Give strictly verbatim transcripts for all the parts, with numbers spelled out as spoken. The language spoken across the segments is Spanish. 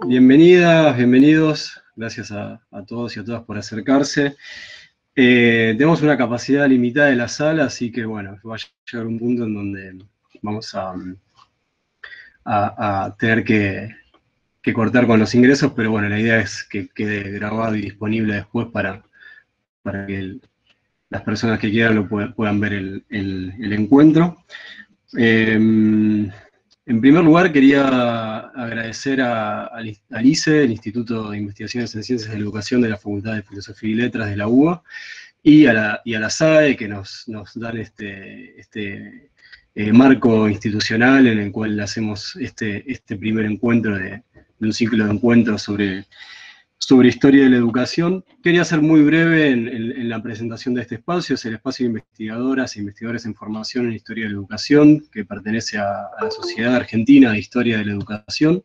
bienvenidas, bienvenidos. Gracias a, a todos y a todas por acercarse. Eh, tenemos una capacidad limitada de la sala, así que bueno, va a llegar un punto en donde vamos a, a, a tener que, que cortar con los ingresos, pero bueno, la idea es que quede grabado y disponible después para, para que el, las personas que quieran lo puedan, puedan ver el, el, el encuentro. Eh, en primer lugar, quería agradecer a, a, al I C E, el Instituto de Investigaciones en Ciencias de la Educación de la Facultad de Filosofía y Letras de la U B A, y a la, y a la S A E, que nos, nos dan este, este eh, marco institucional en el cual hacemos este, este primer encuentro de, de un ciclo de encuentros sobre, sobre historia de la educación. Quería ser muy breve en, en, en la presentación de este espacio. Es el espacio de investigadoras e investigadores en formación en historia de la educación, que pertenece a, a la Sociedad Argentina de Historia de la Educación,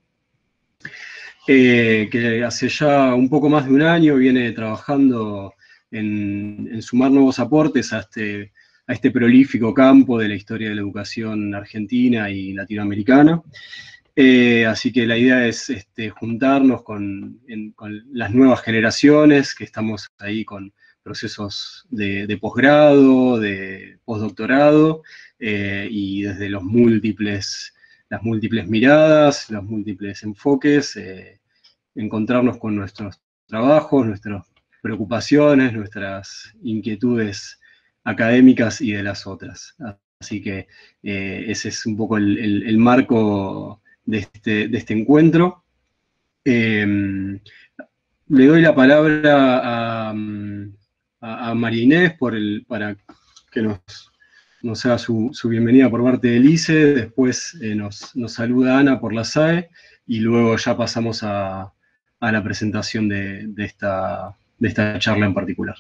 eh, que hace ya un poco más de un año viene trabajando en, en sumar nuevos aportes a este, a este prolífico campo de la historia de la educación argentina y latinoamericana. Eh, así que la idea es este, juntarnos con, en, con las nuevas generaciones, que estamos ahí con procesos de, de posgrado, de postdoctorado, eh, y desde los múltiples, las múltiples miradas, los múltiples enfoques, eh, encontrarnos con nuestros trabajos, nuestras preocupaciones, nuestras inquietudes académicas y de las otras. Así que eh, ese es un poco el, el, el marco de este, de este encuentro. Eh, le doy la palabra a, a, a María Inés por el, para que nos, nos haga su, su bienvenida por parte del I C E, después eh, nos, nos saluda Ana por la S A E, y luego ya pasamos a, a la presentación de, de, esta, de esta charla en particular.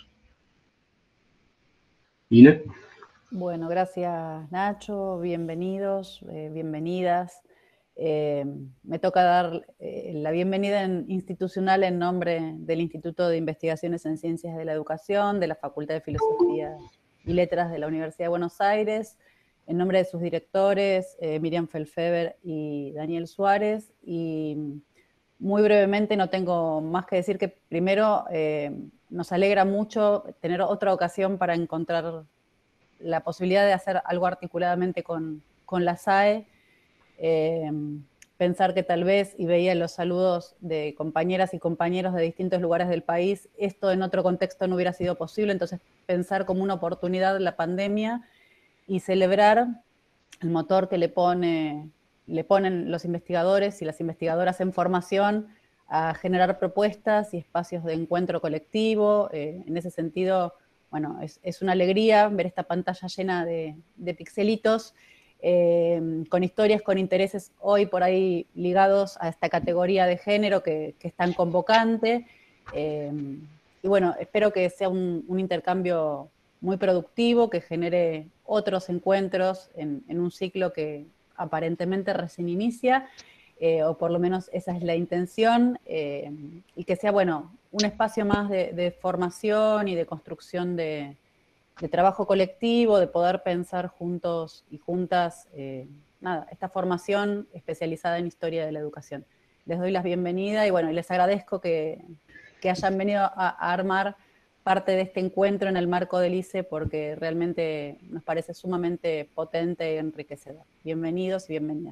Inés. Bueno, gracias Nacho, bienvenidos, eh, bienvenidas. Eh, me toca dar eh, la bienvenida en, institucional en nombre del Instituto de Investigaciones en Ciencias de la Educación, de la Facultad de Filosofía y Letras de la Universidad de Buenos Aires, en nombre de sus directores, eh, Miriam Felfeber y Daniel Suárez, y muy brevemente no tengo más que decir que primero eh, nos alegra mucho tener otra ocasión para encontrar la posibilidad de hacer algo articuladamente con, con la S A E, eh, pensar que tal vez, y veía los saludos de compañeras y compañeros de distintos lugares del país, esto en otro contexto no hubiera sido posible, entonces pensar como una oportunidad la pandemia y celebrar el motor que le, pone, le ponen los investigadores y las investigadoras en formación a generar propuestas y espacios de encuentro colectivo. Eh, en ese sentido, bueno, es, es una alegría ver esta pantalla llena de, de pixelitos, eh, con historias, con intereses hoy por ahí ligados a esta categoría de género que, que es tan convocante. Eh, y bueno, espero que sea un, un intercambio muy productivo, que genere otros encuentros en, en un ciclo que aparentemente recién inicia, eh, o por lo menos esa es la intención, eh, y que sea, bueno, un espacio más de, de formación y de construcción de, de trabajo colectivo, de poder pensar juntos y juntas, eh, nada, esta formación especializada en historia de la educación. Les doy la bienvenida y bueno, y les agradezco que, que hayan venido a, a armar parte de este encuentro en el marco del I C E, porque realmente nos parece sumamente potente y enriquecedor. Bienvenidos y bienvenidas.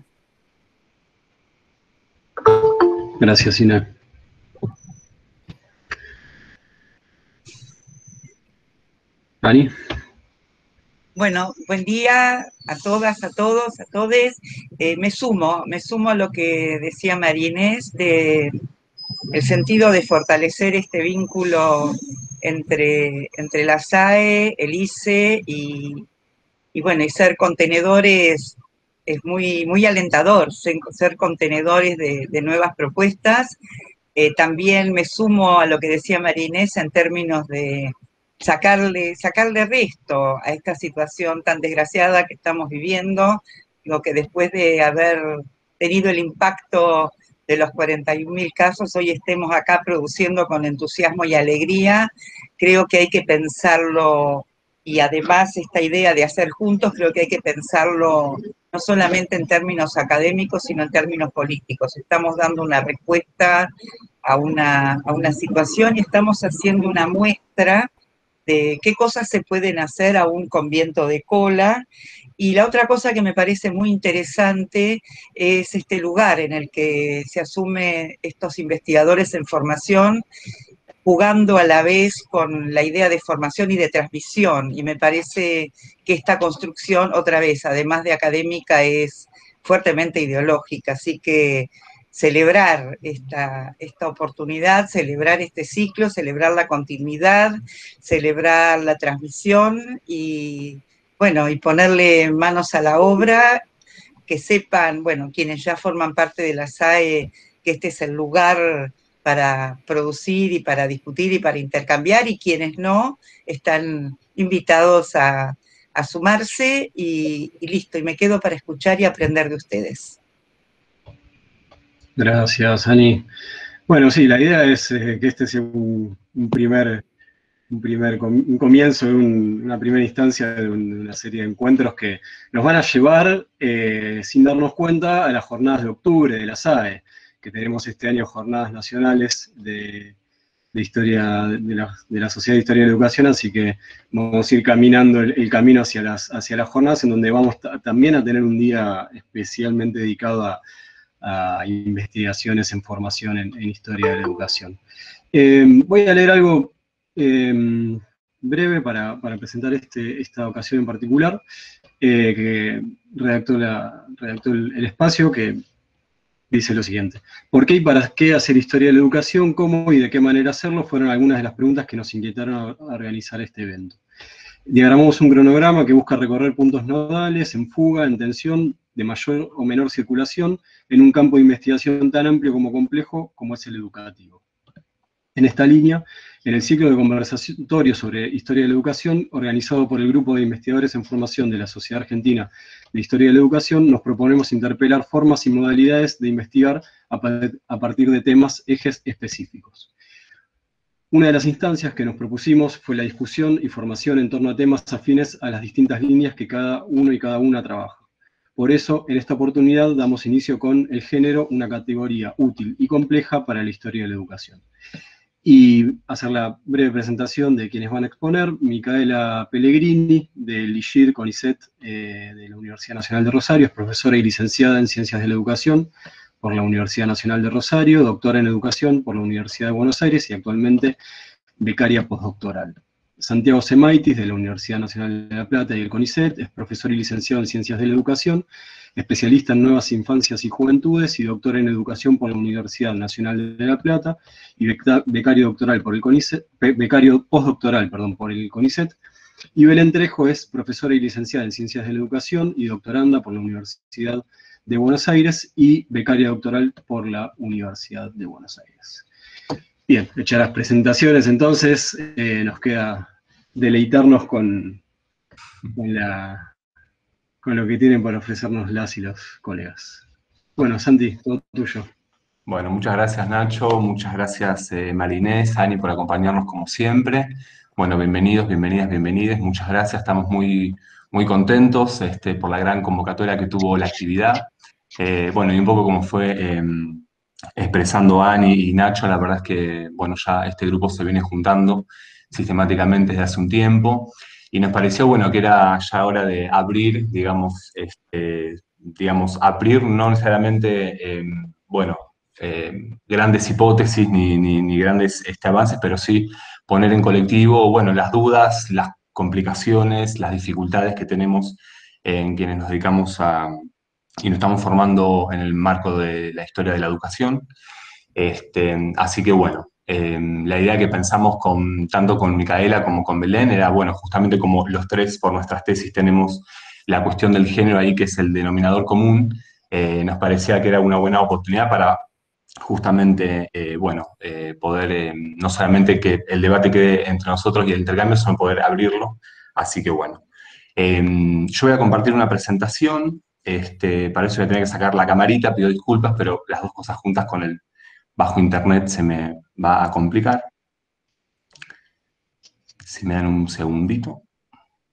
Gracias, Inés. Ani. Bueno, buen día a todas, a todos, a todes. Eh, me sumo, me sumo a lo que decía María Inés, de el sentido de fortalecer este vínculo entre, entre la S A E, el I C E y, y bueno, y ser contenedores es muy, muy alentador, ser, ser contenedores de, de nuevas propuestas. Eh, también me sumo a lo que decía María Inés en términos de sacarle, sacarle resto a esta situación tan desgraciada que estamos viviendo, lo que después de haber tenido el impacto de los cuarenta y un mil casos, hoy estemos acá produciendo con entusiasmo y alegría. Creo que hay que pensarlo y además esta idea de hacer juntos creo que hay que pensarlo no solamente en términos académicos, sino en términos políticos. Estamos dando una respuesta a una, a una situación y estamos haciendo una muestra de qué cosas se pueden hacer aún con viento de cola. Y la otra cosa que me parece muy interesante es este lugar en el que se asumen estos investigadores en formación, jugando a la vez con la idea de formación y de transmisión. Y me parece que esta construcción, otra vez, además de académica, es fuertemente ideológica. Así que celebrar esta, esta oportunidad, celebrar este ciclo, celebrar la continuidad, celebrar la transmisión y, bueno, y ponerle manos a la obra, que sepan, bueno, quienes ya forman parte de la S A E, que este es el lugar para producir y para discutir y para intercambiar, y quienes no, están invitados a, a sumarse y, y listo, y me quedo para escuchar y aprender de ustedes. Gracias, Ani. Bueno, sí, la idea es eh, que este sea un, un primer, un primer com un comienzo, un, una primera instancia de, un, de, una serie de encuentros que nos van a llevar, eh, sin darnos cuenta, a las jornadas de octubre de la S A E, que tenemos este año jornadas nacionales de, de historia de la, de la Sociedad de Historia de la Educación, así que vamos a ir caminando el, el camino hacia las, hacia las jornadas, en donde vamos también a tener un día especialmente dedicado a a investigaciones en formación en, en historia de la educación. Eh, voy a leer algo eh, breve para, para presentar este, esta ocasión en particular, eh, que redactó, la, redactó el, el espacio, que dice lo siguiente: ¿por qué y para qué hacer historia de la educación? ¿Cómo y de qué manera hacerlo? Fueron algunas de las preguntas que nos inquietaron a, a organizar este evento. Diagramamos un cronograma que busca recorrer puntos nodales en fuga, en tensión, de mayor o menor circulación, en un campo de investigación tan amplio como complejo como es el educativo. En esta línea, en el ciclo de conversatorio sobre historia de la educación, organizado por el Grupo de Investigadores en Formación de la Sociedad Argentina de Historia de la Educación, nos proponemos interpelar formas y modalidades de investigar a partir de temas, ejes específicos. Una de las instancias que nos propusimos fue la discusión y formación en torno a temas afines a las distintas líneas que cada uno y cada una trabaja. Por eso, en esta oportunidad damos inicio con el género, una categoría útil y compleja para la historia de la educación. Y hacer la breve presentación de quienes van a exponer: Micaela Pellegrini, del I G I R CONICET eh, de la Universidad Nacional de Rosario, es profesora y licenciada en Ciencias de la Educación por la Universidad Nacional de Rosario, doctora en Educación por la Universidad de Buenos Aires y actualmente becaria postdoctoral. Santiago Semaitis, de la Universidad Nacional de La Plata y el CONICET, es profesor y licenciado en Ciencias de la Educación, especialista en Nuevas Infancias y Juventudes y doctor en Educación por la Universidad Nacional de La Plata y becario doctoral por el CONICET, becario postdoctoral, perdón, por el CONICET. Y Belén Trejo es profesora y licenciada en Ciencias de la Educación y doctoranda por la Universidad de Buenos Aires y becaria doctoral por la Universidad de Buenos Aires. Bien, hechas las presentaciones, entonces, eh, nos queda deleitarnos con, con, la, con lo que tienen para ofrecernos las y los colegas. Bueno, Santi, todo tuyo. Bueno, muchas gracias, Nacho, muchas gracias, eh, Marinés, Ani, por acompañarnos como siempre. Bueno, bienvenidos, bienvenidas, bienvenides, muchas gracias, estamos muy, muy contentos este, por la gran convocatoria que tuvo la actividad. Eh, bueno, y un poco como fue eh, expresando Ani y Nacho, la verdad es que, bueno, ya este grupo se viene juntando sistemáticamente desde hace un tiempo, y nos pareció, bueno, que era ya hora de abrir, digamos, este, digamos, abrir no necesariamente, eh, bueno, eh, grandes hipótesis ni, ni, ni grandes este, avances, pero sí poner en colectivo, bueno, las dudas, las complicaciones, las dificultades que tenemos en quienes nos dedicamos a, y nos estamos formando en el marco de la historia de la educación. Este, así que bueno, eh, la idea que pensamos con, tanto con Micaela como con Belén era, bueno, justamente como los tres por nuestras tesis tenemos la cuestión del género ahí, que es el denominador común, eh, nos parecía que era una buena oportunidad para justamente, eh, bueno, eh, poder, eh, no solamente que el debate quede entre nosotros y el intercambio, sino poder abrirlo. Así que bueno, eh, yo voy a compartir una presentación, este, para eso voy a tener que sacar la camarita, pido disculpas, pero las dos cosas juntas con el bajo internet se me va a complicar. Si me dan un segundito.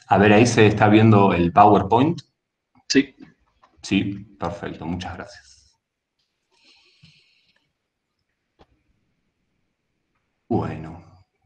A ver, ahí se está viendo el PowerPoint. Sí. Sí, perfecto, muchas gracias. Bueno.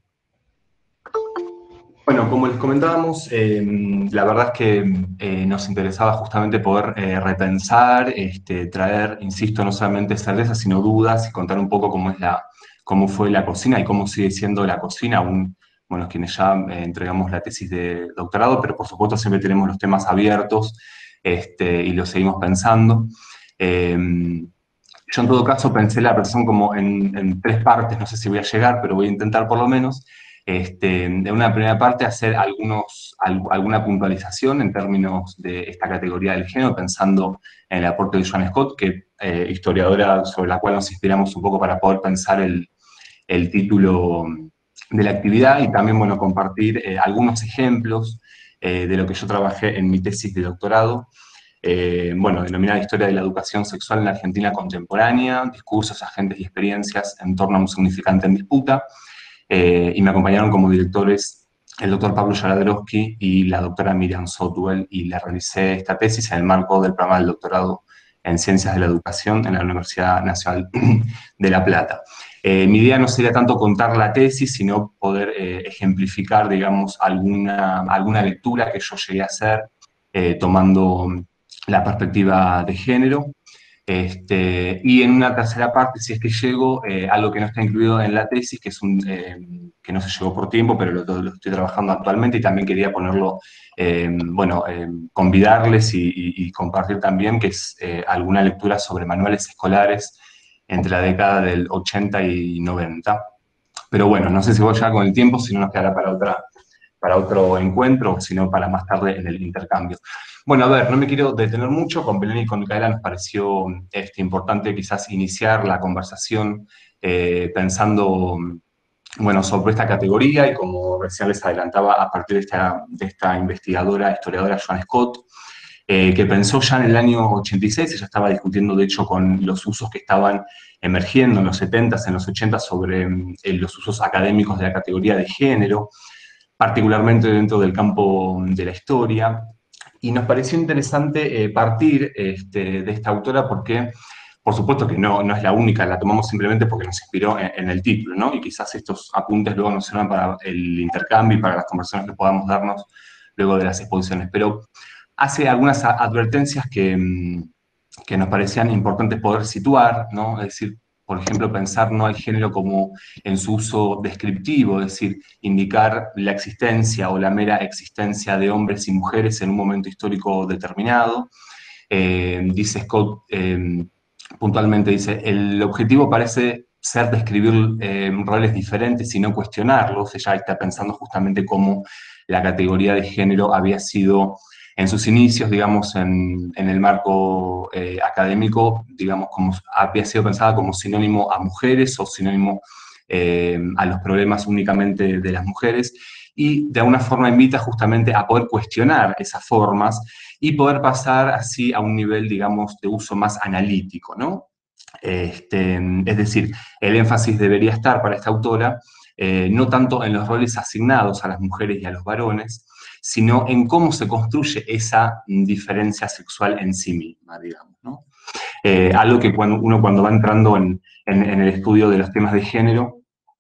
Bueno, como les comentábamos, eh, la verdad es que eh, nos interesaba justamente poder eh, repensar, este, traer, insisto, no solamente certezas, sino dudas y contar un poco cómo es la, cómo fue la cocina y cómo sigue siendo la cocina, aún, bueno, quienes ya eh, entregamos la tesis de doctorado, pero por supuesto siempre tenemos los temas abiertos este, y los seguimos pensando. Eh, yo en todo caso pensé la presentación como en, en tres partes, no sé si voy a llegar, pero voy a intentar por lo menos. Este, de una primera parte hacer algunos, al, alguna puntualización en términos de esta categoría del género, pensando en el aporte de Joan Scott, que eh, historiadora sobre la cual nos inspiramos un poco para poder pensar el, el título de la actividad, y también, bueno, compartir eh, algunos ejemplos eh, de lo que yo trabajé en mi tesis de doctorado, eh, bueno, denominada Historia de la Educación Sexual en la Argentina Contemporánea, discursos, agentes y experiencias en torno a un significante en disputa. Eh, y me acompañaron como directores el doctor Pablo Yaradrowski y la doctora Miriam Sotwell, y le realicé esta tesis en el marco del programa del doctorado en Ciencias de la Educación en la Universidad Nacional de La Plata. Eh, mi idea no sería tanto contar la tesis, sino poder eh, ejemplificar, digamos, alguna, alguna lectura que yo llegué a hacer, eh, tomando la perspectiva de género. Este, y en una tercera parte, si es que llego, eh, algo que no está incluido en la tesis, que, es un, eh, que no se llegó por tiempo, pero lo, lo estoy trabajando actualmente, y también quería ponerlo, eh, bueno, eh, convidarles y, y, y compartir también, que es eh, alguna lectura sobre manuales escolares entre la década del ochenta y noventa. Pero bueno, no sé si voy ya con el tiempo, si no nos quedará para, otra, para otro encuentro, sino para más tarde en el intercambio. Bueno, a ver, no me quiero detener mucho. Con Belén y con Micaela nos pareció este, importante quizás iniciar la conversación eh, pensando, bueno, sobre esta categoría, y como recién les adelantaba, a partir de esta, de esta investigadora, historiadora Joan Scott, eh, que pensó ya en el año ochenta y seis, ella estaba discutiendo de hecho con los usos que estaban emergiendo en los setentas, en los ochentas, sobre eh, los usos académicos de la categoría de género, particularmente dentro del campo de la historia. Y nos pareció interesante eh, partir este, de esta autora porque, por supuesto que no, no es la única, la tomamos simplemente porque nos inspiró en, en el título, ¿no? Y quizás estos apuntes luego nos sirvan para el intercambio y para las conversaciones que podamos darnos luego de las exposiciones. Pero hace algunas advertencias que, que nos parecían importantes poder situar, ¿no? Es decir, por ejemplo, pensar no al género como en su uso descriptivo, es decir, indicar la existencia o la mera existencia de hombres y mujeres en un momento histórico determinado. Eh, dice Scott, eh, puntualmente dice, el objetivo parece ser describir eh, roles diferentes y no cuestionarlos. Ella está pensando justamente cómo la categoría de género había sido en sus inicios, digamos, en, en el marco eh, académico, digamos, como había sido pensada como sinónimo a mujeres o sinónimo eh, a los problemas únicamente de las mujeres, y de alguna forma invita justamente a poder cuestionar esas formas y poder pasar así a un nivel, digamos, de uso más analítico, ¿no? Este, es decir, el énfasis debería estar para esta autora eh, no tanto en los roles asignados a las mujeres y a los varones, sino en cómo se construye esa diferencia sexual en sí misma, digamos, ¿no? Eh, algo que cuando, uno cuando va entrando en, en, en el estudio de los temas de género,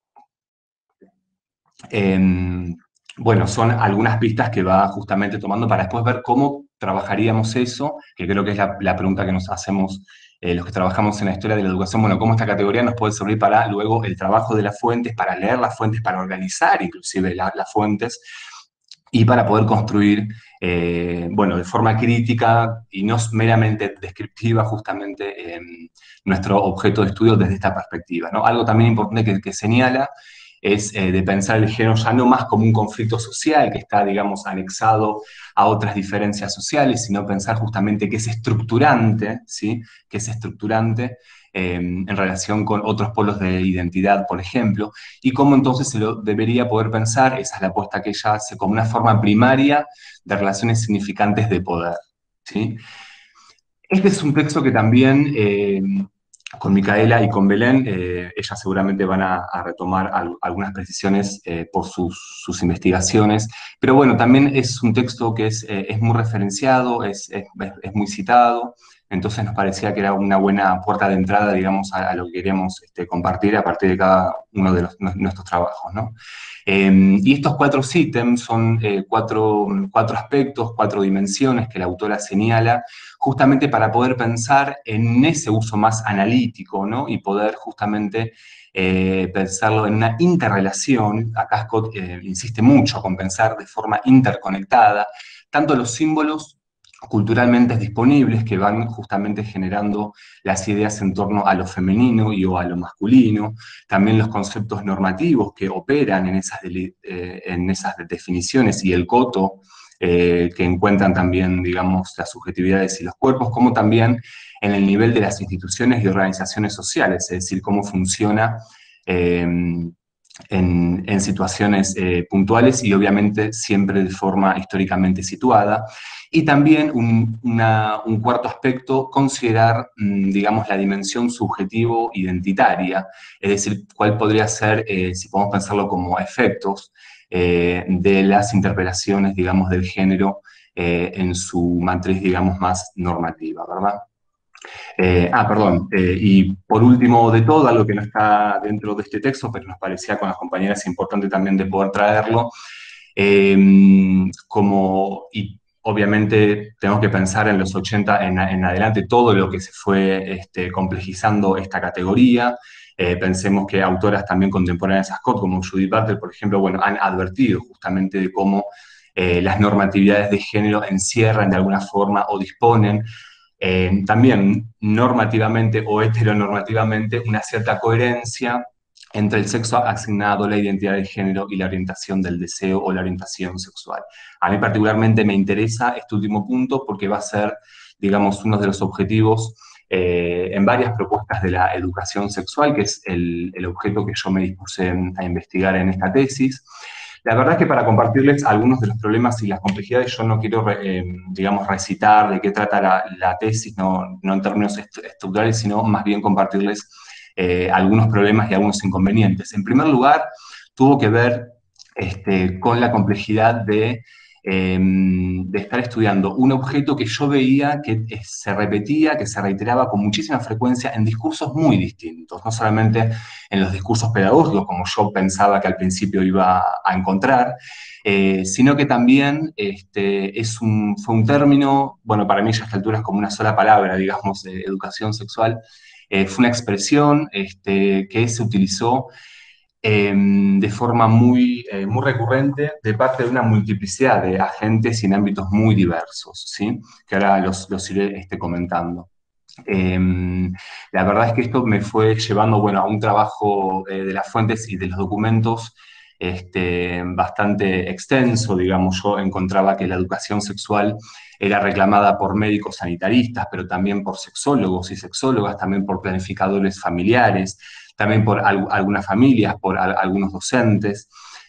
eh, bueno, son algunas pistas que va justamente tomando para después ver cómo trabajaríamos eso, que creo que es la, la pregunta que nos hacemos eh, los que trabajamos en la historia de la educación. Bueno, cómo esta categoría nos puede servir para luego el trabajo de las fuentes, para leer las fuentes, para organizar inclusive la, las fuentes, y para poder construir, eh, bueno, de forma crítica y no meramente descriptiva, justamente eh, nuestro objeto de estudio desde esta perspectiva, ¿no? Algo también importante que, que señala es eh, de pensar el género ya no más como un conflicto social que está, digamos, anexado a otras diferencias sociales, sino pensar justamente que es estructurante, ¿sí? Que es estructurante eh, en relación con otros polos de identidad, por ejemplo, y cómo entonces se lo debería poder pensar, esa es la apuesta que ella hace, como una forma primaria de relaciones significantes de poder, ¿sí? Este es un texto que también... Eh, con Micaela y con Belén, eh, ellas seguramente van a, a retomar al, algunas precisiones eh, por sus, sus investigaciones, pero bueno, también es un texto que es, eh, es muy referenciado, es, es, es muy citado, entonces nos parecía que era una buena puerta de entrada, digamos, a, a lo que queríamos este, compartir a partir de cada uno de los, nuestros trabajos, ¿no? Eh, y estos cuatro ítems son eh, cuatro, cuatro aspectos, cuatro dimensiones que la autora señala, justamente para poder pensar en ese uso más analítico, ¿no? Y poder justamente eh, pensarlo en una interrelación. Acá Scott eh, insiste mucho con pensar de forma interconectada, tanto los símbolos culturalmente disponibles que van justamente generando las ideas en torno a lo femenino y o a lo masculino, también los conceptos normativos que operan en esas, eh, en esas definiciones y el coto eh, que encuentran también, digamos, las subjetividades y los cuerpos, como también en el nivel de las instituciones y organizaciones sociales, es decir, cómo funciona eh, en, en situaciones eh, puntuales y obviamente siempre de forma históricamente situada. Y también un, una, un cuarto aspecto, considerar, digamos, la dimensión subjetivo-identitaria, es decir, cuál podría ser, eh, si podemos pensarlo como efectos, eh, de las interpelaciones, digamos, del género eh, en su matriz, digamos, más normativa, ¿verdad? Eh, ah, perdón, eh, y por último de todo, algo que no está dentro de este texto, pero nos parecía con las compañeras importante también de poder traerlo, eh, como, y obviamente tenemos que pensar en los ochenta en, en adelante todo lo que se fue este, complejizando esta categoría. Eh, pensemos que autoras también contemporáneas a Scott, como Judith Butler, por ejemplo, bueno, han advertido justamente de cómo eh, las normatividades de género encierran de alguna forma o disponen eh, también normativamente o heteronormativamente una cierta coherencia entre el sexo asignado, la identidad de género y la orientación del deseo o la orientación sexual. A mí particularmente me interesa este último punto porque va a ser, digamos, uno de los objetivos eh, en varias propuestas de la educación sexual, que es el, el objeto que yo me dispuse a investigar en esta tesis. La verdad es que para compartirles algunos de los problemas y las complejidades, yo no quiero, eh, digamos, recitar de qué trata la, la tesis, no, no en términos est estructurales, sino más bien compartirles eh, algunos problemas y algunos inconvenientes. En primer lugar, tuvo que ver este, con la complejidad de, eh, de estar estudiando un objeto que yo veía que se repetía, que se reiteraba con muchísima frecuencia en discursos muy distintos, no solamente en los discursos pedagógicos, como yo pensaba que al principio iba a encontrar, eh, sino que también este, es un, fue un término, bueno, para mí ya a esta altura es como una sola palabra, digamos, de educación sexual, eh, fue una expresión este, que se utilizó eh, de forma muy, eh, muy recurrente de parte de una multiplicidad de agentes y en ámbitos muy diversos, ¿sí? Que ahora los, los iré este, comentando. Eh, la verdad es que esto me fue llevando, bueno, a un trabajo eh, de las fuentes y de los documentos este, bastante extenso, digamos. Yo encontraba que la educación sexual era reclamada por médicos sanitaristas, pero también por sexólogos y sexólogas, también por planificadores familiares, también por al, algunas familias, por al, algunos docentes.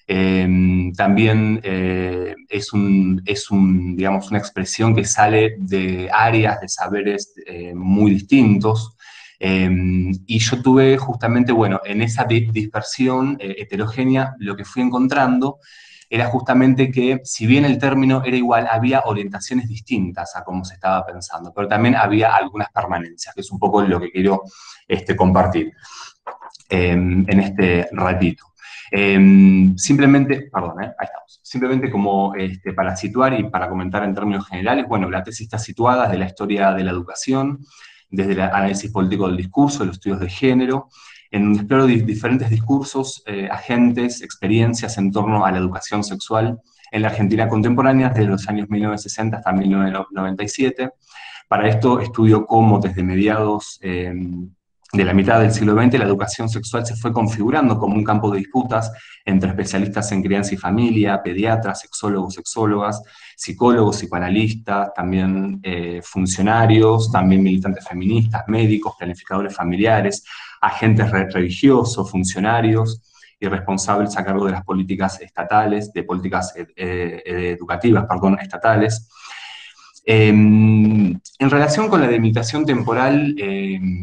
Eh, también eh, es, un, es un, digamos, una expresión que sale de áreas de saberes eh, muy distintos. Eh, y yo tuve justamente, bueno, en esa dispersión eh, heterogénea, lo que fui encontrando era justamente que, si bien el término era igual, había orientaciones distintas a cómo se estaba pensando, pero también había algunas permanencias, que es un poco lo que quiero este, compartir eh, en este ratito. Eh, simplemente, perdón, eh, ahí estamos. Simplemente como este, para situar y para comentar en términos generales, bueno, la tesis está situada desde la historia de la educación, desde el análisis político del discurso, los estudios de género, en donde exploro di diferentes discursos, eh, agentes, experiencias en torno a la educación sexual en la Argentina contemporánea, desde los años mil novecientos sesenta hasta mil novecientos noventa y siete. Para esto estudio cómo desde mediados eh, de la mitad del siglo veinte, la educación sexual se fue configurando como un campo de disputas entre especialistas en crianza y familia, pediatras, sexólogos, sexólogas, psicólogos, psicoanalistas, también eh, funcionarios, también militantes feministas, médicos, planificadores familiares, agentes religiosos, funcionarios y responsables a cargo de las políticas estatales, de políticas eh, eh, educativas, perdón, estatales. Eh, en relación con la delimitación temporal, eh,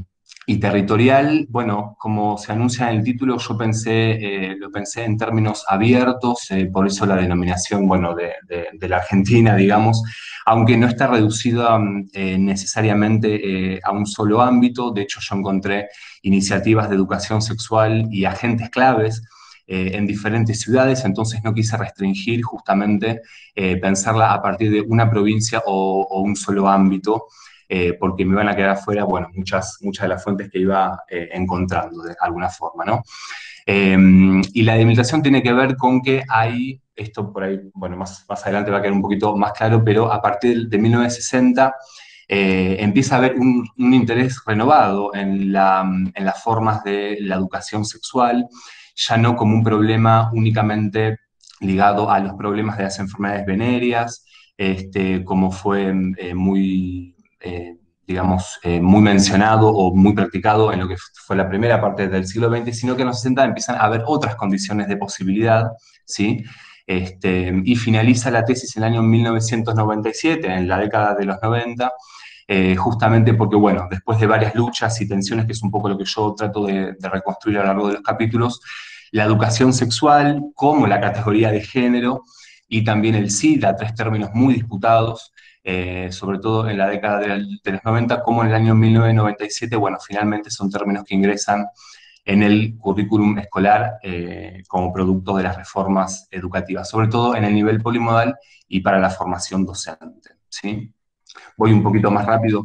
y territorial, bueno, como se anuncia en el título, yo pensé, eh, lo pensé en términos abiertos, eh, por eso la denominación, bueno, de, de, de la Argentina, digamos, aunque no está reducida eh, necesariamente eh, a un solo ámbito. De hecho, yo encontré iniciativas de educación sexual y agentes claves eh, en diferentes ciudades, entonces no quise restringir justamente eh, pensarla a partir de una provincia o, o un solo ámbito, Eh, porque me iban a quedar afuera, bueno, muchas, muchas de las fuentes que iba eh, encontrando de alguna forma, ¿no? Eh, y la delimitación tiene que ver con que hay, esto por ahí, bueno, más, más adelante va a quedar un poquito más claro, pero a partir de mil novecientos sesenta eh, empieza a haber un, un interés renovado en, la, en las formas de la educación sexual, ya no como un problema únicamente ligado a los problemas de las enfermedades venéreas, este, como fue eh, muy eh, digamos, eh, muy mencionado o muy practicado en lo que fue la primera parte del siglo veinte, sino que en los sesenta empiezan a haber otras condiciones de posibilidad, ¿sí? Este, y finaliza la tesis en el año mil novecientos noventa y siete, en la década de los noventa, eh, justamente porque, bueno, después de varias luchas y tensiones, que es un poco lo que yo trato de, de reconstruir a lo largo de los capítulos, la educación sexual como la categoría de género y también el SIDA, tres términos muy disputados, eh, sobre todo en la década de, de los noventa, como en el año mil novecientos noventa y siete, bueno, finalmente son términos que ingresan en el currículum escolar eh, como producto de las reformas educativas, sobre todo en el nivel polimodal y para la formación docente, ¿sí? Voy un poquito más rápido.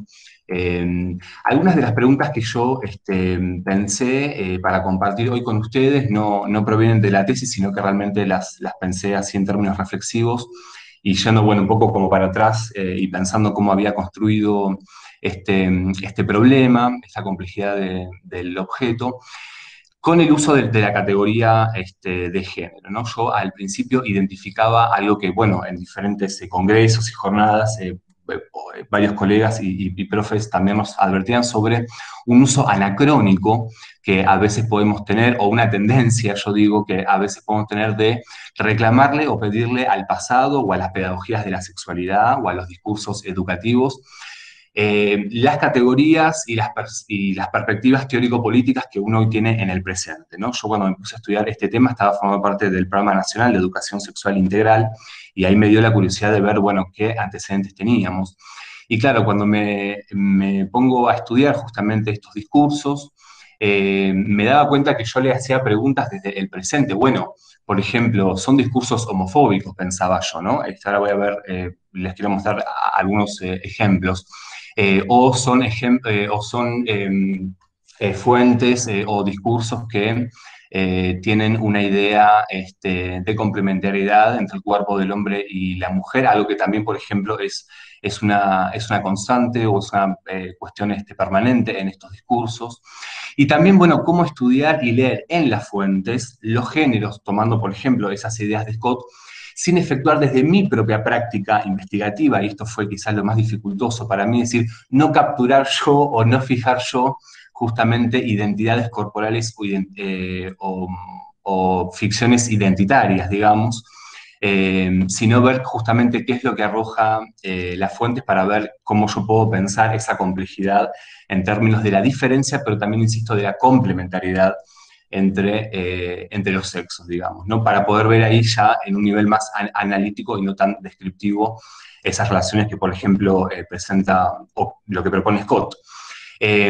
Eh, algunas de las preguntas que yo este, pensé eh, para compartir hoy con ustedes no, no provienen de la tesis, sino que realmente las, las pensé así en términos reflexivos y yendo, bueno, un poco como para atrás eh, y pensando cómo había construido este, este problema, esta complejidad de, del objeto, con el uso de, de la categoría este, de género, ¿no? Yo al principio identificaba algo que, bueno, en diferentes eh, congresos y jornadas, eh, eh, varios colegas y, y, y profes también nos advertían sobre un uso anacrónico que a veces podemos tener, o una tendencia, yo digo, que a veces podemos tener de reclamarle o pedirle al pasado o a las pedagogías de la sexualidad o a los discursos educativos Eh, las categorías y las, y las perspectivas teórico-políticas que uno hoy tiene en el presente, ¿no? Yo cuando me puse a estudiar este tema estaba formando parte del Programa Nacional de Educación Sexual Integral y ahí me dio la curiosidad de ver, bueno, qué antecedentes teníamos. Y claro, cuando me, me pongo a estudiar justamente estos discursos, eh, me daba cuenta que yo le hacía preguntas desde el presente. Bueno, por ejemplo, son discursos homofóbicos, pensaba yo, ¿no? Ahora voy a ver, eh, les quiero mostrar algunos eh, ejemplos. Eh, o son, eh, o son eh, eh, fuentes eh, o discursos que eh, tienen una idea este, de complementariedad entre el cuerpo del hombre y la mujer, algo que también, por ejemplo, es, es, una, es una constante o es una eh, cuestión este, permanente en estos discursos. Y también, bueno, cómo estudiar y leer en las fuentes los géneros, tomando, por ejemplo, esas ideas de Scott, sin efectuar desde mi propia práctica investigativa, y esto fue quizás lo más dificultoso para mí, es decir, no capturar yo o no fijar yo justamente identidades corporales o, eh, o, o ficciones identitarias, digamos, eh, sino ver justamente qué es lo que arroja eh, las fuentes para ver cómo yo puedo pensar esa complejidad en términos de la diferencia, pero también, insisto, de la complementariedad entre, eh, entre los sexos, digamos, ¿no? Para poder ver ahí ya en un nivel más an analítico y no tan descriptivo esas relaciones que, por ejemplo, eh, presenta o lo que propone Scott. Eh,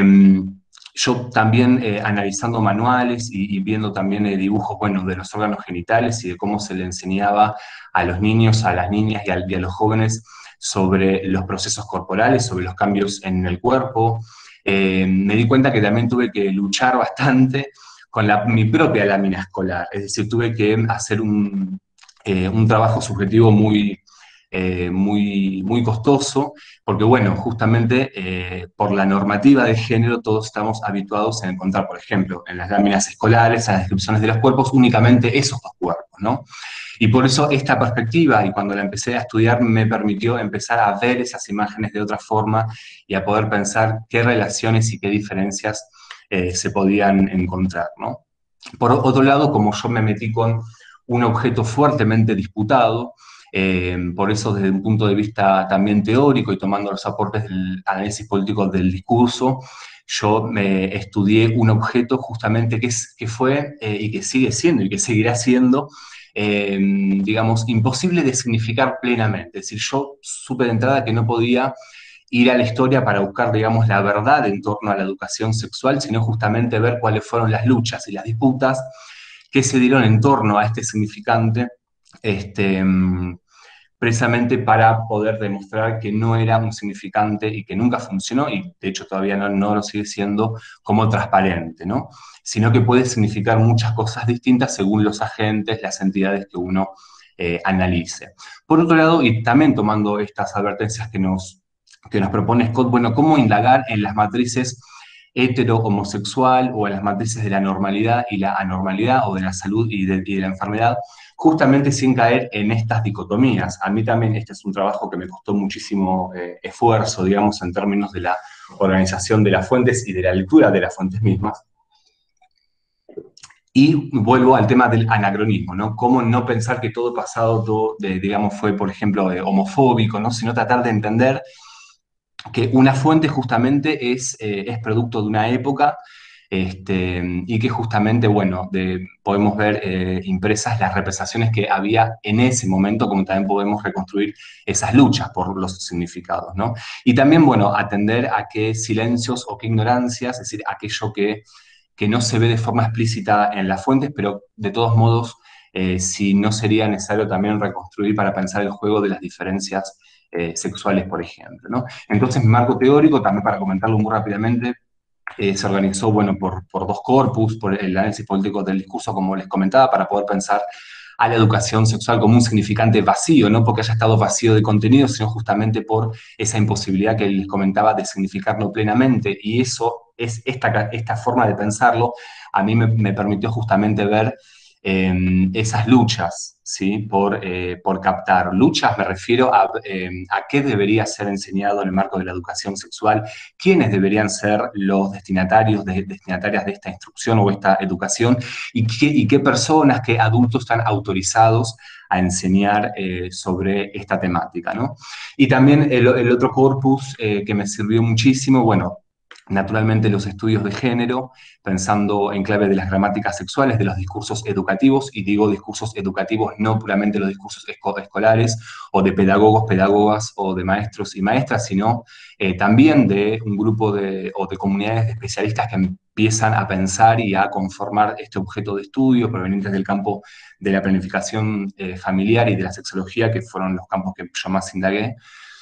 yo también eh, analizando manuales y, y viendo también eh, dibujos, bueno, de los órganos genitales y de cómo se le enseñaba a los niños, a las niñas y a, y a los jóvenes sobre los procesos corporales, sobre los cambios en el cuerpo, eh, me di cuenta que también tuve que luchar bastante con la, mi propia lámina escolar, es decir, tuve que hacer un, eh, un trabajo subjetivo muy, eh, muy, muy costoso, porque bueno, justamente eh, por la normativa de género todos estamos habituados a encontrar, por ejemplo, en las láminas escolares, en las descripciones de los cuerpos, únicamente esos dos cuerpos, ¿no? Y por eso esta perspectiva, y cuando la empecé a estudiar, me permitió empezar a ver esas imágenes de otra forma y a poder pensar qué relaciones y qué diferencias Eh, se podían encontrar, ¿no? Por otro lado, como yo me metí con un objeto fuertemente disputado, Eh, por eso, desde un punto de vista también teórico y tomando los aportes del análisis político del discurso, yo me estudié un objeto justamente que, es, que fue eh, y que sigue siendo y que seguirá siendo, eh, digamos, imposible de significar plenamente. Es decir, yo supe de entrada que no podía ir a la historia para buscar, digamos, la verdad en torno a la educación sexual, sino justamente ver cuáles fueron las luchas y las disputas que se dieron en torno a este significante, este, precisamente para poder demostrar que no era un significante y que nunca funcionó, y de hecho todavía no, no lo sigue siendo, como transparente, ¿no? Sino que puede significar muchas cosas distintas según los agentes, las entidades que uno eh, analice. Por otro lado, y también tomando estas advertencias que nos, que nos propone Scott, bueno, cómo indagar en las matrices hetero-homosexual o en las matrices de la normalidad y la anormalidad, o de la salud y de, y de la enfermedad, justamente sin caer en estas dicotomías. A mí también este es un trabajo que me costó muchísimo eh, esfuerzo, digamos, en términos de la organización de las fuentes y de la lectura de las fuentes mismas. Y vuelvo al tema del anacronismo, ¿no? Cómo no pensar que todo pasado, todo, de, digamos, fue, por ejemplo, eh, homofóbico, ¿no? Sino tratar de entender que una fuente justamente es, eh, es producto de una época, este, y que justamente, bueno, de, podemos ver eh, impresas las representaciones que había en ese momento, como también podemos reconstruir esas luchas por los significados, ¿no? Y también, bueno, atender a qué silencios o qué ignorancias, es decir, aquello que, que no se ve de forma explícita en las fuentes, pero de todos modos, eh, si no sería necesario también reconstruir para pensar el juego de las diferencias eh, sexuales, por ejemplo, ¿no? Entonces, mi marco teórico, también para comentarlo muy rápidamente, Eh, se organizó, bueno, por, por dos corpus, por el análisis político del discurso, como les comentaba, para poder pensar a la educación sexual como un significante vacío, no porque haya estado vacío de contenido, sino justamente por esa imposibilidad que les comentaba de significarlo plenamente. Y eso, es esta, esta forma de pensarlo, a mí me, me permitió justamente ver eh, esas luchas, ¿sí? Por, eh, por captar. Luchas me refiero a, eh, a qué debería ser enseñado en el marco de la educación sexual, quiénes deberían ser los destinatarios, de, destinatarias de esta instrucción o esta educación, y qué, y qué personas, qué adultos están autorizados a enseñar eh, sobre esta temática, ¿no? Y también el, el otro corpus eh, que me sirvió muchísimo, bueno, naturalmente los estudios de género, pensando en clave de las gramáticas sexuales, de los discursos educativos, y digo discursos educativos no puramente los discursos esco escolares, o de pedagogos, pedagogas, o de maestros y maestras, sino eh, también de un grupo de, o de comunidades de especialistas que empiezan a pensar y a conformar este objeto de estudio provenientes del campo de la planificación eh, familiar y de la sexología, que fueron los campos que yo más indagué.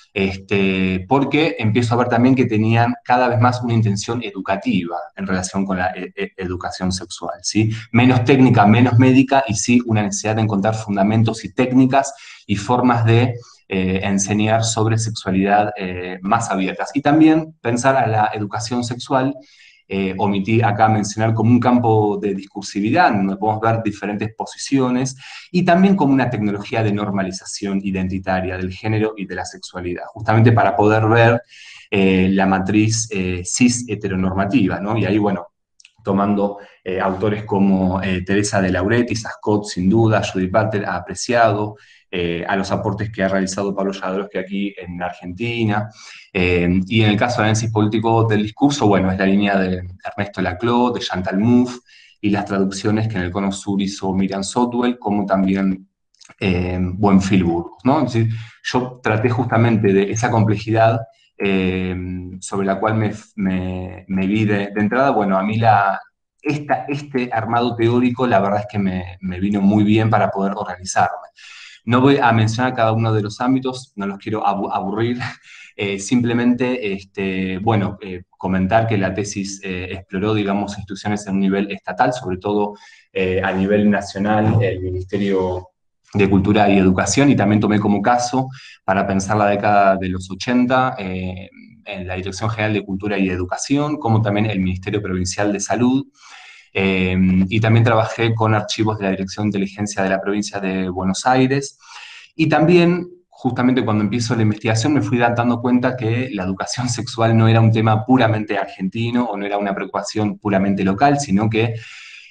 Este, porque empiezo a ver también que tenían cada vez más una intención educativa en relación con la e e educación sexual, ¿sí? Menos técnica, menos médica, y sí una necesidad de encontrar fundamentos y técnicas y formas de eh, enseñar sobre sexualidad eh, más abiertas. Y también pensar a la educación sexual, Eh, omití acá mencionar como un campo de discursividad, donde podemos ver diferentes posiciones, y también como una tecnología de normalización identitaria del género y de la sexualidad, justamente para poder ver eh, la matriz eh, cis heteronormativa, ¿no? Y ahí, bueno, tomando eh, autores como eh, Teresa de Lauretis, a Scott sin duda, Judy Butler, ha apreciado, eh, a los aportes que ha realizado Pablo Jadrowski aquí en Argentina, eh, y en el caso del análisis político del discurso, bueno, es la línea de Ernesto Laclau, de Chantal Mouffe, y las traducciones que en el Cono Sur hizo Miriam Sotwell, como también eh, Buenfil Burgos, ¿no? Es decir, yo traté justamente de esa complejidad eh, sobre la cual me, me, me vi de, de entrada. Bueno, a mí la, esta, este armado teórico, la verdad es que me, me vino muy bien para poder organizarme. No voy a mencionar cada uno de los ámbitos, no los quiero aburrir, eh, simplemente, este, bueno, eh, comentar que la tesis eh, exploró, digamos, instituciones en un nivel estatal, sobre todo eh, a nivel nacional, el Ministerio de Cultura y Educación, y también tomé como caso, para pensar la década de los ochenta, eh, en la Dirección General de Cultura y Educación, como también el Ministerio Provincial de Salud. Eh, y también trabajé con archivos de la Dirección de Inteligencia de la Provincia de Buenos Aires, y también, justamente cuando empiezo la investigación, me fui dando cuenta que la educación sexual no era un tema puramente argentino, o no era una preocupación puramente local, sino que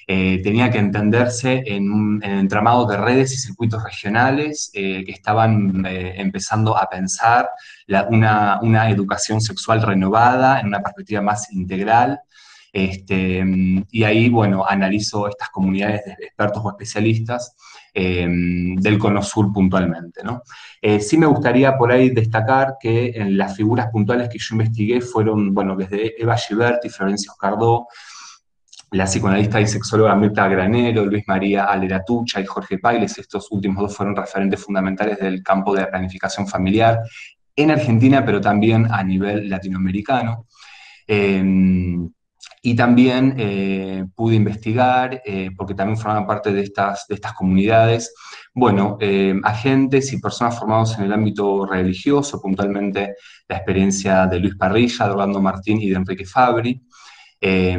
eh, tenía que entenderse en un en entramado de redes y circuitos regionales eh, que estaban eh, empezando a pensar la, una, una educación sexual renovada en una perspectiva más integral. Este, y ahí, bueno, analizo estas comunidades de expertos o especialistas eh, del Cono Sur puntualmente, ¿no? Eh, sí me gustaría por ahí destacar que en las figuras puntuales que yo investigué fueron, bueno, desde Eva Giberti, Florencia Oscardó, la psicoanalista y sexóloga Mirta Granero, Luis María Aleratucha y Jorge Pailes. Estos últimos dos fueron referentes fundamentales del campo de la planificación familiar en Argentina, pero también a nivel latinoamericano. Eh, y también eh, pude investigar, eh, porque también formaban parte de estas, de estas comunidades, bueno, eh, agentes y personas formados en el ámbito religioso, puntualmente la experiencia de Luis Parrilla, de Orlando Martín y de Enrique Fabri. Eh,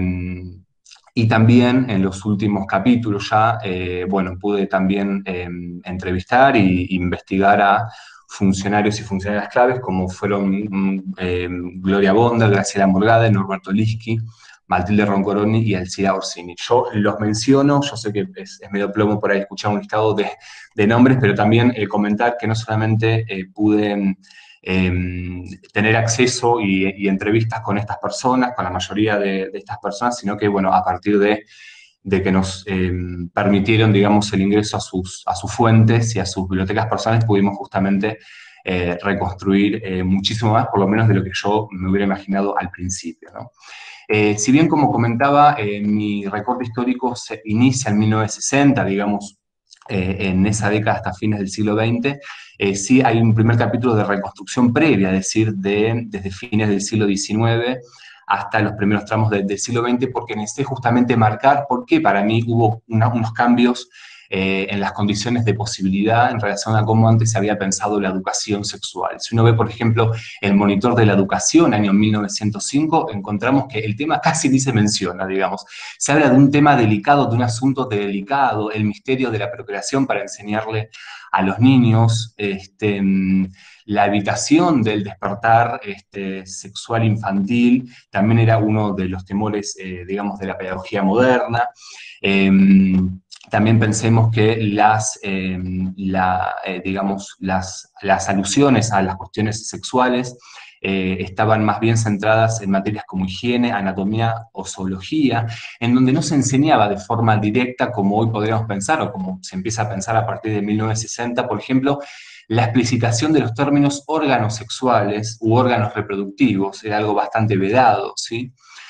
Y también en los últimos capítulos ya, eh, bueno, pude también eh, entrevistar e investigar a funcionarios y funcionarias claves como fueron eh, Gloria Bonder, Graciela Morgade, Norberto Lischi, Matilde Roncoroni y Alcira Orsini. Yo los menciono, yo sé que es, es medio plomo por ahí escuchar un listado de, de nombres, pero también eh, comentar que no solamente eh, pude eh, tener acceso y, y entrevistas con estas personas, con la mayoría de, de estas personas, sino que, bueno, a partir de, de que nos eh, permitieron, digamos, el ingreso a sus, a sus fuentes y a sus bibliotecas personales, pudimos justamente eh, reconstruir eh, muchísimo más, por lo menos de lo que yo me hubiera imaginado al principio, ¿no? Eh, si bien, como comentaba, eh, mi recorte histórico se inicia en mil novecientos sesenta, digamos, eh, en esa década hasta fines del siglo veinte, eh, sí hay un primer capítulo de reconstrucción previa, es decir, de, desde fines del siglo diecinueve hasta los primeros tramos de, del siglo veinte, porque necesité justamente marcar por qué para mí hubo una, unos cambios Eh, en las condiciones de posibilidad en relación a cómo antes se había pensado la educación sexual. Si uno ve, por ejemplo, el Monitor de la Educación, año mil novecientos cinco, encontramos que el tema casi ni se menciona, digamos. Se habla de un tema delicado, de un asunto delicado, el misterio de la procreación para enseñarle a los niños, este, la evitación del despertar este, sexual infantil, también era uno de los temores, eh, digamos, de la pedagogía moderna. Eh, También pensemos que las, eh, la, eh, digamos, las, las alusiones a las cuestiones sexuales eh, estaban más bien centradas en materias como higiene, anatomía o zoología, en donde no se enseñaba de forma directa como hoy podríamos pensar, o como se empieza a pensar a partir de mil novecientos sesenta, por ejemplo, la explicitación de los términos órganos sexuales u órganos reproductivos, era algo bastante vedado, ¿sí?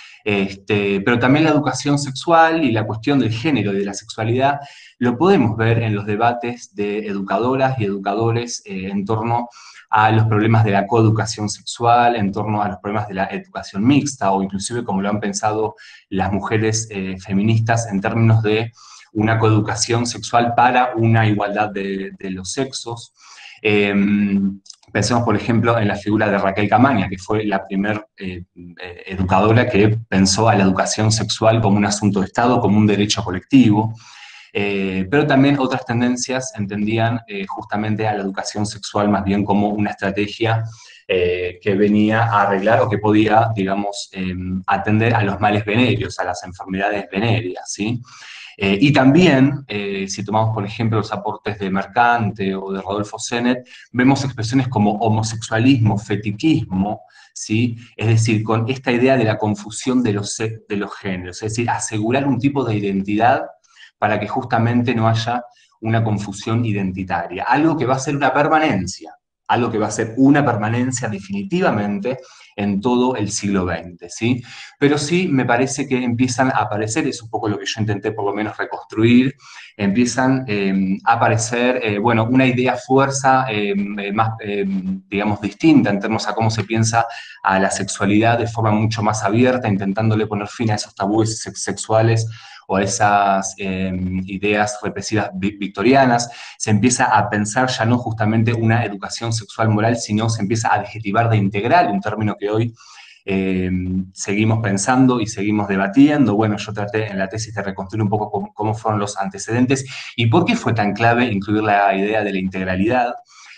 Este, pero también la educación sexual y la cuestión del género y de la sexualidad lo podemos ver en los debates de educadoras y educadores eh, en torno a los problemas de la coeducación sexual, en torno a los problemas de la educación mixta, o inclusive como lo han pensado las mujeres eh, feministas en términos de una coeducación sexual para una igualdad de, de los sexos. Eh, Pensemos, por ejemplo, en la figura de Raquel Camaña, que fue la primera eh, educadora que pensó a la educación sexual como un asunto de Estado, como un derecho colectivo. Eh, pero también otras tendencias entendían eh, justamente a la educación sexual más bien como una estrategia eh, que venía a arreglar o que podía, digamos, eh, atender a los males venéreos, a las enfermedades venéreas, ¿sí? Eh, y también, eh, si tomamos por ejemplo los aportes de Mercante o de Rodolfo Zenet, vemos expresiones como homosexualismo, fetiquismo, ¿sí? Es decir, con esta idea de la confusión de los, de los géneros, es decir, asegurar un tipo de identidad para que justamente no haya una confusión identitaria. Algo que va a ser una permanencia, algo que va a ser una permanencia definitivamente en todo el siglo veinte, ¿sí? Pero sí me parece que empiezan a aparecer, es un poco lo que yo intenté por lo menos reconstruir, empiezan eh, a aparecer, eh, bueno, una idea fuerza eh, más, eh, digamos, distinta en términos a cómo se piensa a la sexualidad de forma mucho más abierta, intentándole poner fin a esos tabúes sexuales o esas eh, ideas represivas victorianas. Se empieza a pensar ya no justamente una educación sexual moral, sino se empieza a adjetivar de integral, un término que hoy eh, seguimos pensando y seguimos debatiendo. Bueno, yo traté en la tesis de reconstruir un poco cómo, cómo fueron los antecedentes y por qué fue tan clave incluir la idea de la integralidad.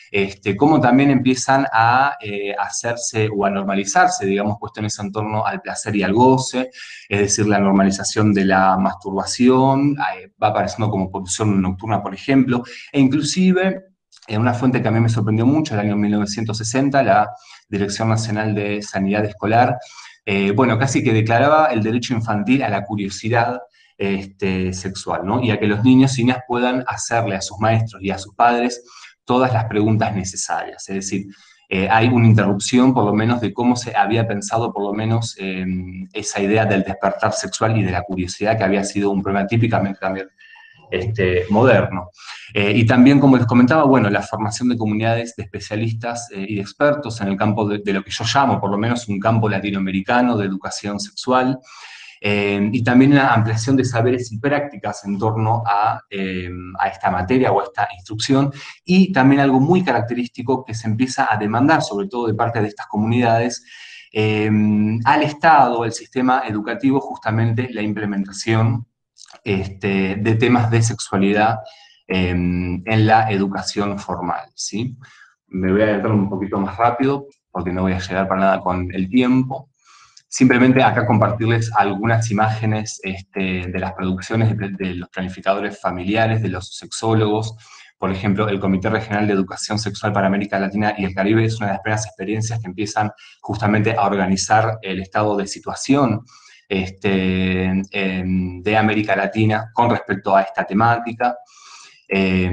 este, cómo también empiezan a eh, hacerse o a normalizarse, digamos, cuestiones en torno al placer y al goce, es decir, la normalización de la masturbación, eh, va apareciendo como pulsión nocturna, por ejemplo, e inclusive, en una fuente que a mí me sorprendió mucho, el año mil novecientos sesenta, la Dirección Nacional de Sanidad Escolar, eh, bueno, casi que declaraba el derecho infantil a la curiosidad este, sexual, ¿no? Y a que los niños y niñas puedan hacerle a sus maestros y a sus padres todas las preguntas necesarias. Es decir, eh, hay una interrupción, por lo menos, de cómo se había pensado, por lo menos, eh, esa idea del despertar sexual y de la curiosidad, que había sido un problema típicamente también Este, moderno. Eh, y también, como les comentaba, bueno, la formación de comunidades de especialistas eh, y de expertos en el campo de, de lo que yo llamo, por lo menos, un campo latinoamericano de educación sexual, eh, y también una ampliación de saberes y prácticas en torno a, eh, a esta materia o a esta instrucción, y también algo muy característico que se empieza a demandar, sobre todo de parte de estas comunidades, eh, al Estado, al sistema educativo, justamente la implementación Este, de temas de sexualidad eh, en la educación formal, ¿sí? Me voy a adelantar un poquito más rápido, porque no voy a llegar para nada con el tiempo. Simplemente acá compartirles algunas imágenes este, de las producciones de, de los planificadores familiares, de los sexólogos. Por ejemplo, el Comité Regional de Educación Sexual para América Latina y el Caribe es una de las primeras experiencias que empiezan justamente a organizar el estado de situación Este, en, de América Latina con respecto a esta temática. Eh,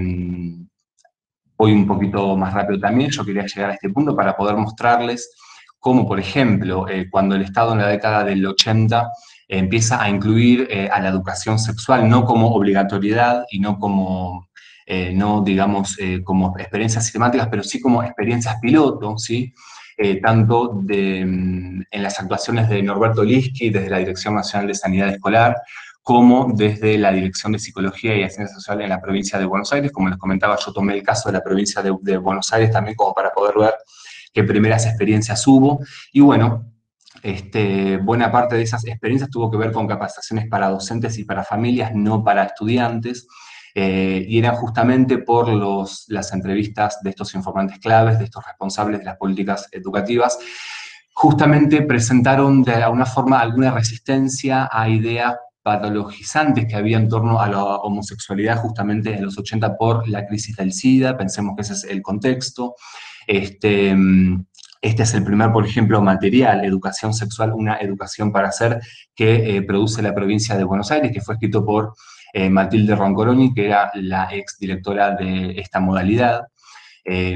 voy un poquito más rápido también, yo quería llegar a este punto para poder mostrarles cómo, por ejemplo, eh, cuando el Estado en la década del ochenta eh, empieza a incluir eh, a la educación sexual no como obligatoriedad y no como, eh, no digamos, eh, como experiencias sistemáticas, pero sí como experiencias piloto, ¿sí? Eh, tanto de, en las actuaciones de Norberto Liski, desde la Dirección Nacional de Sanidad Escolar, como desde la Dirección de Psicología y Asistencia Social en la provincia de Buenos Aires. Como les comentaba, yo tomé el caso de la provincia de, de Buenos Aires también como para poder ver qué primeras experiencias hubo. Y bueno, este, buena parte de esas experiencias tuvo que ver con capacitaciones para docentes y para familias, no para estudiantes. Eh, y eran justamente por los, las entrevistas de estos informantes claves, de estos responsables de las políticas educativas, justamente presentaron de alguna forma alguna resistencia a ideas patologizantes que había en torno a la homosexualidad justamente en los ochenta por la crisis del SIDA. Pensemos que ese es el contexto. Este, este es el primer, por ejemplo, material, Educación Sexual, una educación para hacer, que eh, produce la provincia de Buenos Aires, que fue escrito por Eh, Matilde Roncoroni, que era la ex directora de esta modalidad. Eh,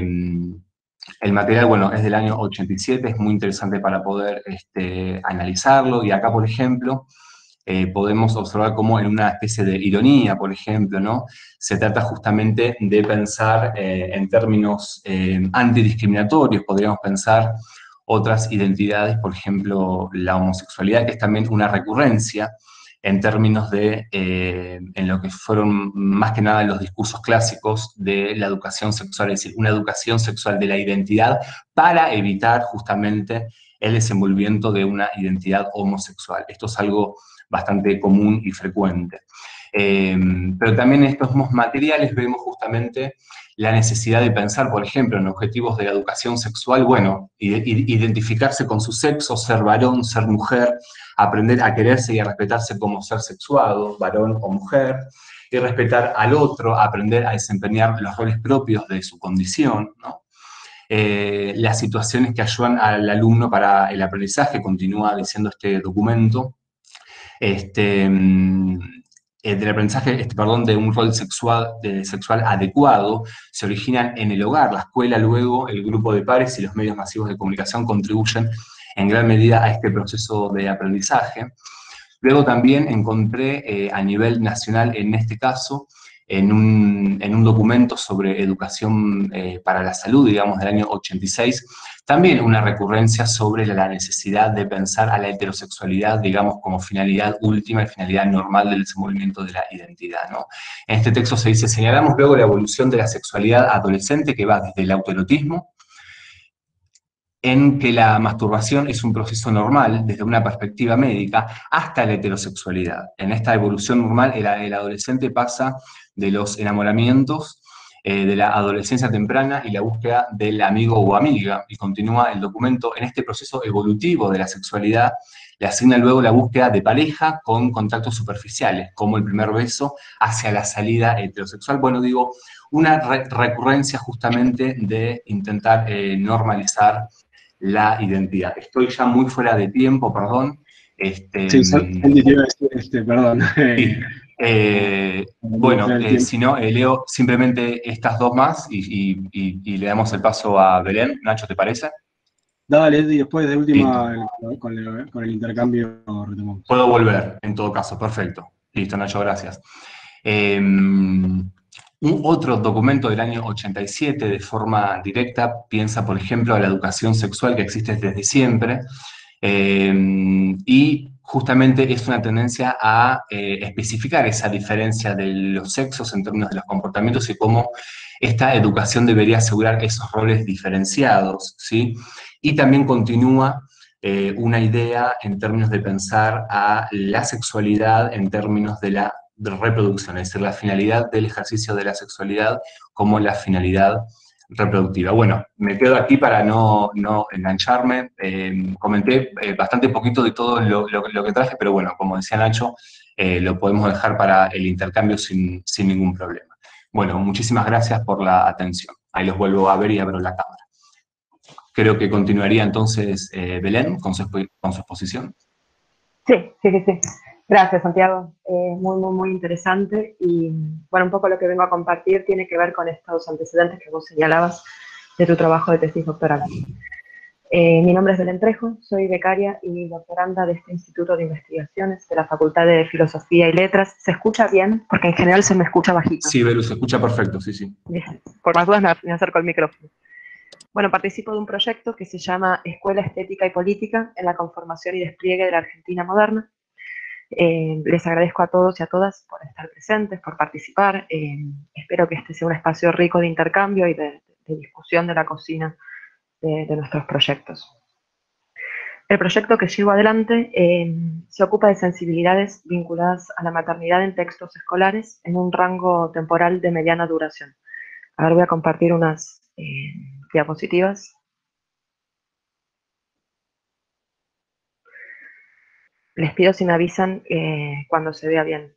el material, bueno, es del año ochenta y siete, es muy interesante para poder este, analizarlo, y acá, por ejemplo, eh, podemos observar cómo en una especie de ironía, por ejemplo, ¿no? Se trata justamente de pensar eh, en términos eh, antidiscriminatorios, podríamos pensar otras identidades, por ejemplo, la homosexualidad, que es también una recurrencia, en términos de, eh, en lo que fueron más que nada los discursos clásicos de la educación sexual, es decir, una educación sexual de la identidad para evitar justamente el desenvolvimiento de una identidad homosexual. Esto es algo bastante común y frecuente. Eh, pero también en estos materiales vemos justamente la necesidad de pensar, por ejemplo, en objetivos de la educación sexual, bueno, identificarse con su sexo, ser varón, ser mujer, aprender a quererse y a respetarse como ser sexuado, varón o mujer, y respetar al otro, aprender a desempeñar los roles propios de su condición, ¿no? Eh, las situaciones que ayudan al alumno para el aprendizaje, continúa diciendo este documento, este, eh, del aprendizaje, este, perdón, de un rol sexual, de, sexual adecuado, se originan en el hogar. La escuela, luego, el grupo de pares y los medios masivos de comunicación contribuyen en gran medida a este proceso de aprendizaje. Luego también encontré eh, a nivel nacional, en este caso, en un, en un documento sobre educación eh, para la salud, digamos, del año ochenta y seis, también una recurrencia sobre la necesidad de pensar a la heterosexualidad, digamos, como finalidad última y finalidad normal del desenvolvimiento de la identidad, ¿no? En este texto se dice: señalamos luego la evolución de la sexualidad adolescente, que va desde el autoerotismo, en que la masturbación es un proceso normal desde una perspectiva médica, hasta la heterosexualidad. En esta evolución normal, el, el adolescente pasa de los enamoramientos eh, de la adolescencia temprana y la búsqueda del amigo o amiga. Y continúa el documento: en este proceso evolutivo de la sexualidad, le asigna luego la búsqueda de pareja con contactos superficiales, como el primer beso hacia la salida heterosexual. Bueno, digo, una re recurrencia justamente de intentar eh, normalizar la identidad. Estoy ya muy fuera de tiempo, perdón. Este, Sí, Santi, te iba a decir, este, perdón. Sí, eh, bueno, eh, si no, eh, leo simplemente estas dos más y, y, y, y le damos el paso a Belén. Nacho, ¿te parece? Dale, y después de última, Listo. el- con, el, con el intercambio retomamos. Puedo volver, en todo caso, perfecto. Listo, Nacho, gracias. Eh, un otro documento del año ochenta y siete, de forma directa, piensa, por ejemplo, a la educación sexual que existe desde siempre, eh, y justamente es una tendencia a eh, especificar esa diferencia de los sexos en términos de los comportamientos y cómo esta educación debería asegurar esos roles diferenciados, ¿sí? Y también continúa eh, una idea en términos de pensar a la sexualidad en términos de la de reproducción, es decir, la finalidad del ejercicio de la sexualidad como la finalidad reproductiva. Bueno, me quedo aquí para no, no engancharme. Eh, comenté eh, bastante poquito de todo lo, lo, lo que traje, pero bueno, como decía Nacho, eh, lo podemos dejar para el intercambio sin, sin ningún problema. Bueno, muchísimas gracias por la atención. Ahí los vuelvo a ver y abro la cámara. Creo que continuaría entonces eh, Belén con su, con su exposición. Sí, sí, sí, sí. Gracias, Santiago. Eh, muy, muy, muy interesante. Y bueno, un poco lo que vengo a compartir tiene que ver con estos antecedentes que vos señalabas de tu trabajo de tesis doctoral. Eh, mi nombre es Belén Trejo, soy becaria y doctoranda de este Instituto de Investigaciones de la Facultad de Filosofía y Letras. ¿Se escucha bien? Porque en general se me escucha bajito. Sí, Belu, se escucha perfecto, sí, sí. Bien. Por más dudas me, me acerco al micrófono. Bueno, participo de un proyecto que se llama Escuela Estética y Política en la conformación y despliegue de la Argentina moderna. Eh, les agradezco a todos y a todas por estar presentes, por participar. Eh, espero que este sea un espacio rico de intercambio y de, de discusión de la cocina de, de nuestros proyectos. El proyecto que llevo adelante eh, se ocupa de sensibilidades vinculadas a la maternidad en textos escolares en un rango temporal de mediana duración. Ahora voy a compartir unas eh, diapositivas. Les pido si me avisan eh, cuando se vea bien.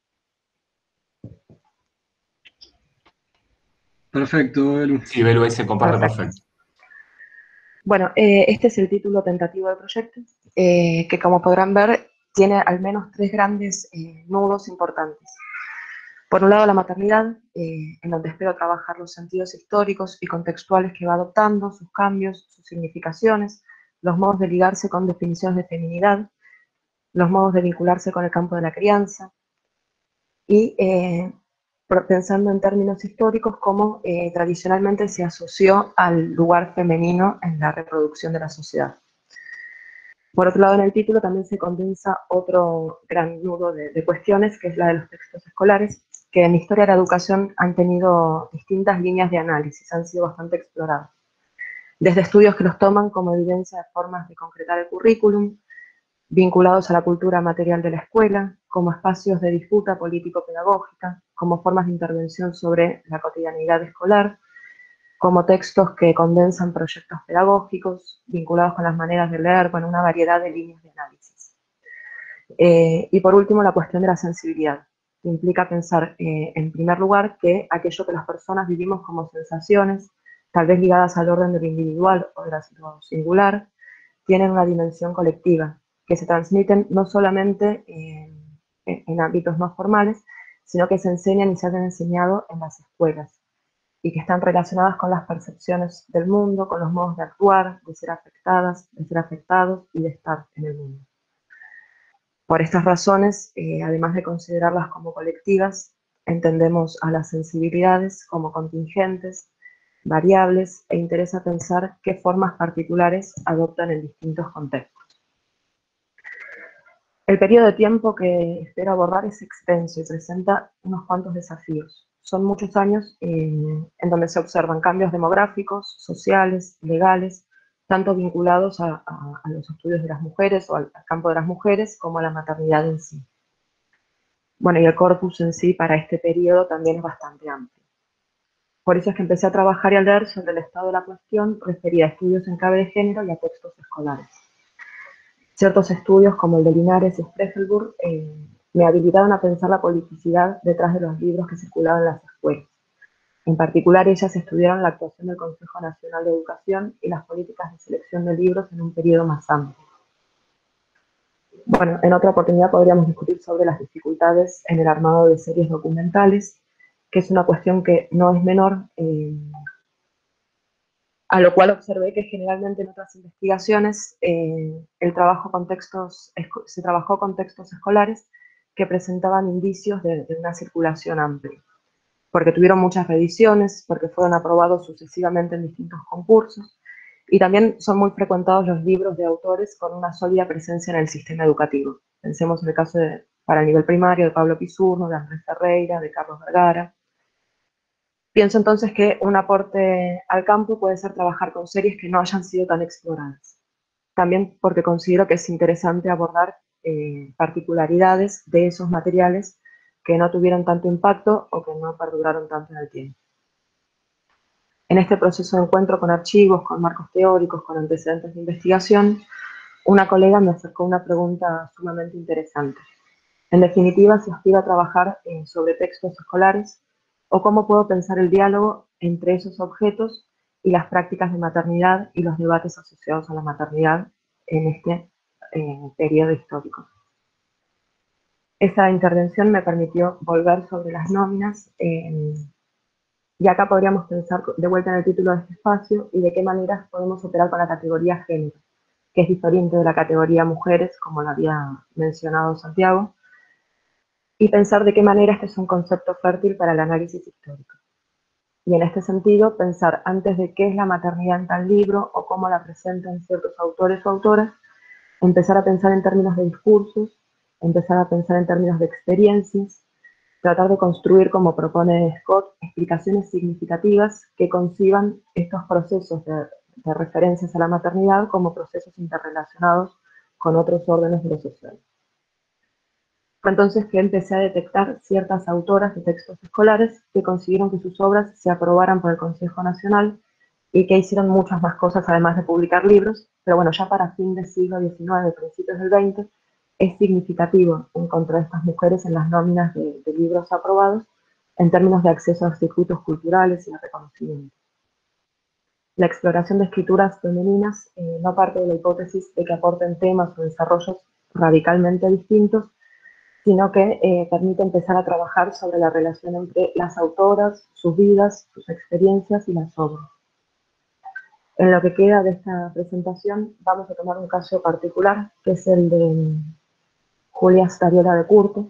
Perfecto, Belu. Sí, Belu, ahí se comparte Perfecto. perfecto. Bueno, eh, este es el título tentativo del proyecto, eh, que como podrán ver tiene al menos tres grandes eh, nudos importantes. Por un lado, la maternidad, eh, en donde espero trabajar los sentidos históricos y contextuales que va adoptando, sus cambios, sus significaciones, los modos de ligarse con definiciones de feminidad, los modos de vincularse con el campo de la crianza, y eh, pensando en términos históricos, cómo eh, tradicionalmente se asoció al lugar femenino en la reproducción de la sociedad. Por otro lado, en el título también se condensa otro gran nudo de, de cuestiones, que es la de los textos escolares, que en historia de la educación han tenido distintas líneas de análisis, han sido bastante explorados. Desde estudios que los toman como evidencia de formas de concretar el currículum, vinculados a la cultura material de la escuela, como espacios de disputa político-pedagógica, como formas de intervención sobre la cotidianidad escolar, como textos que condensan proyectos pedagógicos vinculados con las maneras de leer, bueno, una variedad de líneas de análisis. Eh, y por último, la cuestión de la sensibilidad, que implica pensar, eh, en primer lugar, que aquello que las personas vivimos como sensaciones, tal vez ligadas al orden de lo individual o de lo singular, tienen una dimensión colectiva, que se transmiten no solamente en, en, en ámbitos no formales, sino que se enseñan y se han enseñado en las escuelas, y que están relacionadas con las percepciones del mundo, con los modos de actuar, de ser afectadas, de ser afectados y de estar en el mundo. Por estas razones, eh, además de considerarlas como colectivas, entendemos a las sensibilidades como contingentes, variables, e interesa pensar qué formas particulares adoptan en distintos contextos. El periodo de tiempo que espero abordar es extenso y presenta unos cuantos desafíos. Son muchos años eh, en donde se observan cambios demográficos, sociales, legales, tanto vinculados a, a, a los estudios de las mujeres o al, al campo de las mujeres, como a la maternidad en sí. Bueno, y el corpus en sí para este periodo también es bastante amplio. Por eso es que empecé a trabajar y a leer sobre el estado de la cuestión referida a estudios en clave de género y a textos escolares. Ciertos estudios, como el de Linares y Spregelburg, eh, me habilitaron a pensar la politicidad detrás de los libros que circulaban en las escuelas. En particular, ellas estudiaron la actuación del Consejo Nacional de Educación y las políticas de selección de libros en un periodo más amplio. Bueno, en otra oportunidad podríamos discutir sobre las dificultades en el armado de series documentales, que es una cuestión que no es menor, eh, a lo cual observé que generalmente en otras investigaciones eh, el trabajo con textos, se trabajó con textos escolares que presentaban indicios de, de una circulación amplia, porque tuvieron muchas reediciones, porque fueron aprobados sucesivamente en distintos concursos, y también son muy frecuentados los libros de autores con una sólida presencia en el sistema educativo. Pensemos en el caso de, para el nivel primario, de Pablo Pisurno, de Andrés Ferreira, de Carlos Vergara. Pienso entonces que un aporte al campo puede ser trabajar con series que no hayan sido tan exploradas. También porque considero que es interesante abordar eh, particularidades de esos materiales que no tuvieron tanto impacto o que no perduraron tanto en el tiempo. En este proceso de encuentro con archivos, con marcos teóricos, con antecedentes de investigación, una colega me acercó una pregunta sumamente interesante. En definitiva, si aspiro a trabajar eh, sobre textos escolares, o cómo puedo pensar el diálogo entre esos objetos y las prácticas de maternidad y los debates asociados a la maternidad en este eh, periodo histórico. Esa intervención me permitió volver sobre las nóminas, eh, y acá podríamos pensar de vuelta en el título de este espacio y de qué maneras podemos operar con la categoría género, que es diferente de la categoría mujeres, como lo había mencionado Santiago, y pensar de qué manera este es un concepto fértil para el análisis histórico. Y en este sentido, pensar antes de qué es la maternidad en tal libro o cómo la presentan ciertos autores o autoras, empezar a pensar en términos de discursos, empezar a pensar en términos de experiencias, tratar de construir, como propone Scott, explicaciones significativas que conciban estos procesos de, de referencias a la maternidad como procesos interrelacionados con otros órdenes de lo social. Fue entonces que empecé a detectar ciertas autoras de textos escolares que consiguieron que sus obras se aprobaran por el Consejo Nacional y que hicieron muchas más cosas además de publicar libros, pero bueno, ya para fin del siglo diecinueve, principios del veinte, es significativo encontrar a estas mujeres en las nóminas de, de libros aprobados en términos de acceso a circuitos culturales y de reconocimiento. La exploración de escrituras femeninas eh, no parte de la hipótesis de que aporten temas o desarrollos radicalmente distintos, sino que eh, permite empezar a trabajar sobre la relación entre las autoras, sus vidas, sus experiencias y las obras. En lo que queda de esta presentación vamos a tomar un caso particular, que es el de Julia Stariola de Curto,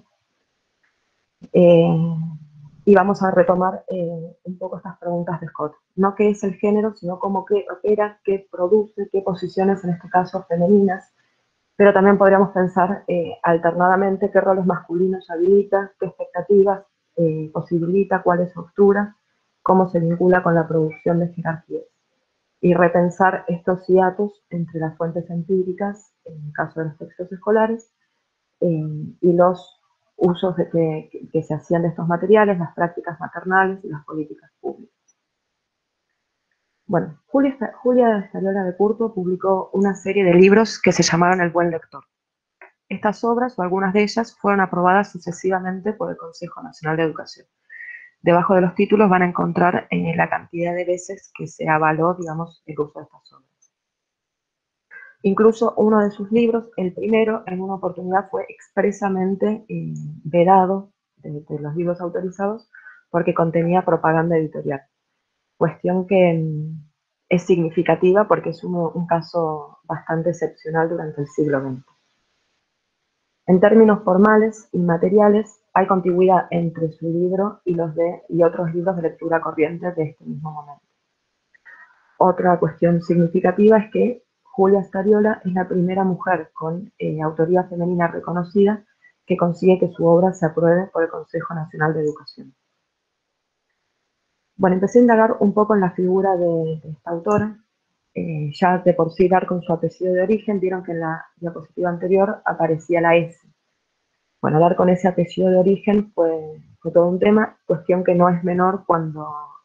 eh, y vamos a retomar eh, un poco estas preguntas de Scott. No qué es el género, sino cómo qué opera, qué produce, qué posiciones, en este caso femeninas, pero también podríamos pensar eh, alternadamente qué roles masculinos habilita, qué expectativas eh, posibilita, cuál es su postura, cómo se vincula con la producción de jerarquías. Y repensar estos hiatos entre las fuentes empíricas, en el caso de los textos escolares, eh, y los usos de que, que se hacían de estos materiales, las prácticas maternales y las políticas públicas. Bueno, Julia, Julia Stariola de Curto publicó una serie de libros que se llamaron El Buen Lector. Estas obras, o algunas de ellas, fueron aprobadas sucesivamente por el Consejo Nacional de Educación. Debajo de los títulos van a encontrar eh, la cantidad de veces que se avaló, digamos, el uso de estas obras. Incluso uno de sus libros, el primero, en una oportunidad fue expresamente eh, vedado de, de los libros autorizados porque contenía propaganda editorial. Cuestión que mm, es significativa porque es un, un caso bastante excepcional durante el siglo veinte. En términos formales y materiales, hay contigüidad entre su libro y, los de, y otros libros de lectura corriente de este mismo momento. Otra cuestión significativa es que Julia Stariola es la primera mujer con eh, autoría femenina reconocida que consigue que su obra se apruebe por el Consejo Nacional de Educación. Bueno, empecé a indagar un poco en la figura de, de esta autora. Eh, ya de por sí dar con su apellido de origen, vieron que en la diapositiva anterior aparecía la S. Bueno, dar con ese apellido de origen fue, fue todo un tema, cuestión que no es menor cuando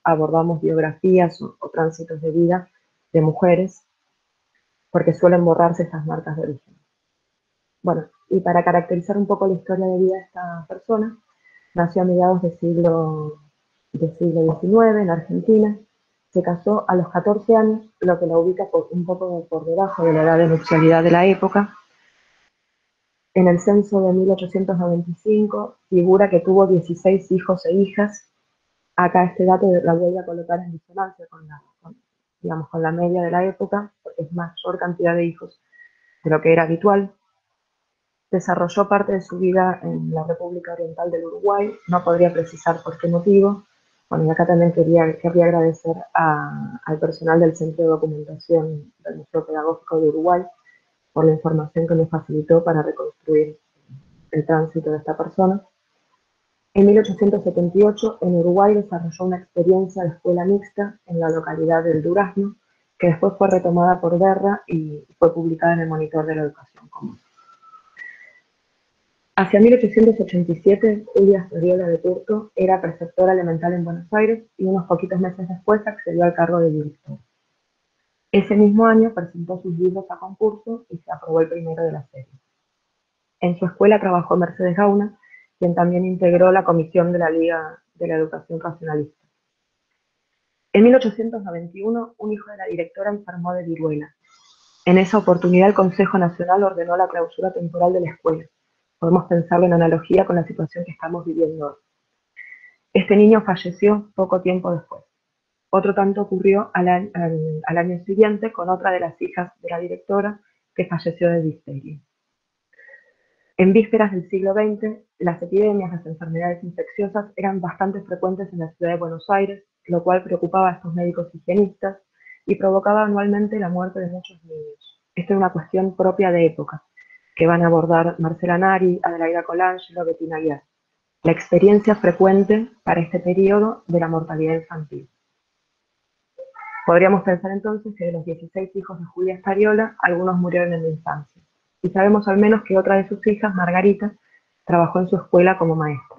abordamos biografías o, o tránsitos de vida de mujeres, porque suelen borrarse estas marcas de origen. Bueno, y para caracterizar un poco la historia de vida de esta persona, nació a mediados del siglo, del siglo diecinueve en Argentina, se casó a los catorce años, lo que la ubica por, un poco por debajo de la edad de nupcialidad de la época. En el censo de mil ochocientos noventa y cinco figura que tuvo dieciséis hijos e hijas. Acá este dato la vuelve a colocar en disonancia con la, con, digamos, con la media de la época, porque es mayor cantidad de hijos de lo que era habitual. Desarrolló parte de su vida en la República Oriental del Uruguay, no podría precisar por qué motivo. Bueno, y acá también quería, querría agradecer a, al personal del Centro de Documentación del Museo Pedagógico de Uruguay por la información que me facilitó para reconstruir el tránsito de esta persona. En mil ochocientos setenta y ocho, en Uruguay desarrolló una experiencia de escuela mixta en la localidad del Durazno, que después fue retomada por Berra y fue publicada en el Monitor de la Educación Común. Hacia mil ochocientos ochenta y siete, Julia Soriola de Turco era preceptora elemental en Buenos Aires y unos poquitos meses después accedió al cargo de directora. Ese mismo año presentó sus libros a concurso y se aprobó el primero de la serie. En su escuela trabajó Mercedes Gauna, quien también integró la comisión de la Liga de la Educación Racionalista. En mil ochocientos noventa y uno, un hijo de la directora enfermó de viruela. En esa oportunidad, el Consejo Nacional ordenó la clausura temporal de la escuela. Podemos pensarlo en analogía con la situación que estamos viviendo hoy. Este niño falleció poco tiempo después. Otro tanto ocurrió al, al, al año siguiente con otra de las hijas de la directora que falleció de difteria. En vísperas del siglo veinte, las epidemias, las enfermedades infecciosas eran bastante frecuentes en la ciudad de Buenos Aires, lo cual preocupaba a estos médicos higienistas y provocaba anualmente la muerte de muchos niños. Esta es una cuestión propia de época, que van a abordar Marcela Nari, Adelaida Colangelo, Bettina Guiar. La experiencia frecuente para este periodo de la mortalidad infantil. Podríamos pensar entonces que de los dieciséis hijos de Julia Stariola, algunos murieron en la infancia. Y sabemos al menos que otra de sus hijas, Margarita, trabajó en su escuela como maestra.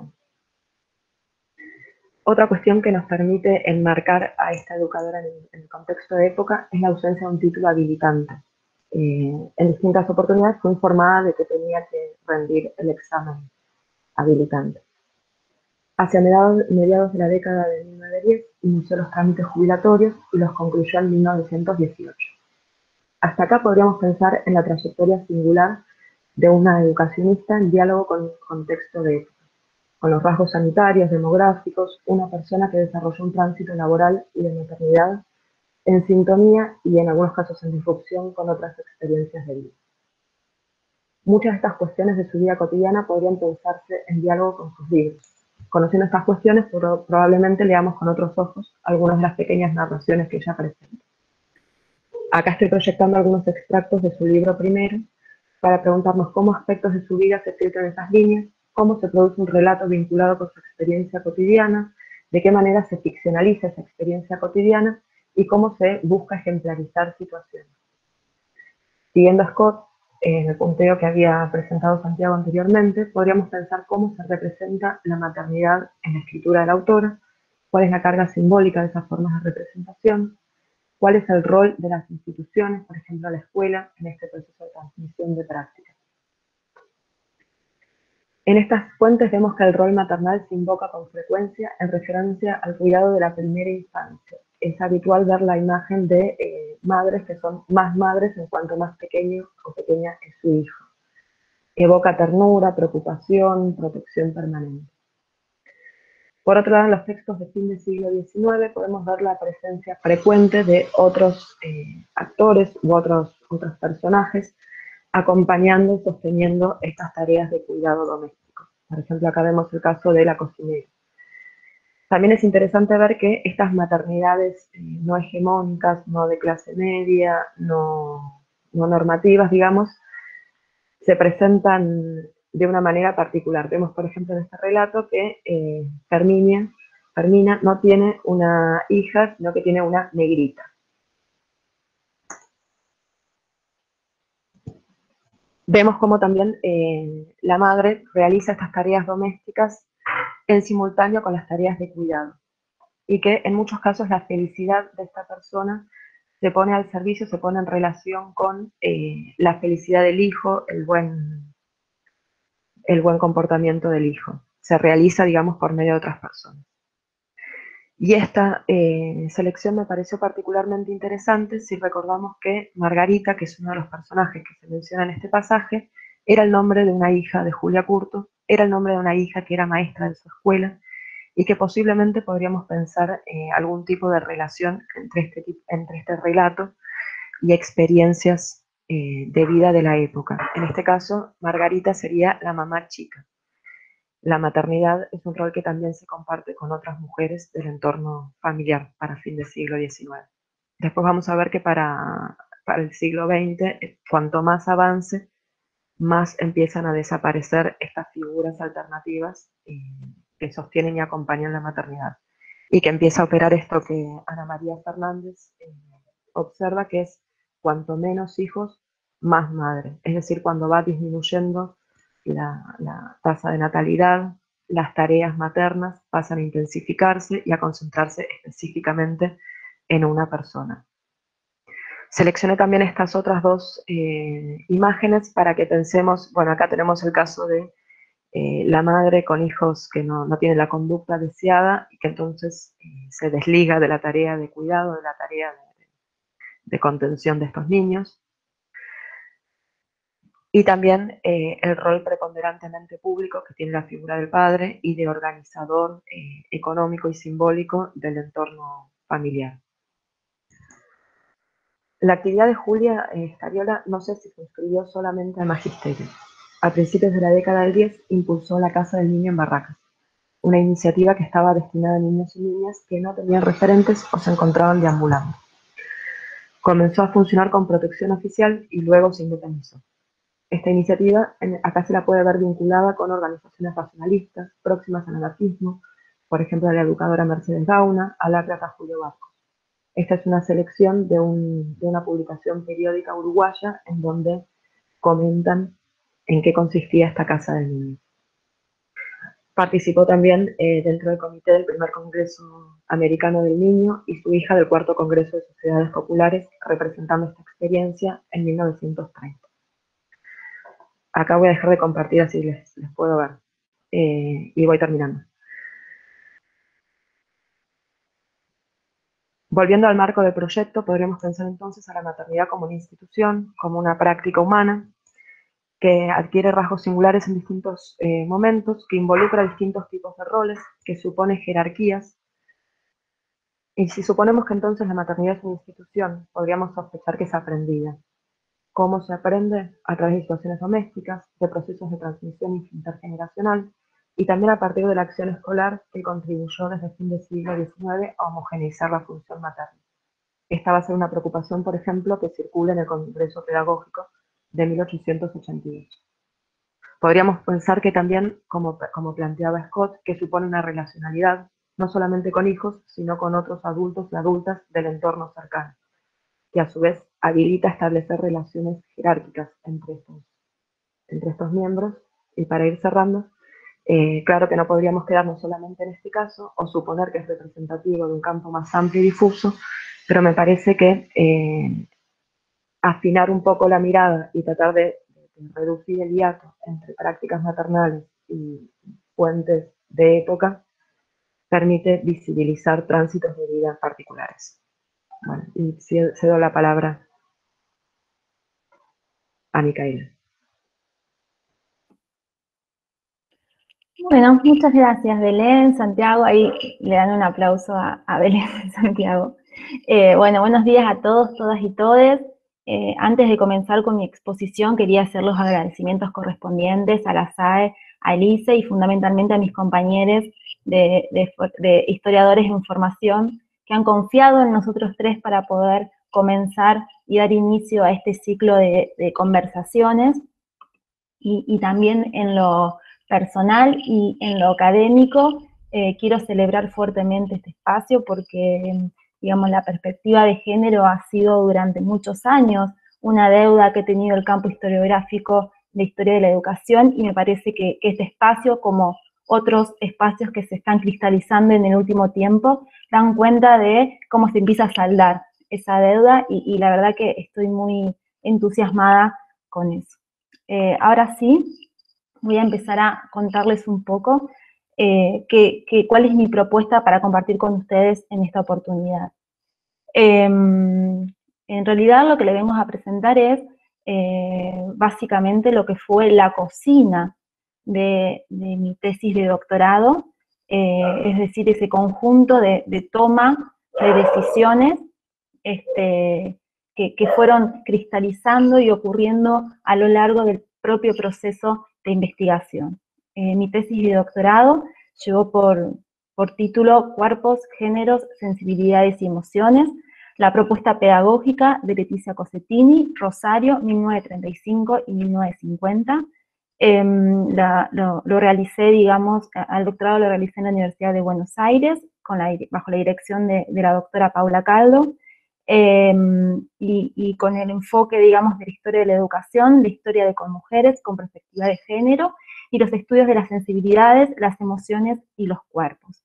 Otra cuestión que nos permite enmarcar a esta educadora en el, en el contexto de época es la ausencia de un título habilitante. Eh, en distintas oportunidades fue informada de que tenía que rendir el examen habilitante. Hacia mediados, mediados de la década de mil novecientos diez inició los trámites jubilatorios y los concluyó en mil novecientos dieciocho. Hasta acá podríamos pensar en la trayectoria singular de una educacionista en diálogo con el contexto de época, con los rasgos sanitarios, demográficos, una persona que desarrolló un tránsito laboral y de maternidad en sintonía y en algunos casos en disrupción con otras experiencias de vida. Muchas de estas cuestiones de su vida cotidiana podrían pensarse en diálogo con sus libros. Conociendo estas cuestiones, probablemente leamos con otros ojos algunas de las pequeñas narraciones que ella presenta. Acá estoy proyectando algunos extractos de su libro primero, para preguntarnos cómo aspectos de su vida se filtran en esas líneas, cómo se produce un relato vinculado con su experiencia cotidiana, de qué manera se ficcionaliza esa experiencia cotidiana y cómo se busca ejemplarizar situaciones. Siguiendo a Scott, en el punteo que había presentado Santiago anteriormente, podríamos pensar cómo se representa la maternidad en la escritura de la autora, cuál es la carga simbólica de esas formas de representación, cuál es el rol de las instituciones, por ejemplo la escuela, en este proceso de transmisión de prácticas. En estas fuentes vemos que el rol maternal se invoca con frecuencia en referencia al cuidado de la primera infancia. Es habitual ver la imagen de eh, madres que son más madres en cuanto más pequeño o pequeña es su hijo. Evoca ternura, preocupación, protección permanente. Por otro lado, en los textos de fin del siglo diecinueve podemos ver la presencia frecuente de otros eh, actores u otros, otros personajes acompañando y sosteniendo estas tareas de cuidado doméstico. Por ejemplo, acá vemos el caso de la cocinera. También es interesante ver que estas maternidades eh, no hegemónicas, no de clase media, no, no normativas, digamos, se presentan de una manera particular. Vemos, por ejemplo, en este relato que eh, Ferminia, Fermina no tiene una hija, sino que tiene una negrita. Vemos cómo también eh, la madre realiza estas tareas domésticas en simultáneo con las tareas de cuidado. y que en muchos casos la felicidad de esta persona se pone al servicio, se pone en relación con eh, la felicidad del hijo, el buen, el buen comportamiento del hijo. Se realiza, digamos, por medio de otras personas. Y esta eh, selección me pareció particularmente interesante si recordamos que Margarita, que es uno de los personajes que se menciona en este pasaje, era el nombre de una hija de Julia Curto, era el nombre de una hija que era maestra de su escuela, y que posiblemente podríamos pensar eh, algún tipo de relación entre este, entre este relato y experiencias eh, de vida de la época. En este caso, Margarita sería la mamá chica. La maternidad es un rol que también se comparte con otras mujeres del entorno familiar para fin del siglo diecinueve. Después vamos a ver que para, para el siglo veinte, cuanto más avance, más empiezan a desaparecer estas figuras alternativas eh, que sostienen y acompañan la maternidad. Y que empieza a operar esto que Ana María Fernández eh, observa, que es cuanto menos hijos, más madre. Es decir, cuando va disminuyendo la, la tasa de natalidad, las tareas maternas pasan a intensificarse y a concentrarse específicamente en una persona. Seleccioné también estas otras dos eh, imágenes para que pensemos, bueno, acá tenemos el caso de eh, la madre con hijos que no, no tienen la conducta deseada y que entonces eh, se desliga de la tarea de cuidado, de la tarea de, de contención de estos niños. Y también eh, el rol preponderantemente público que tiene la figura del padre y de organizador eh, económico y simbólico del entorno familiar. La actividad de Julia eh, Scariolo no se circunscribió solamente al magisterio. A principios de la década del diez impulsó la Casa del Niño en Barracas, una iniciativa que estaba destinada a niños y niñas que no tenían referentes o se encontraban deambulando. Comenzó a funcionar con protección oficial y luego se independizó. Esta iniciativa acá se la puede ver vinculada con organizaciones racionalistas próximas al anarquismo, por ejemplo, a la educadora Mercedes Gauna, a la Plata Julio Barcos. Esta es una selección de, un, de una publicación periódica uruguaya en donde comentan en qué consistía esta Casa del Niño. Participó también eh, dentro del comité del primer Congreso Americano del Niño y su hija del cuarto Congreso de Sociedades Populares, representando esta experiencia en mil novecientos treinta. Acá voy a dejar de compartir así les, les puedo ver. Eh, y voy terminando. Volviendo al marco del proyecto, podríamos pensar entonces a la maternidad como una institución, como una práctica humana, que adquiere rasgos singulares en distintos eh, momentos, que involucra distintos tipos de roles, que supone jerarquías. Y si suponemos que entonces la maternidad es una institución, podríamos sospechar que es aprendida. ¿Cómo se aprende? A través de situaciones domésticas, de procesos de transmisión intergeneracional, y también a partir de la acción escolar que contribuyó desde el fin del siglo diecinueve a homogeneizar la función materna. Esta va a ser una preocupación, por ejemplo, que circula en el Congreso Pedagógico de mil ochocientos ochenta y ocho. Podríamos pensar que también, como, como planteaba Scott, que supone una relacionalidad, no solamente con hijos, sino con otros adultos y adultas del entorno cercano, que a su vez habilita establecer relaciones jerárquicas entre estos, entre estos miembros. Y para ir cerrando, eh, claro que no podríamos quedarnos solamente en este caso o suponer que es representativo de un campo más amplio y difuso, pero me parece que eh, afinar un poco la mirada y tratar de, de reducir el hiato entre prácticas maternales y fuentes de época permite visibilizar tránsitos de vida particulares. Bueno, y cedo la palabra a Micaela. Bueno, muchas gracias Belén, Santiago, ahí le dan un aplauso a, a Belén y Santiago. Eh, bueno, buenos días a todos, todas y todes. Eh, antes de comenzar con mi exposición quería hacer los agradecimientos correspondientes a la S A E, a Elise y fundamentalmente a mis compañeros de, de, de historiadores en formación que han confiado en nosotros tres para poder comenzar y dar inicio a este ciclo de, de conversaciones y, y también en lo personal y en lo académico eh, quiero celebrar fuertemente este espacio porque, digamos, la perspectiva de género ha sido durante muchos años una deuda que ha tenido el campo historiográfico de historia de la educación y me parece que, que este espacio como otros espacios que se están cristalizando en el último tiempo, dan cuenta de cómo se empieza a saldar esa deuda y, y la verdad que estoy muy entusiasmada con eso. Eh, ahora sí, voy a empezar a contarles un poco eh, que, que, cuál es mi propuesta para compartir con ustedes en esta oportunidad. Eh, en realidad lo que le venimos a presentar es eh, básicamente lo que fue la cocina de, de mi tesis de doctorado, eh, es decir, ese conjunto de, de toma de decisiones este, que, que fueron cristalizando y ocurriendo a lo largo del propio proceso de investigación. Eh, mi tesis de doctorado llevó por, por título Cuerpos, Géneros, Sensibilidades y Emociones, la propuesta pedagógica de Leticia Cossettini, Rosario, mil novecientos treinta y cinco y mil novecientos cincuenta. Eh, la, lo, lo realicé, digamos, al doctorado lo realicé en la Universidad de Buenos Aires, con la, bajo la dirección de, de la doctora Paula Caldo, eh, y, y con el enfoque, digamos, de la historia de la educación, de historia de con mujeres, con perspectiva de género, y los estudios de las sensibilidades, las emociones y los cuerpos.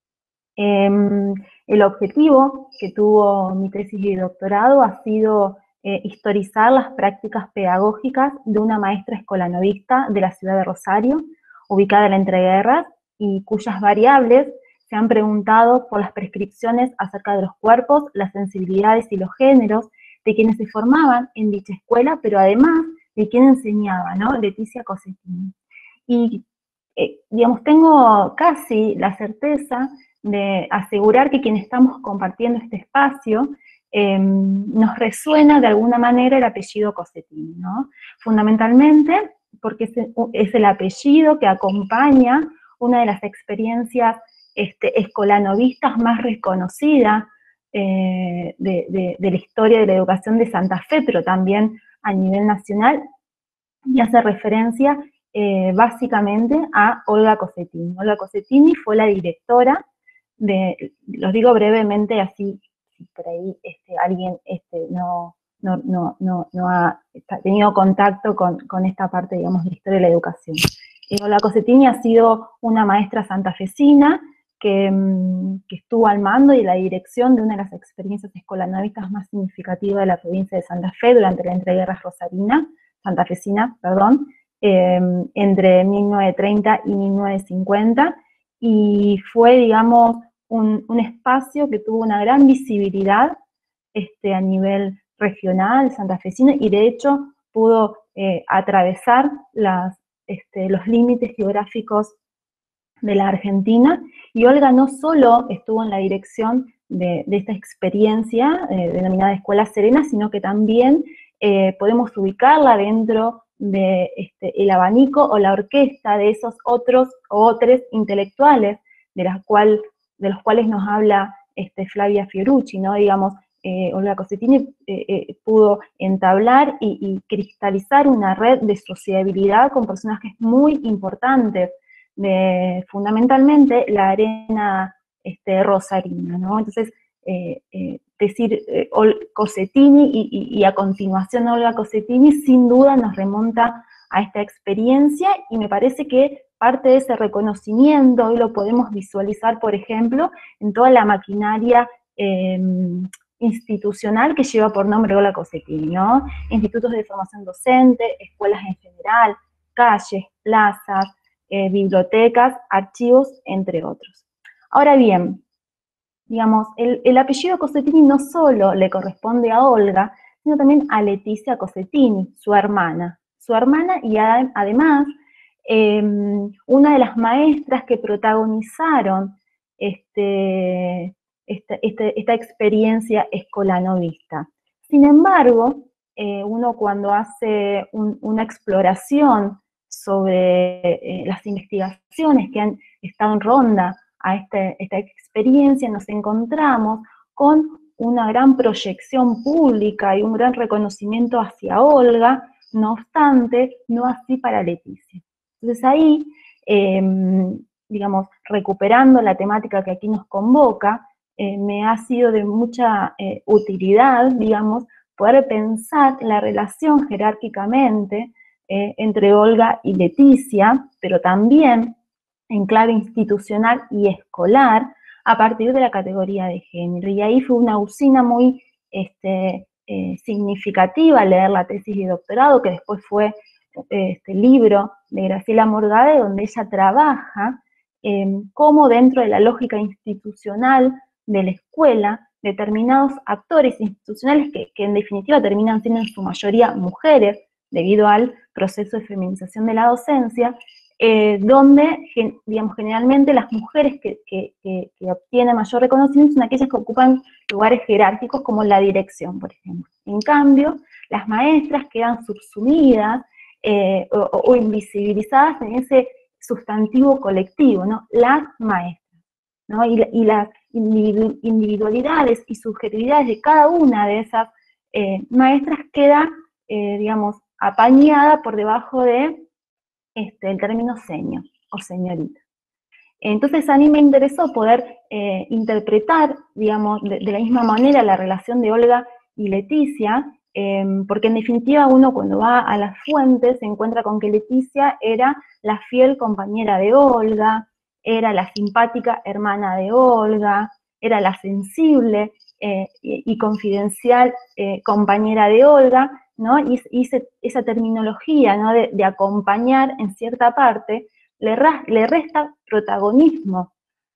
Eh, el objetivo que tuvo mi tesis de doctorado ha sido eh, historizar las prácticas pedagógicas de una maestra escolanovista de la ciudad de Rosario, ubicada en la entreguerras, y cuyas variables se han preguntado por las prescripciones acerca de los cuerpos, las sensibilidades y los géneros de quienes se formaban en dicha escuela, pero además de quien enseñaba, ¿no? Leticia Cossettini. Y, eh, digamos, tengo casi la certeza de asegurar que quienes estamos compartiendo este espacio eh, nos resuena de alguna manera el apellido Cossettini, ¿no? Fundamentalmente porque es, es el apellido que acompaña una de las experiencias este, escolanovistas más reconocidas eh, de, de, de la historia de la educación de Santa Fe, pero también a nivel nacional, y hace referencia eh, básicamente a Olga Cossettini. Olga Cossettini fue la directora de, los digo brevemente así, si por ahí este, alguien este, no, no, no, no, no ha tenido contacto con, con esta parte, digamos, de la historia de la educación. Eh, Olga Cossettini ha sido una maestra santafesina que, que estuvo al mando y la dirección de una de las experiencias escolanovistas más significativas de la provincia de Santa Fe durante la entreguerras rosarina, santafesina, perdón, eh, entre mil novecientos treinta y mil novecientos cincuenta, y fue, digamos, un, un espacio que tuvo una gran visibilidad este, a nivel regional, santafesino, y de hecho pudo eh, atravesar las, este, los límites geográficos de la Argentina, y Olga no solo estuvo en la dirección de, de esta experiencia eh, denominada Escuela Serena, sino que también eh, podemos ubicarla dentro de este, el abanico o la orquesta de esos otros o otros intelectuales de, las cual, de los cuales nos habla este, Flavia Fiorucci, ¿no? Digamos, eh, Olga Cossettini eh, eh, pudo entablar y, y cristalizar una red de sociabilidad con personajes muy importantes, de fundamentalmente la arena este, rosarina, ¿no? Entonces, eh, eh, decir eh, Cossettini y, y, y a continuación Olga Cossettini sin duda nos remonta a esta experiencia, y me parece que parte de ese reconocimiento hoy lo podemos visualizar, por ejemplo, en toda la maquinaria eh, institucional que lleva por nombre Olga Cossettini, ¿no? Institutos de formación docente, escuelas en general, calles, plazas, Eh, bibliotecas, archivos, entre otros. Ahora bien, digamos, el, el apellido Cossettini no solo le corresponde a Olga, sino también a Leticia Cossettini, su hermana. Su hermana y a, además eh, una de las maestras que protagonizaron este, este, este, esta experiencia escolanovista. Sin embargo, eh, uno cuando hace un, una exploración sobre eh, las investigaciones que han estado en ronda a este, esta experiencia, nos encontramos con una gran proyección pública y un gran reconocimiento hacia Olga, no obstante, no así para Leticia. Entonces ahí, eh, digamos, recuperando la temática que aquí nos convoca, eh, me ha sido de mucha eh, utilidad, digamos, poder pensar la relación jerárquicamente Eh, entre Olga y Leticia, pero también en clave institucional y escolar a partir de la categoría de género. Y ahí fue una usina muy este, eh, significativa leer la tesis de doctorado, que después fue este libro de Graciela Morgade, donde ella trabaja eh, cómo dentro de la lógica institucional de la escuela, determinados actores institucionales que, que en definitiva terminan siendo en su mayoría mujeres, debido al proceso de feminización de la docencia, eh, donde, digamos, generalmente las mujeres que, que, que, que obtienen mayor reconocimiento son aquellas que ocupan lugares jerárquicos como la dirección, por ejemplo. En cambio, las maestras quedan subsumidas eh, o, o invisibilizadas en ese sustantivo colectivo, ¿no? Las maestras, ¿no? Y, y las individualidades y subjetividades de cada una de esas eh, maestras queda, eh, digamos, apañada por debajo de este, el término señor o señorita. Entonces a mí me interesó poder eh, interpretar, digamos, de, de la misma manera la relación de Olga y Leticia, eh, porque en definitiva uno cuando va a las fuentes se encuentra con que Leticia era la fiel compañera de Olga, era la simpática hermana de Olga, era la sensible eh, y, y confidencial eh, compañera de Olga, ¿no? Y, y ese, esa terminología, ¿no? de, de acompañar en cierta parte le, le resta protagonismo,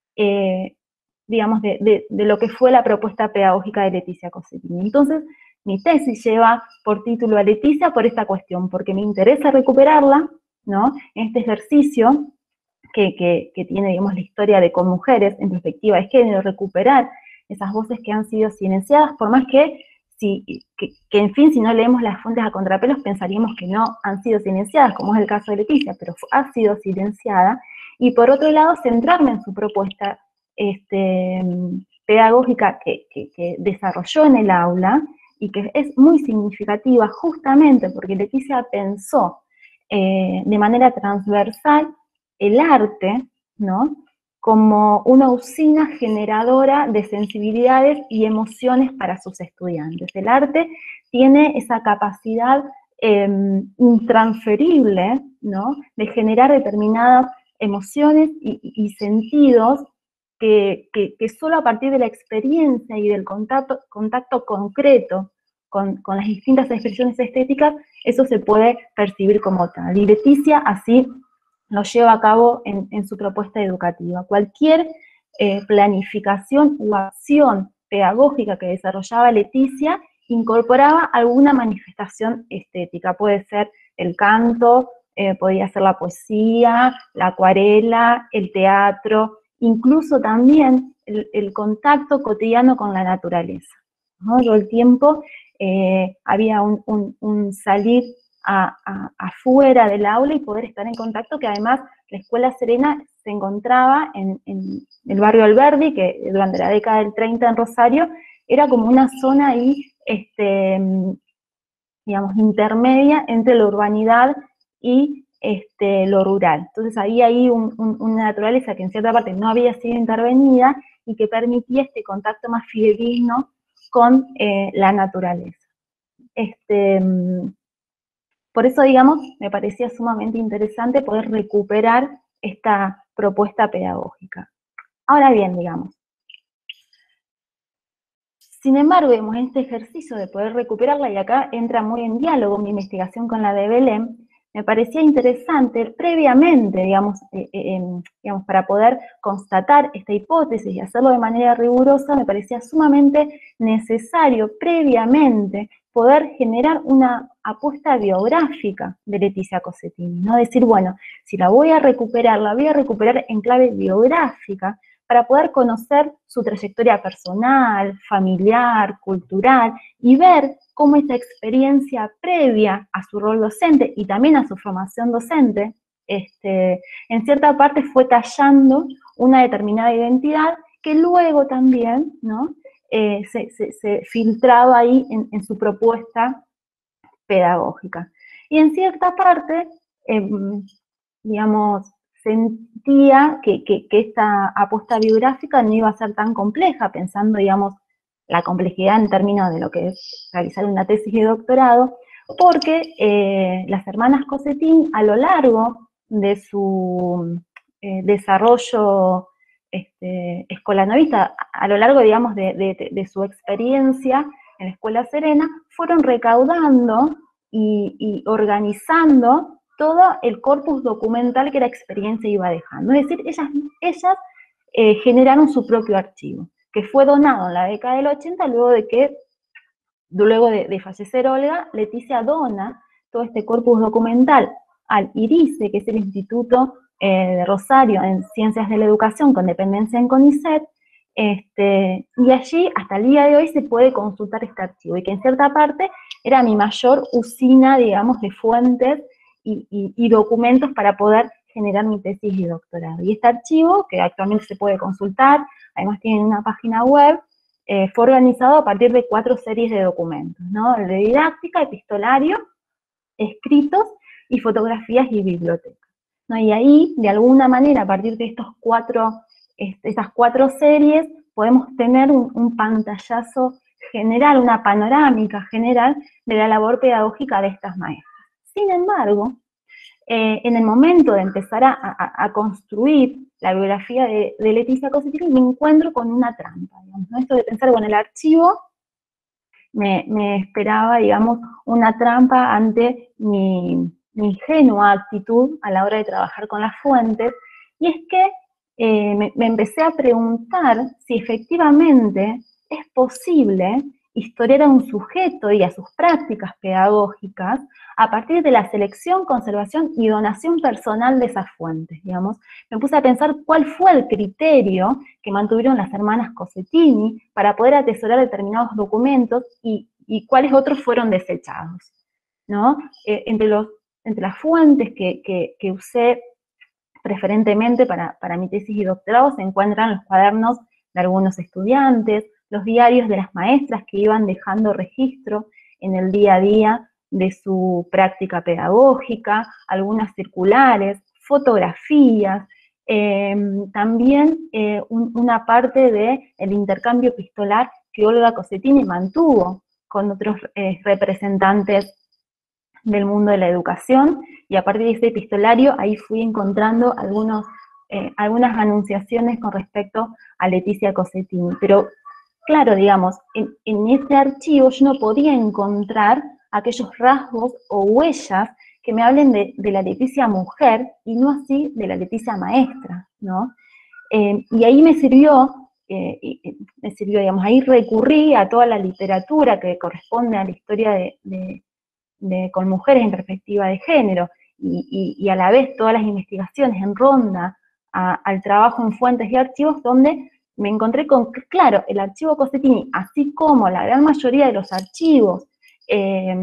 eh, digamos, de, de, de lo que fue la propuesta pedagógica de Leticia Cossetini. Entonces, mi tesis lleva por título a Leticia por esta cuestión, porque me interesa recuperarla, ¿no? En este ejercicio que, que, que tiene, digamos, la historia de Con Mujeres en perspectiva de género, recuperar esas voces que han sido silenciadas, por más que, si, que, que en fin, si no leemos las fuentes a contrapelos, pensaríamos que no han sido silenciadas, como es el caso de Leticia, pero ha sido silenciada, y por otro lado, centrarme en su propuesta este, pedagógica que, que, que desarrolló en el aula, y que es muy significativa justamente porque Leticia pensó eh, de manera transversal el arte, ¿no? Como una usina generadora de sensibilidades y emociones para sus estudiantes. El arte tiene esa capacidad eh, intransferible, ¿no? De generar determinadas emociones y, y sentidos que, que, que solo a partir de la experiencia y del contacto, contacto concreto con, con las distintas expresiones estéticas, eso se puede percibir como tal. Y Leticia así lo lleva a cabo en, en su propuesta educativa. Cualquier eh, planificación u acción pedagógica que desarrollaba Leticia incorporaba alguna manifestación estética. Puede ser el canto, eh, podía ser la poesía, la acuarela, el teatro, incluso también el, el contacto cotidiano con la naturaleza, ¿no? Todo el tiempo eh, había un, un, un salir A, a, afuera del aula y poder estar en contacto, que además la Escuela Serena se encontraba en, en el barrio Alberdi, que durante la década del treinta en Rosario era como una zona ahí, este, digamos, intermedia entre la urbanidad y este, lo rural. Entonces había ahí un, un, una naturaleza que en cierta parte no había sido intervenida y que permitía este contacto más fidedigno con eh, la naturaleza. Este, Por eso, digamos, me parecía sumamente interesante poder recuperar esta propuesta pedagógica. Ahora bien, digamos, sin embargo, vemos este ejercicio de poder recuperarla, y acá entra muy en diálogo mi investigación con la de Belén, me parecía interesante previamente, digamos, eh, eh, digamos, para poder constatar esta hipótesis y hacerlo de manera rigurosa, me parecía sumamente necesario previamente poder generar una apuesta biográfica de Leticia Cossetini, ¿no? Decir, bueno, si la voy a recuperar, la voy a recuperar en clave biográfica, para poder conocer su trayectoria personal, familiar, cultural, y ver cómo esta experiencia previa a su rol docente y también a su formación docente, este, en cierta parte fue tallando una determinada identidad que luego también, ¿no? eh, se, se, se filtraba ahí en, en su propuesta pedagógica. Y en cierta parte, eh, digamos, sentía que, que, que esta apuesta biográfica no iba a ser tan compleja, pensando, digamos, la complejidad en términos de lo que es realizar una tesis de doctorado, porque eh, las hermanas Cossetini, a lo largo de su eh, desarrollo este, escolanovista, a lo largo, digamos, de, de, de su experiencia en la Escuela Serena, fueron recaudando y, y organizando todo el corpus documental que la experiencia iba dejando. Es decir, ellas, ellas eh, generaron su propio archivo, que fue donado en la década del ochenta, luego de que, luego de, de fallecer Olga, Leticia dona todo este corpus documental al IRICE, que es el Instituto eh, de Rosario en Ciencias de la Educación, con dependencia en CONICET, este, y allí, hasta el día de hoy, se puede consultar este archivo, y que en cierta parte era mi mayor usina, digamos, de fuentes y, y, y documentos para poder generar mi tesis y doctorado. Y este archivo, que actualmente se puede consultar, además tiene una página web, eh, fue organizado a partir de cuatro series de documentos, ¿no? El de didáctica, epistolario, escritos y fotografías y bibliotecas, ¿no? Y ahí, de alguna manera, a partir de estos cuatro, estas cuatro series, podemos tener un, un pantallazo general, una panorámica general de la labor pedagógica de estas maestras. Sin embargo, eh, en el momento de empezar a, a, a construir la biografía de, de Leticia Cosentini, me encuentro con una trampa, digamos, ¿no? Esto de pensar, bueno, el archivo me, me esperaba, digamos, una trampa ante mi, mi ingenua actitud a la hora de trabajar con las fuentes, y es que eh, me, me empecé a preguntar si efectivamente es posible historiar a un sujeto y a sus prácticas pedagógicas a partir de la selección, conservación y donación personal de esas fuentes, digamos. Me puse a pensar cuál fue el criterio que mantuvieron las hermanas Cosentini para poder atesorar determinados documentos y, y cuáles otros fueron desechados, ¿no? Eh, entre, los, entre las fuentes que, que, que usé preferentemente para, para mi tesis y doctorado se encuentran los cuadernos de algunos estudiantes, los diarios de las maestras que iban dejando registro en el día a día de su práctica pedagógica, algunas circulares, fotografías, eh, también eh, un, una parte del intercambio epistolar que Olga Cosentini mantuvo con otros eh, representantes del mundo de la educación, y a partir de ese epistolario ahí fui encontrando algunos, eh, algunas anunciaciones con respecto a Leticia Cosentini. Pero claro, digamos, en, en este archivo yo no podía encontrar aquellos rasgos o huellas que me hablen de, de la Leticia mujer y no así de la Leticia maestra, ¿no? Eh, y ahí me sirvió, eh, me sirvió, digamos, ahí recurrí a toda la literatura que corresponde a la historia de, de, de con mujeres en perspectiva de género, y, y, y a la vez todas las investigaciones en ronda a, al trabajo en fuentes y archivos, donde me encontré con que, claro, el archivo Cosentini, así como la gran mayoría de los archivos eh,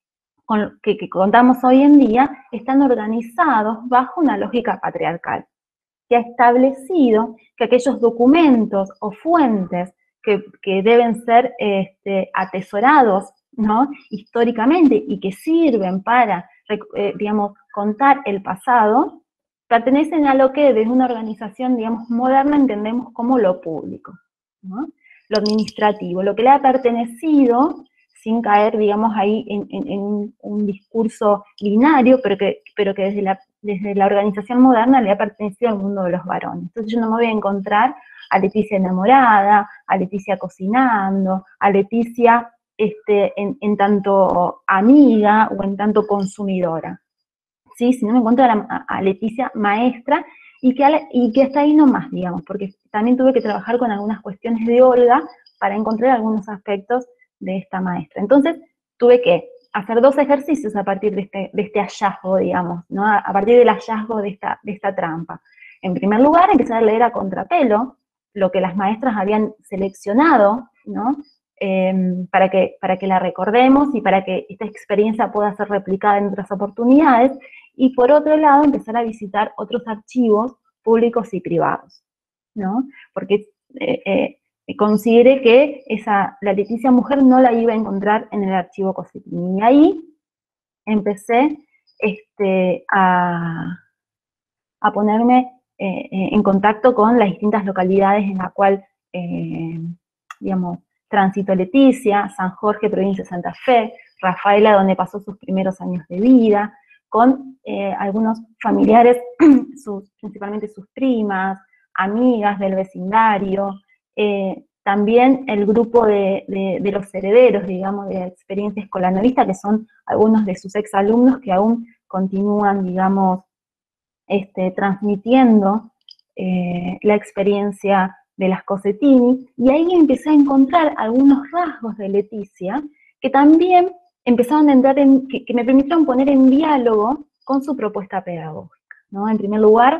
con, que, que contamos hoy en día, están organizados bajo una lógica patriarcal, que ha establecido que aquellos documentos o fuentes que, que deben ser este, atesorados, ¿no?, históricamente, y que sirven para, eh, digamos, contar el pasado, pertenecen a lo que desde una organización, digamos, moderna entendemos como lo público, ¿no?, lo administrativo, lo que le ha pertenecido, sin caer, digamos, ahí en, en, en un, un discurso binario, pero que, pero que desde, la, desde la organización moderna le ha pertenecido al mundo de los varones. Entonces yo no me voy a encontrar a Leticia enamorada, a Leticia cocinando, a Leticia este, en, en tanto amiga o en tanto consumidora, ¿sí? Sino me encuentro a, la, a Leticia maestra, y que, la, y que hasta ahí nomás, digamos, porque también tuve que trabajar con algunas cuestiones de Olga para encontrar algunos aspectos de esta maestra. Entonces tuve que hacer dos ejercicios a partir de este, de este hallazgo, digamos, ¿no?, a, a partir del hallazgo de esta, de esta trampa. En primer lugar, empezar a leer a contrapelo lo que las maestras habían seleccionado, ¿no?, eh, para, que, para que la recordemos y para que esta experiencia pueda ser replicada en otras oportunidades, y por otro lado, empezar a visitar otros archivos públicos y privados, ¿no?, porque eh, eh, consideré que esa, la Leticia mujer no la iba a encontrar en el archivo Cosentini. Y ahí empecé este, a, a ponerme eh, en contacto con las distintas localidades en la cual, eh, digamos, transitó Leticia: San Jorge, provincia de Santa Fe; Rafaela, donde pasó sus primeros años de vida; con eh, algunos familiares, sus, principalmente sus primas, amigas del vecindario, eh, también el grupo de, de, de los herederos, digamos, de Experiencia Escolanovista, que son algunos de sus exalumnos que aún continúan, digamos, este, transmitiendo eh, la experiencia de las Cosetini, y ahí empecé a encontrar algunos rasgos de Leticia que también empezaron a entrar en, que, que me permitieron poner en diálogo con su propuesta pedagógica, ¿no? En primer lugar,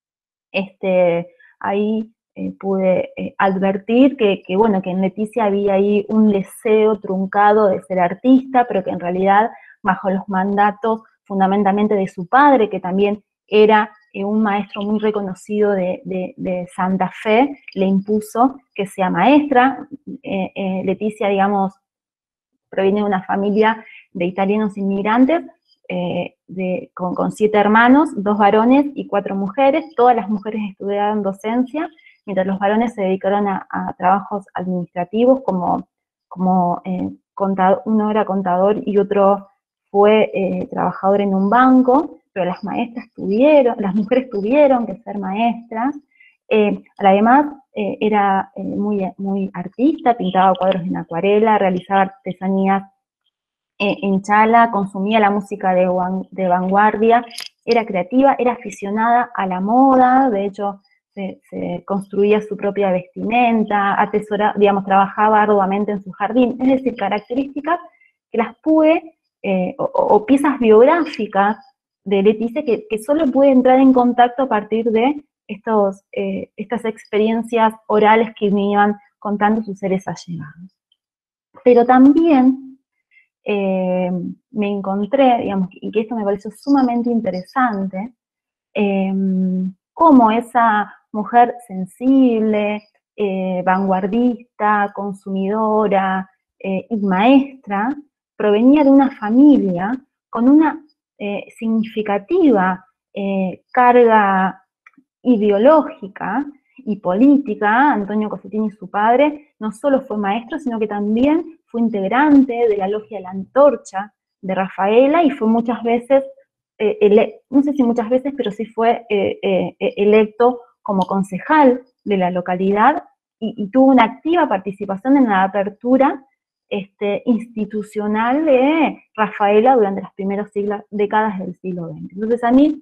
este, ahí eh, pude eh, advertir que, que, bueno, que en Leticia había ahí un deseo truncado de ser artista, pero que en realidad, bajo los mandatos fundamentalmente de su padre, que también era eh, un maestro muy reconocido de, de, de Santa Fe, le impuso que sea maestra. Eh, eh, Leticia, digamos, proviene de una familia de italianos inmigrantes, eh, de, con, con siete hermanos, dos varones y cuatro mujeres. Todas las mujeres estudiaron docencia, mientras los varones se dedicaron a, a trabajos administrativos, como, como eh, contador, uno era contador y otro fue eh, trabajador en un banco, pero las maestras tuvieron, las mujeres tuvieron que ser maestras. Eh, además, eh, era eh, muy, muy artista, pintaba cuadros en acuarela, realizaba artesanías eh, en chala, consumía la música de, de vanguardia, era creativa, era aficionada a la moda, de hecho, se, se construía su propia vestimenta, atesora, digamos, trabajaba arduamente en su jardín, es decir, características que las pude, eh, o, o piezas biográficas de Leticia que, que solo pude entrar en contacto a partir de estos, eh, estas experiencias orales que me iban contando sus seres allegados. Pero también eh, me encontré, digamos, y que esto me pareció sumamente interesante, eh, cómo esa mujer sensible, eh, vanguardista, consumidora eh, y maestra, provenía de una familia con una eh, significativa eh, carga ideológica y política. Antonio Cosetini, su padre, no solo fue maestro, sino que también fue integrante de la Logia de la Antorcha de Rafaela, y fue muchas veces, eh, ele no sé si muchas veces, pero sí fue eh, eh, electo como concejal de la localidad, y, y tuvo una activa participación en la apertura este, institucional de Rafaela durante las primeras siglas, décadas del siglo veinte. Entonces a mí,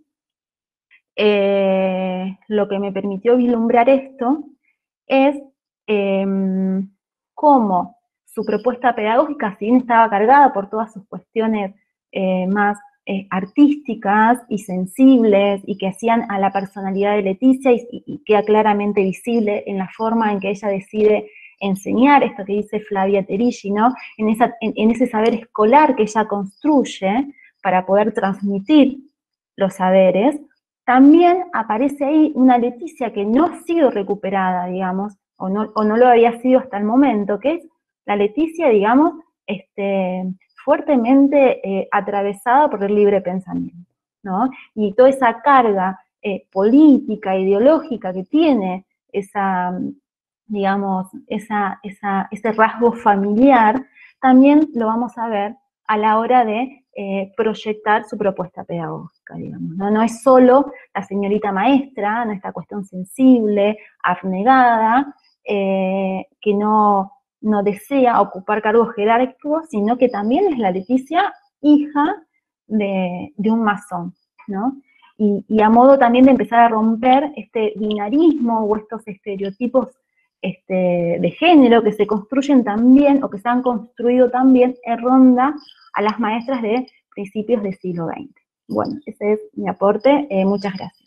Eh, lo que me permitió vislumbrar esto es eh, cómo su propuesta pedagógica, si bien estaba cargada por todas sus cuestiones eh, más eh, artísticas y sensibles, y que hacían a la personalidad de Leticia, y, y queda claramente visible en la forma en que ella decide enseñar, esto que dice Flavia Terigi, ¿no? En, esa, en, en ese saber escolar que ella construye para poder transmitir los saberes. También aparece ahí una Leticia que no ha sido recuperada, digamos, o no, o no lo había sido hasta el momento, que es la Leticia, digamos, este, fuertemente eh, atravesada por el libre pensamiento, ¿no? Y toda esa carga eh, política, ideológica que tiene esa, digamos, esa, esa, ese rasgo familiar, también lo vamos a ver a la hora de eh, proyectar su propuesta pedagógica, digamos, ¿no? No es solo la señorita maestra, no, esta cuestión sensible, abnegada, eh, que no, no desea ocupar cargos jerárquicos, sino que también es la Leticia hija de, de un masón, ¿no? Y, y a modo también de empezar a romper este binarismo o estos estereotipos Este, de género que se construyen también, o que se han construido también en ronda a las maestras de principios del siglo veinte. Bueno, ese es mi aporte. Eh, muchas gracias.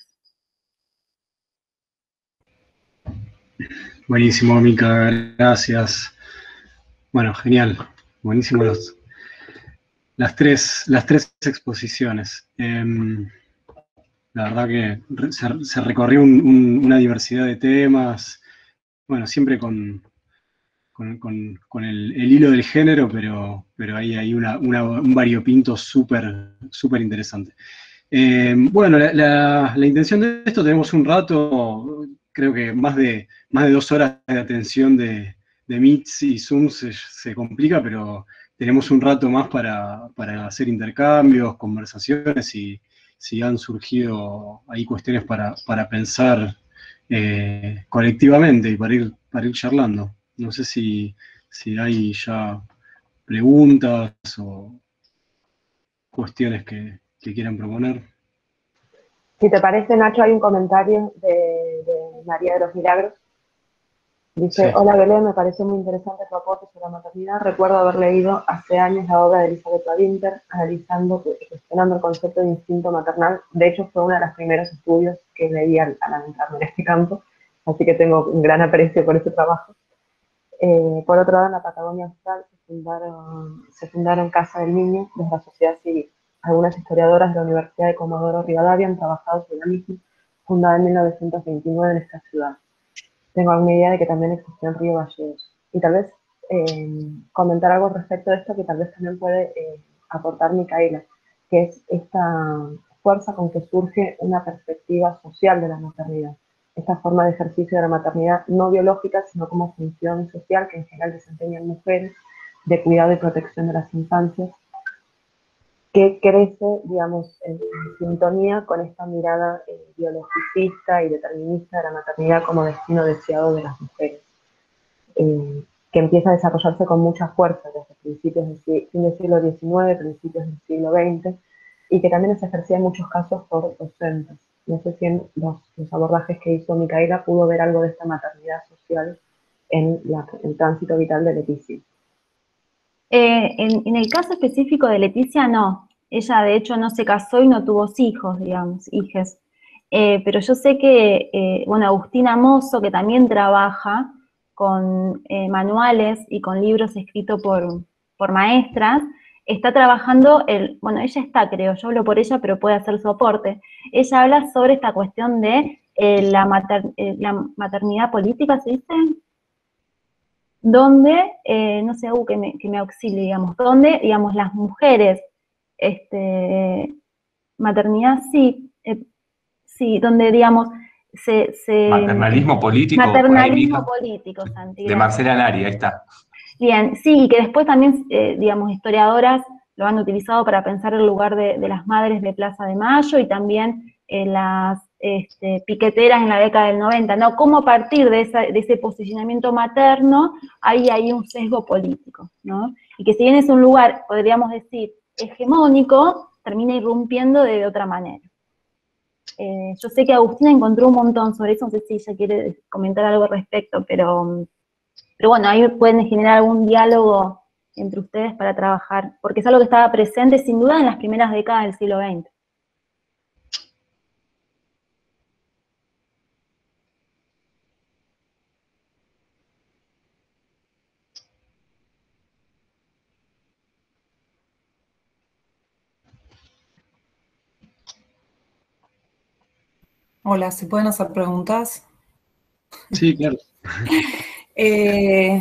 Buenísimo, Mica, gracias. Bueno, genial. Buenísimo los, las, tres, las tres exposiciones. Eh, la verdad que se, se recorrió un, un, una diversidad de temas, bueno, siempre con, con, con, con el, el hilo del género, pero, pero ahí hay una, una, un variopinto súper súper interesante. Eh, bueno, la, la, la intención de esto, tenemos un rato, creo que más de, más de dos horas de atención de, de Meets y Zooms se, se complica, pero tenemos un rato más para, para hacer intercambios, conversaciones, y si han surgido ahí cuestiones para, para pensar eh, colectivamente y para ir, para ir charlando. No sé si, si hay ya preguntas o cuestiones que, que quieran proponer. Si te parece, Nacho, hay un comentario de, de María de los Milagros. Dice, Sí. hola Belén, me pareció muy interesante tu aporte sobre la maternidad. Recuerdo haber leído hace años la obra de Elizabeth Winter, analizando y cuestionando el concepto de instinto maternal. De hecho, fue uno de los primeros estudios que leí al, al adentrarme en este campo, así que tengo un gran aprecio por ese trabajo. Eh, por otro lado, en la Patagonia Austral se fundaron, se fundaron Casa del Niño desde la sociedad civil. Algunas historiadoras de la Universidad de Comodoro Rivadavia han trabajado sobre la misma, fundada en mil novecientos veintinueve en esta ciudad. Tengo alguna idea de que también existió en Río Gallegos. Y tal vez eh, comentar algo respecto de esto que tal vez también puede eh, aportar Micaela, que es esta fuerza con que surge una perspectiva social de la maternidad. Esta forma de ejercicio de la maternidad no biológica, sino como función social que en general desempeñan mujeres, de cuidado y protección de las infancias, que crece, digamos, en, en sintonía con esta mirada eh, biologicista y determinista de la maternidad como destino deseado de las mujeres, eh, que empieza a desarrollarse con mucha fuerza desde principios del, fin del siglo diecinueve, principios del siglo veinte, y que también se ejercía en muchos casos por docentes. No sé si en los, los abordajes que hizo Micaela pudo ver algo de esta maternidad social en la, el tránsito vital de Leticia. Eh, en, en el caso específico de Leticia, no. Ella, de hecho, no se casó y no tuvo hijos, digamos, hijes. Eh, pero yo sé que, eh, bueno, Agustina Mozo, que también trabaja con eh, manuales y con libros escritos por, por maestras, está trabajando, el, bueno, ella está, creo, yo hablo por ella, pero puede hacer soporte. Ella habla sobre esta cuestión de eh, la, mater, eh, la maternidad política, ¿se dice? Donde, eh, no sé, uh, que, me, que me auxilie, digamos, donde, digamos, las mujeres, este, maternidad, sí, eh, sí, donde, digamos, se... se Maternalismo político, maternalismo por ahí, político, Santi, de Marcela Nari, ahí está. Bien, sí, y que después también, eh, digamos, historiadoras lo han utilizado para pensar el lugar de, de las madres de Plaza de Mayo y también eh, las este, piqueteras en la década del noventa, ¿no? Cómo a partir de, esa, de ese posicionamiento materno ahí hay un sesgo político, ¿no? Y que si bien es un lugar, podríamos decir, hegemónico, termina irrumpiendo de otra manera. Eh, yo sé que Agustina encontró un montón sobre eso, no sé si ella quiere comentar algo al respecto, pero... Pero bueno, ahí pueden generar algún diálogo entre ustedes para trabajar, porque es algo que estaba presente sin duda en las primeras décadas del siglo veinte. Hola, ¿se pueden hacer preguntas? Sí, claro. eh,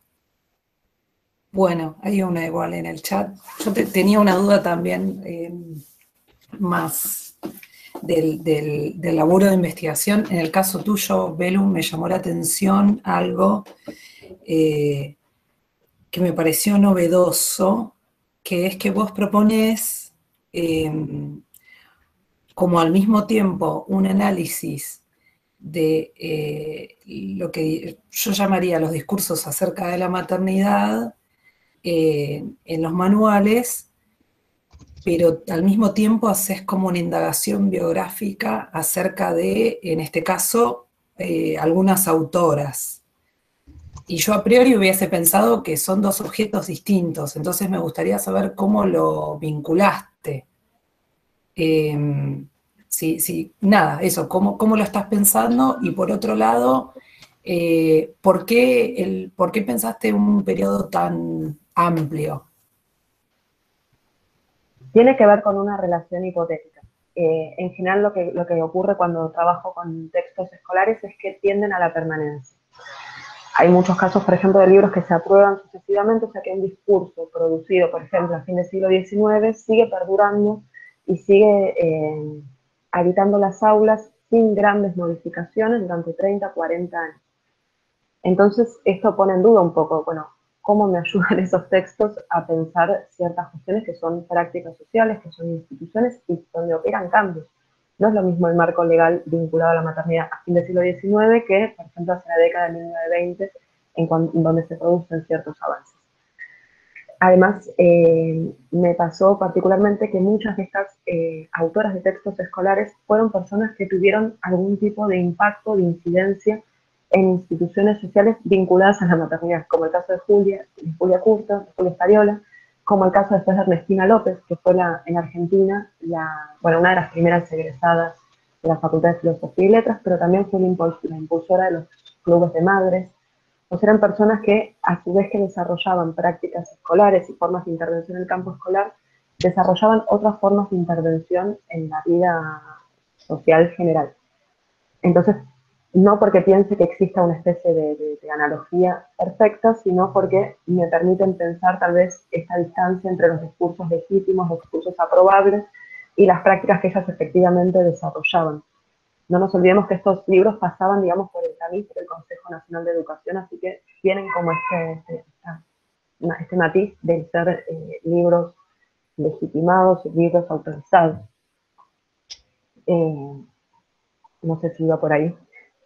bueno, hay una igual en el chat. Yo te, tenía una duda también eh, más del, del, del laburo de investigación. En el caso tuyo, Belu, me llamó la atención algo eh, que me pareció novedoso, que es que vos propones eh, como al mismo tiempo un análisis de eh, lo que yo llamaría los discursos acerca de la maternidad eh, en los manuales, pero al mismo tiempo haces como una indagación biográfica acerca de, en este caso, eh, algunas autoras. Y yo a priori hubiese pensado que son dos objetos distintos, entonces me gustaría saber cómo lo vinculaste. Eh, sí, sí, nada, eso, cómo, cómo lo estás pensando, y por otro lado, eh, ¿por qué el, ¿por qué pensaste un periodo tan amplio? Tiene que ver con una relación hipotética. Eh, en general lo que, lo que ocurre cuando trabajo con textos escolares es que tienden a la permanencia. Hay muchos casos, por ejemplo, de libros que se aprueban sucesivamente, o sea que un discurso producido, por ejemplo, a fin del siglo diecinueve, sigue perdurando y sigue eh, habitando las aulas sin grandes modificaciones durante treinta, cuarenta años. Entonces, esto pone en duda un poco, bueno, cómo me ayudan esos textos a pensar ciertas cuestiones que son prácticas sociales, que son instituciones y donde operan cambios. No es lo mismo el marco legal vinculado a la maternidad a fin del siglo diecinueve que, por ejemplo, hacia la década de mil novecientos veinte, en, en donde se producen ciertos avances. Además, eh, me pasó particularmente que muchas de estas eh, autoras de textos escolares fueron personas que tuvieron algún tipo de impacto, de incidencia en instituciones sociales vinculadas a la maternidad, como el caso de Julia, de Julia Curto, de Julia Stariola, como el caso después de Ernestina López, que fue la, en Argentina la, bueno, una de las primeras egresadas de la Facultad de Filosofía y Letras, pero también fue la, impuls la impulsora de los clubes de madres. O sea, eran personas que, a su vez que desarrollaban prácticas escolares y formas de intervención en el campo escolar, desarrollaban otras formas de intervención en la vida social general. Entonces, no porque piense que exista una especie de, de, de analogía perfecta, sino porque me permiten pensar tal vez esta distancia entre los discursos legítimos, los discursos aprobables y las prácticas que ellas efectivamente desarrollaban. No nos olvidemos que estos libros pasaban, digamos, por el tamiz del Consejo Nacional de Educación, así que tienen como este, este, este matiz de ser eh, libros legitimados, libros autorizados. Eh, no sé si iba por ahí.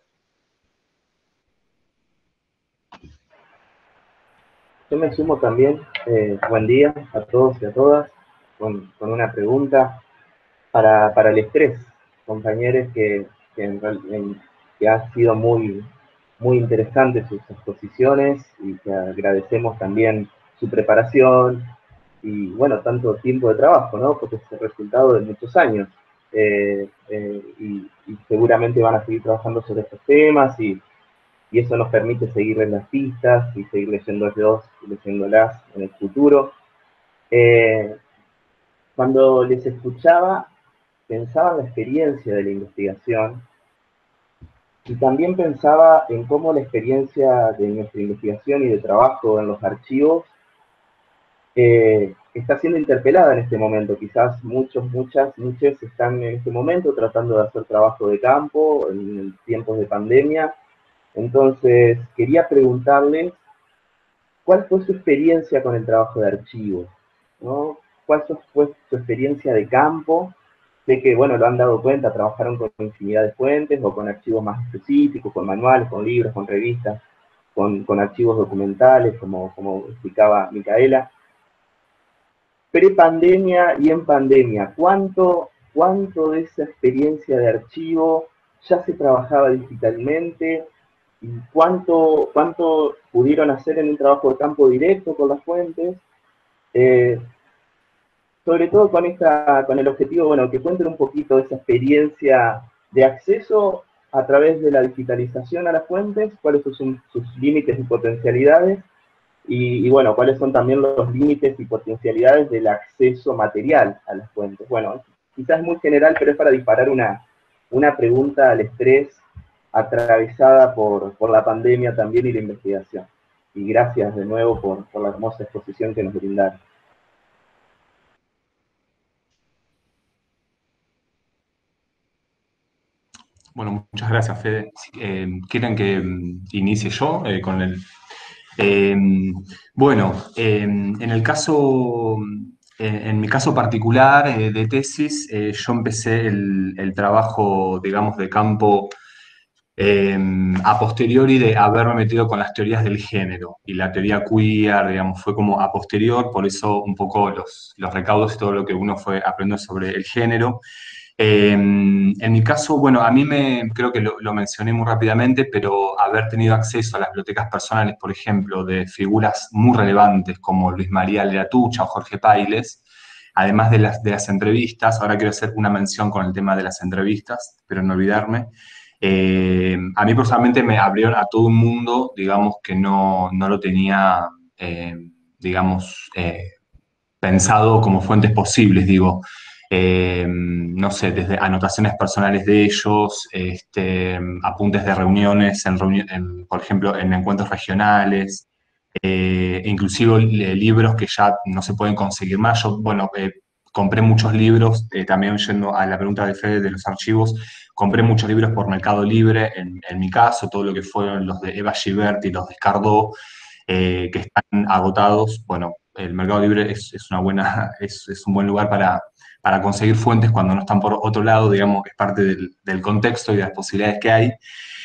Yo me sumo también, eh, buen día a todos y a todas, con, con una pregunta para, para el estrés, compañeros, que, que, en, en, que ha sido muy, muy interesante sus exposiciones y que agradecemos también su preparación y, bueno, tanto tiempo de trabajo, ¿no? Porque es el resultado de muchos años eh, eh, y, y seguramente van a seguir trabajando sobre estos temas y y eso nos permite seguir en las pistas y seguir leyéndolos y leyéndolas en el futuro. Eh, cuando les escuchaba, pensaba en la experiencia de la investigación y también pensaba en cómo la experiencia de nuestra investigación y de trabajo en los archivos eh, está siendo interpelada en este momento. Quizás muchos, muchas, muchos están en este momento tratando de hacer trabajo de campo en tiempos de pandemia. Entonces, quería preguntarles cuál fue su experiencia con el trabajo de archivo, ¿no? ¿Cuál fue su experiencia de campo? Sé que, bueno, lo han dado cuenta, trabajaron con infinidad de fuentes o con archivos más específicos, con manuales, con libros, con revistas, con, con archivos documentales, como, como explicaba Micaela. Pre-pandemia y en pandemia, ¿cuánto, cuánto de esa experiencia de archivo ya se trabajaba digitalmente? ¿Cuánto, cuánto pudieron hacer en un trabajo de campo directo con las fuentes? Eh, sobre todo con, esta, con el objetivo, bueno, que cuenten un poquito de esa experiencia de acceso a través de la digitalización a las fuentes, cuáles son sus límites y potencialidades, y, y bueno, cuáles son también los límites y potencialidades del acceso material a las fuentes. Bueno, quizás es muy general, pero es para disparar una, una pregunta al estrés atravesada por, por la pandemia también y la investigación. Y gracias de nuevo por, por la hermosa exposición que nos brindaron. Bueno, muchas gracias, Fede. Eh, ¿Quieren que um, inicie yo eh, con el...? Eh, bueno, eh, en el caso... En, en mi caso particular eh, de tesis, eh, yo empecé el, el trabajo, digamos, de campo Eh, a posteriori de haberme metido con las teorías del género y la teoría queer, digamos, fue como a posterior, por eso un poco los, los recaudos y todo lo que uno fue aprendiendo sobre el género. Eh, en mi caso, bueno, a mí me, creo que lo, lo mencioné muy rápidamente, pero haber tenido acceso a las bibliotecas personales, por ejemplo, de figuras muy relevantes como Luis María Leratucha o Jorge Pailes, además de las, de las entrevistas, ahora quiero hacer una mención con el tema de las entrevistas, pero no olvidarme. Eh, a mí personalmente me abrieron a todo un mundo, digamos, que no, no lo tenía, eh, digamos, eh, pensado como fuentes posibles, digo. Eh, no sé, desde anotaciones personales de ellos, este, apuntes de reuniones, en reuni en, por ejemplo, en encuentros regionales, eh, inclusive libros que ya no se pueden conseguir más. Yo, bueno, eh, compré muchos libros, eh, también yendo a la pregunta de Fede de los archivos, compré muchos libros por Mercado Libre, en, en mi caso, todo lo que fueron los de Eva Gibert y los de Cardó, eh, que están agotados. Bueno, el Mercado Libre es, es una buena, es, es un buen lugar para, para conseguir fuentes cuando no están por otro lado, digamos, es parte del, del contexto y de las posibilidades que hay.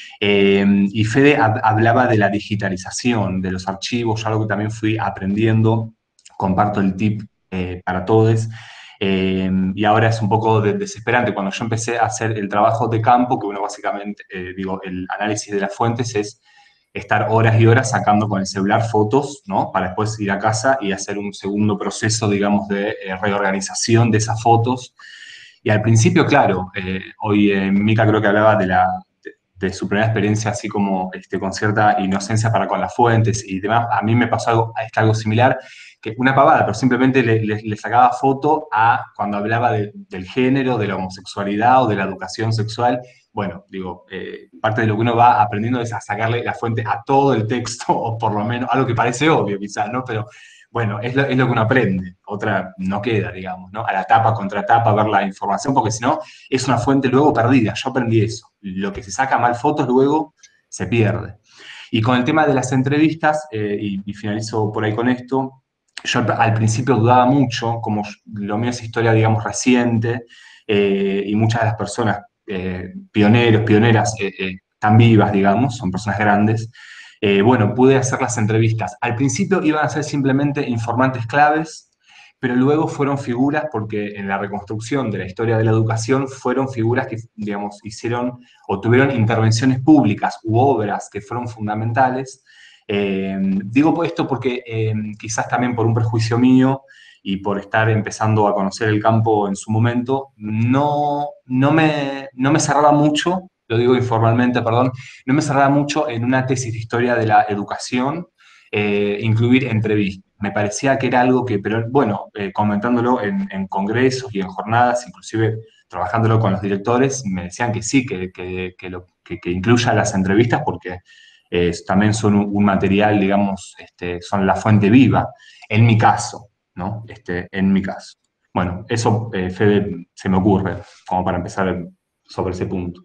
Eh, y Fede hab- hablaba de la digitalización de los archivos, algo que también fui aprendiendo, comparto el tip eh, para todos. Eh, y ahora es un poco de- desesperante. Cuando yo empecé a hacer el trabajo de campo, que uno básicamente, eh, digo, el análisis de las fuentes es estar horas y horas sacando con el celular fotos, ¿no? Para después ir a casa y hacer un segundo proceso, digamos, de eh, reorganización de esas fotos. Y al principio, claro, eh, hoy eh, Mica creo que hablaba de, la, de, de su primera experiencia así como este, con cierta inocencia para con las fuentes y demás. A mí me pasó algo, es que algo similar, que una pavada, pero simplemente le, le, le sacaba foto a cuando hablaba de, del género, de la homosexualidad o de la educación sexual. Bueno, digo, eh, parte de lo que uno va aprendiendo es a sacarle la fuente a todo el texto, o por lo menos algo que parece obvio quizás, ¿no? Pero bueno, es lo, es lo que uno aprende, otra no queda, digamos, ¿no? A la tapa, contra tapa, ver la información, porque si no, es una fuente luego perdida. Yo aprendí eso. Lo que se saca mal fotos luego se pierde. Y con el tema de las entrevistas, eh, y, y finalizo por ahí con esto, yo al, al principio dudaba mucho, como lo mío es historia, digamos, reciente, eh, y muchas de las personas, eh, pioneros, pioneras, eh, eh, están vivas, digamos, son personas grandes. Eh, bueno, pude hacer las entrevistas. Al principio iban a ser simplemente informantes claves, pero luego fueron figuras, porque en la reconstrucción de la historia de la educación fueron figuras que, digamos, hicieron o tuvieron intervenciones públicas u obras que fueron fundamentales. Eh, digo esto porque eh, quizás también por un prejuicio mío y por estar empezando a conocer el campo en su momento, no, no, me, no me cerraba mucho, lo digo informalmente, perdón, no me cerraba mucho en una tesis de historia de la educación, eh, incluir entrevistas. Me parecía que era algo que, pero bueno, eh, comentándolo en, en congresos y en jornadas, inclusive trabajándolo con los directores, me decían que sí, que, que, que, lo, que, que incluya las entrevistas porque eh, también son un, un material, digamos, este, son la fuente viva, en mi caso, ¿no? Este, en mi caso. Bueno, eso, eh, Fede, se me ocurre, como para empezar sobre ese punto.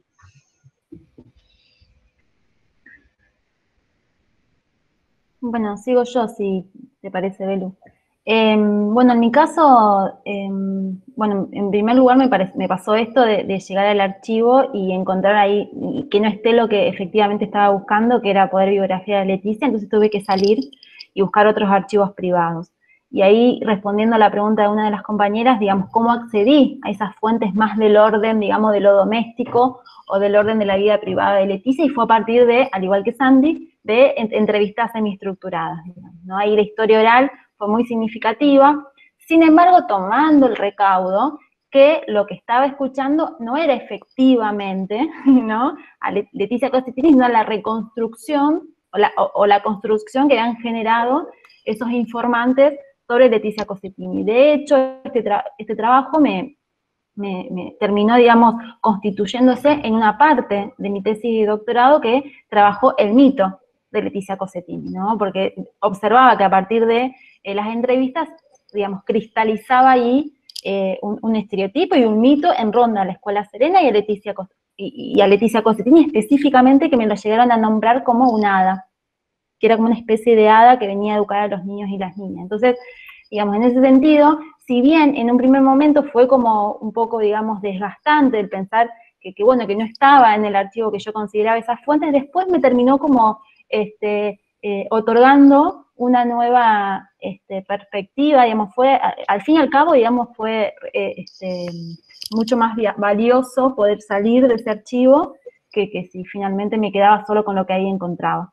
Bueno, sigo yo, si te parece, Belu. Eh, bueno, en mi caso, eh, bueno, en primer lugar me, pare- me pasó esto de, de llegar al archivo y encontrar ahí y que no esté lo que efectivamente estaba buscando, que era poder biografía de Leticia, entonces tuve que salir y buscar otros archivos privados. Y ahí, respondiendo a la pregunta de una de las compañeras, digamos, ¿cómo accedí a esas fuentes más del orden, digamos, de lo doméstico o del orden de la vida privada de Leticia? Y fue a partir de, al igual que Sandy, de entrevistas semiestructuradas, digamos, ¿no? Ahí la historia oral fue muy significativa, sin embargo, tomando el recaudo que lo que estaba escuchando no era efectivamente, ¿no?, a Leticia Cosentini, sino a la reconstrucción o la, o, o la construcción que han generado esos informantes sobre Leticia Cosentini. De hecho, este, tra este trabajo me, me, me terminó, digamos, constituyéndose en una parte de mi tesis de doctorado que trabajó el mito de Leticia Cosentini, ¿no? Porque observaba que a partir de eh, las entrevistas, digamos, cristalizaba ahí eh, un, un estereotipo y un mito en ronda a la Escuela Serena y a Leticia, y, y a Leticia Cosentini específicamente, que me lo llegaron a nombrar como una hada, que era como una especie de hada que venía a educar a los niños y las niñas. Entonces, digamos, en ese sentido, si bien en un primer momento fue como un poco, digamos, desgastante el pensar que, que bueno, que no estaba en el archivo que yo consideraba esas fuentes, después me terminó como este, eh, otorgando una nueva este, perspectiva, digamos, fue, al fin y al cabo, digamos, fue eh, este, mucho más valioso poder salir de ese archivo que, que si finalmente me quedaba solo con lo que ahí encontraba.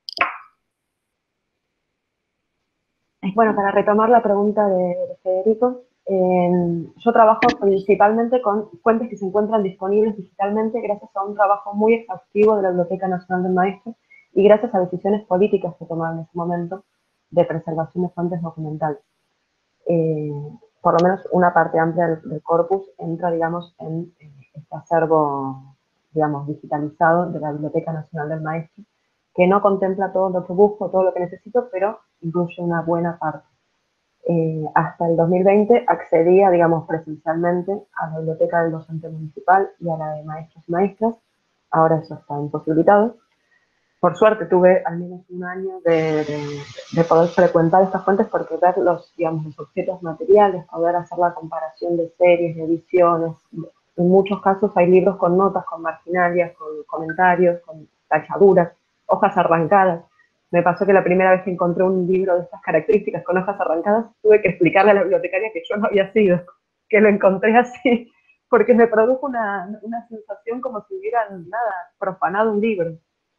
Bueno, para retomar la pregunta de, de Federico, eh, yo trabajo principalmente con fuentes que se encuentran disponibles digitalmente gracias a un trabajo muy exhaustivo de la Biblioteca Nacional del Maestro y gracias a decisiones políticas que tomaron en ese momento de preservación de fuentes documentales. Eh, por lo menos una parte amplia del, del corpus entra, digamos, en eh, este acervo, digamos, digitalizado de la Biblioteca Nacional del Maestro, que no contempla todo lo que busco, todo lo que necesito, pero incluye una buena parte. Eh, hasta el dos mil veinte accedía, digamos, presencialmente a la biblioteca del docente municipal y a la de maestros y maestras. Ahora eso está imposibilitado. por suerte tuve al menos un año de, de, de poder frecuentar estas fuentes, porque ver los, digamos, los objetos materiales, poder hacer la comparación de series, de ediciones. En muchos casos hay libros con notas, con marginalias, con comentarios, con tachaduras, hojas arrancadas. Me pasó que la primera vez que encontré un libro de estas características con hojas arrancadas, tuve que explicarle a la bibliotecaria que yo no había sido, que lo encontré así, porque me produjo una, una sensación como si hubieran, nada, profanado un libro.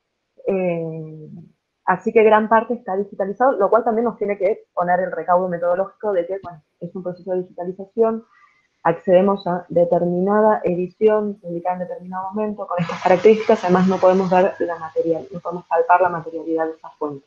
Eh, así que gran parte está digitalizado, lo cual también nos tiene que poner el recaudo metodológico de que, bueno, es un proceso de digitalización, accedemos a determinada edición publicada en determinado momento con estas características, además no podemos ver la material, no podemos palpar la materialidad de esa fuente.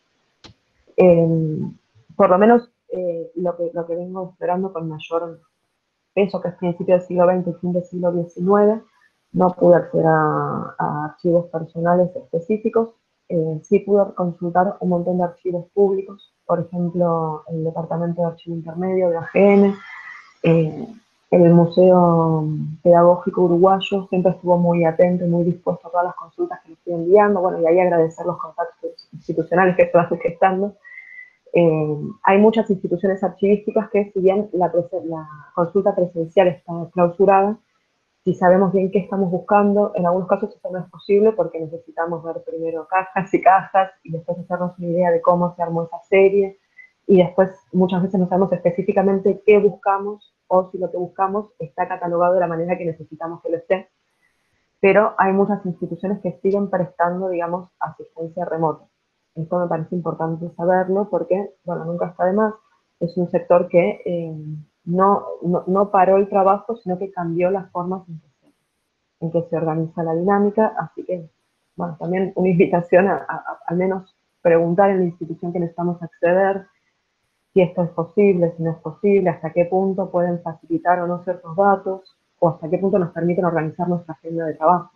Eh, por lo menos eh, lo, que, lo que vengo esperando con mayor peso, que es principio del siglo veinte y fin del siglo diecinueve, no pude acceder a, a archivos personales específicos, eh, sí pude consultar un montón de archivos públicos, por ejemplo, el Departamento de Archivo Intermedio de A G N, eh, el Museo Pedagógico Uruguayo siempre estuvo muy atento y muy dispuesto a todas las consultas que nos fui enviando, bueno, y ahí agradecer los contactos institucionales que se van gestando. Eh, hay muchas instituciones archivísticas que, si bien la, la consulta presencial está clausurada, si sabemos bien qué estamos buscando, en algunos casos eso no es posible porque necesitamos ver primero cajas y cajas y después hacernos una idea de cómo se armó esa serie, y después muchas veces no sabemos específicamente qué buscamos o si lo que buscamos está catalogado de la manera que necesitamos que lo esté. Pero hay muchas instituciones que siguen prestando, digamos, asistencia remota. Esto me parece importante saberlo porque, bueno, nunca está de más. Es un sector que eh, no, no, no paró el trabajo, sino que cambió las formas en que se, en que se organiza la dinámica. Así que, bueno, también una invitación a, a, a al menos preguntar en la institución que necesitamos acceder, si esto es posible, si no es posible, hasta qué punto pueden facilitar o no ciertos datos, o hasta qué punto nos permiten organizar nuestra agenda de trabajo.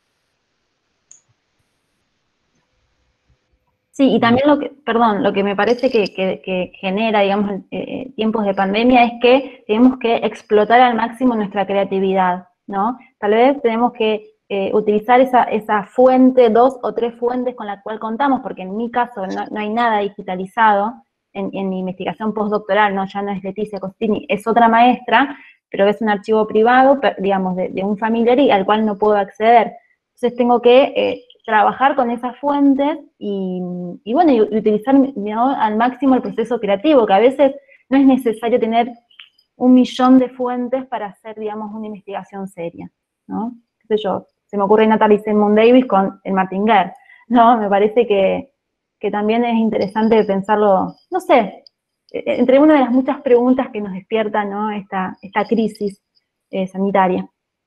Sí, y también lo que, perdón, lo que me parece que, que, que genera, digamos, eh, tiempos de pandemia es que tenemos que explotar al máximo nuestra creatividad, ¿no? Tal vez tenemos que eh, utilizar esa, esa fuente, dos o tres fuentes con la cual contamos, porque en mi caso no, no hay nada digitalizado. En, en mi investigación postdoctoral, no, ya no es Leticia Costini, es otra maestra, pero es un archivo privado, digamos, de, de un familiar y al cual no puedo acceder. Entonces tengo que eh, trabajar con esas fuentes y, y bueno, y utilizar, ¿no?, al máximo el proceso creativo, que a veces no es necesario tener un millón de fuentes para hacer, digamos, una investigación seria, ¿no? Qué sé yo, se me ocurre Natalie Simon Davis con el Martinger, ¿no? Me parece que que también es interesante pensarlo, no sé, entre una de las muchas preguntas que nos despierta, ¿no?, esta, esta crisis eh, sanitaria.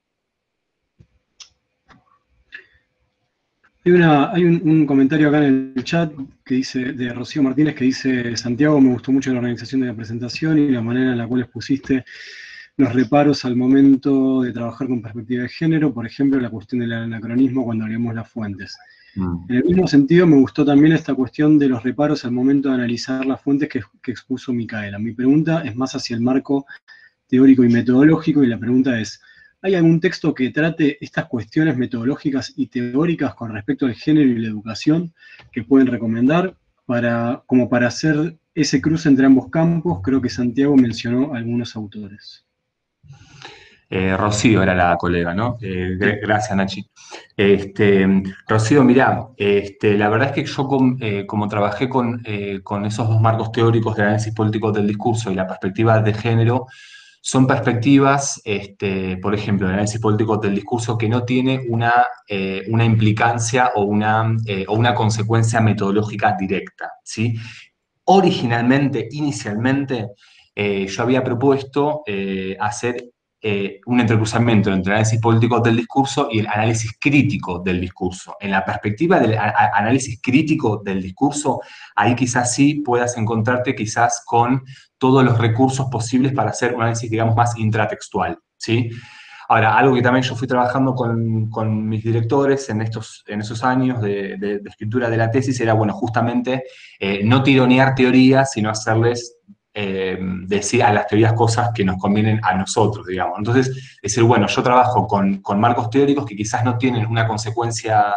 Hay, una, hay un, un comentario acá en el chat que dice, de Rocío Martínez, que dice: Santiago, me gustó mucho la organización de la presentación y la manera en la cual expusiste los reparos al momento de trabajar con perspectiva de género, por ejemplo, la cuestión del anacronismo cuando leemos las fuentes. En el mismo sentido, me gustó también esta cuestión de los reparos al momento de analizar las fuentes que, que expuso Micaela. Mi pregunta es más hacia el marco teórico y metodológico, y la pregunta es: ¿hay algún texto que trate estas cuestiones metodológicas y teóricas con respecto al género y la educación que pueden recomendar para, como para hacer ese cruce entre ambos campos? Creo que Santiago mencionó algunos autores. Eh, Rocío era la colega, ¿no? Eh, gracias, Nachi. Este, Rocío, mirá, este, la verdad es que yo com, eh, como trabajé con, eh, con esos dos marcos teóricos de análisis político del discurso y la perspectiva de género, son perspectivas, este, por ejemplo, el análisis político del discurso que no tiene una, eh, una implicancia o una, eh, o una consecuencia metodológica directa, ¿sí? Originalmente, inicialmente, eh, yo había propuesto eh, hacer Eh, un entrecruzamiento entre el análisis político del discurso y el análisis crítico del discurso. En la perspectiva del a, a, análisis crítico del discurso, ahí quizás sí puedas encontrarte quizás con todos los recursos posibles para hacer un análisis, digamos, más intratextual, ¿sí? Ahora, algo que también yo fui trabajando con, con mis directores en, estos, en esos años de, de, de escritura de la tesis era, bueno, justamente eh, no tironear teorías, sino hacerles Eh, decir a las teorías cosas que nos convienen a nosotros, digamos. Entonces, decir, bueno, yo trabajo con, con marcos teóricos que quizás no tienen una consecuencia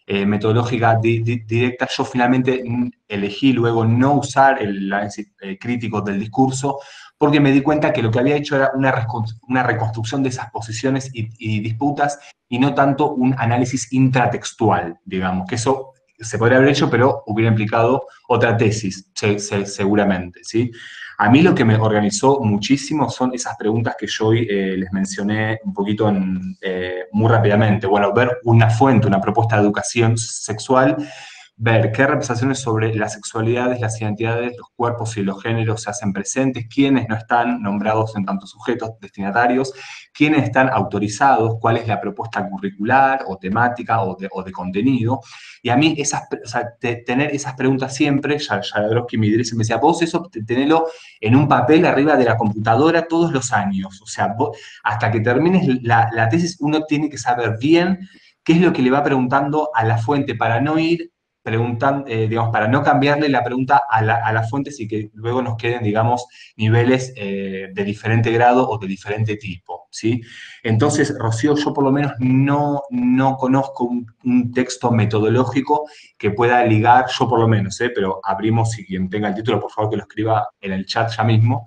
eh, metodológica di, di, directa, yo finalmente elegí luego no usar el análisis eh, crítico del discurso, porque me di cuenta que lo que había hecho era una, una reconstrucción de esas posiciones y, y disputas, y no tanto un análisis intratextual, digamos, que eso se podría haber hecho, pero hubiera implicado otra tesis, se, se, seguramente, ¿sí? A mí lo que me organizó muchísimo son esas preguntas que yo hoy eh, les mencioné un poquito en, eh, muy rápidamente. Bueno, ver una fuente, una propuesta de educación sexual, ver qué representaciones sobre las sexualidades, las identidades, los cuerpos y los géneros se hacen presentes, quiénes no están nombrados en tantos sujetos destinatarios, quiénes están autorizados, cuál es la propuesta curricular o temática o de, o de contenido. Y a mí, esas, o sea, te, tener esas preguntas siempre, Jodorowsky me decía, vos eso tenelo en un papel arriba de la computadora todos los años. O sea, vos, hasta que termines la, la tesis, uno tiene que saber bien qué es lo que le va preguntando a la fuente para no ir preguntan, eh, digamos, para no cambiarle la pregunta a, la, a las fuentes y que luego nos queden, digamos, niveles eh, de diferente grado o de diferente tipo, ¿sí? Entonces, Rocío, yo por lo menos no, no conozco un, un texto metodológico que pueda ligar, yo por lo menos, ¿eh? Pero abrimos, si quien tenga el título, por favor, que lo escriba en el chat ya mismo,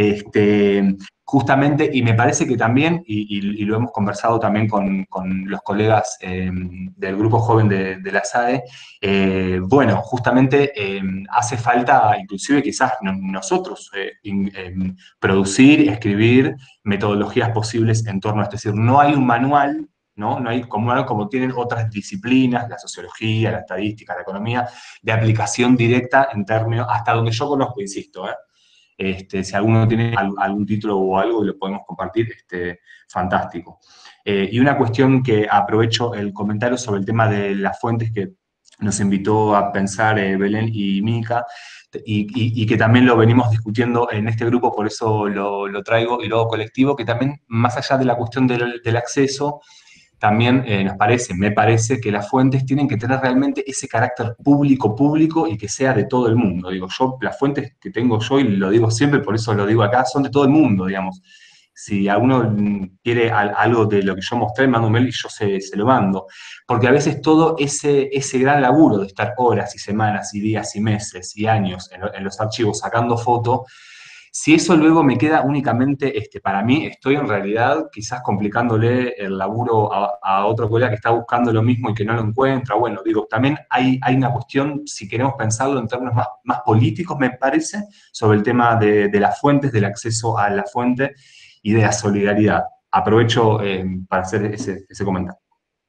este, justamente, y me parece que también, y, y, y lo hemos conversado también con, con los colegas eh, del grupo joven de, de la S A E, eh, bueno, justamente eh, hace falta, inclusive quizás no, nosotros, eh, in, eh, producir, escribir metodologías posibles en torno a esto. Es decir, no hay un manual, ¿no? No hay como, como tienen otras disciplinas, la sociología, la estadística, la economía, de aplicación directa en términos, hasta donde yo conozco, insisto, ¿eh? Este, si alguno tiene algún título o algo y lo podemos compartir, este, fantástico. Eh, y una cuestión que aprovecho el comentario sobre el tema de las fuentes que nos invitó a pensar eh, Belén y Mica, y, y, y que también lo venimos discutiendo en este grupo, por eso lo, lo traigo, y luego colectivo, que también, más allá de la cuestión del, del acceso, también eh, nos parece, me parece, que las fuentes tienen que tener realmente ese carácter público-público y que sea de todo el mundo. Digo, yo, las fuentes que tengo yo, y lo digo siempre, por eso lo digo acá, son de todo el mundo, digamos. Si alguno quiere algo de lo que yo mostré, mando un mail y yo se, se lo mando. Porque a veces todo ese, ese gran laburo de estar horas y semanas y días y meses y años en, en los archivos sacando fotos, si eso luego me queda únicamente, este, para mí, estoy en realidad quizás complicándole el laburo a, a otro colega que está buscando lo mismo y que no lo encuentra. Bueno, digo, también hay, hay una cuestión, si queremos pensarlo en términos más, más políticos, me parece, sobre el tema de, de las fuentes, del acceso a la fuente y de la solidaridad. Aprovecho eh, para hacer ese, ese comentario.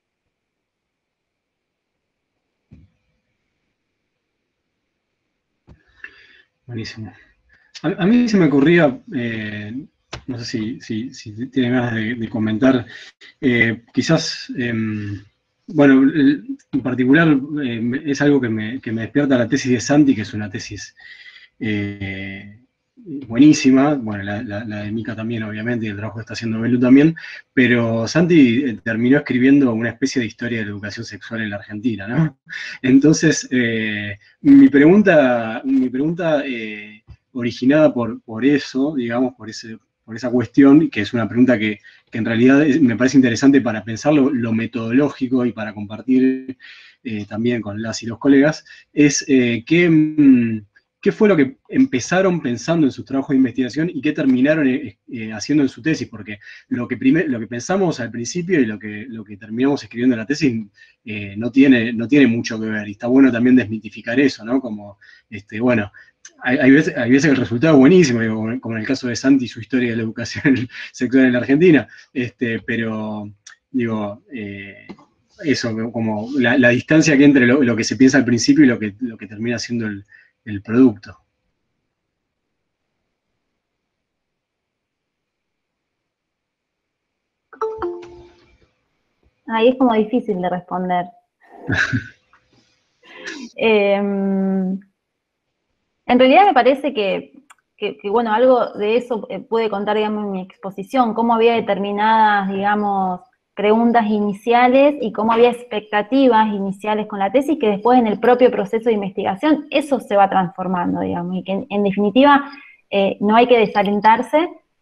Buenísimo. A, a mí se me ocurría, eh, no sé si, si, si tienen ganas de, de comentar, eh, quizás, eh, bueno, el, en particular eh, es algo que me, que me despierta la tesis de Santi, que es una tesis eh, buenísima, bueno, la, la, la de Mica también, obviamente, y el trabajo que está haciendo Belu también, pero Santi eh, terminó escribiendo una especie de historia de la educación sexual en la Argentina, ¿no? Entonces, eh, mi pregunta, mi pregunta eh, originada por, por eso, digamos, por, ese, por esa cuestión, que es una pregunta que, que en realidad es, me parece interesante para pensar lo, lo metodológico y para compartir eh, también con las y los colegas, es eh, que... Mmm, ¿qué fue lo que empezaron pensando en sus trabajos de investigación y qué terminaron eh, eh, haciendo en su tesis? Porque lo que, primer, lo que pensamos al principio y lo que, lo que terminamos escribiendo en la tesis eh, no, tiene, no tiene mucho que ver. Y está bueno también desmitificar eso, ¿no? Como, este, bueno, hay, hay, veces, hay veces que el resultado es buenísimo, digo, como en el caso de Santi y su historia de la educación sexual en la Argentina, este, pero, digo... Eh, eso, como la, la distancia que entre lo, lo que se piensa al principio y lo que, lo que termina siendo el, el producto. Ahí es como difícil de responder. eh, en realidad me parece que, que, que, bueno, algo de eso puede contar, digamos, en mi exposición, cómo había determinadas, digamos, preguntas iniciales y cómo había expectativas iniciales con la tesis que después en el propio proceso de investigación eso se va transformando, digamos, y que en, en definitiva eh, no hay que desalentarse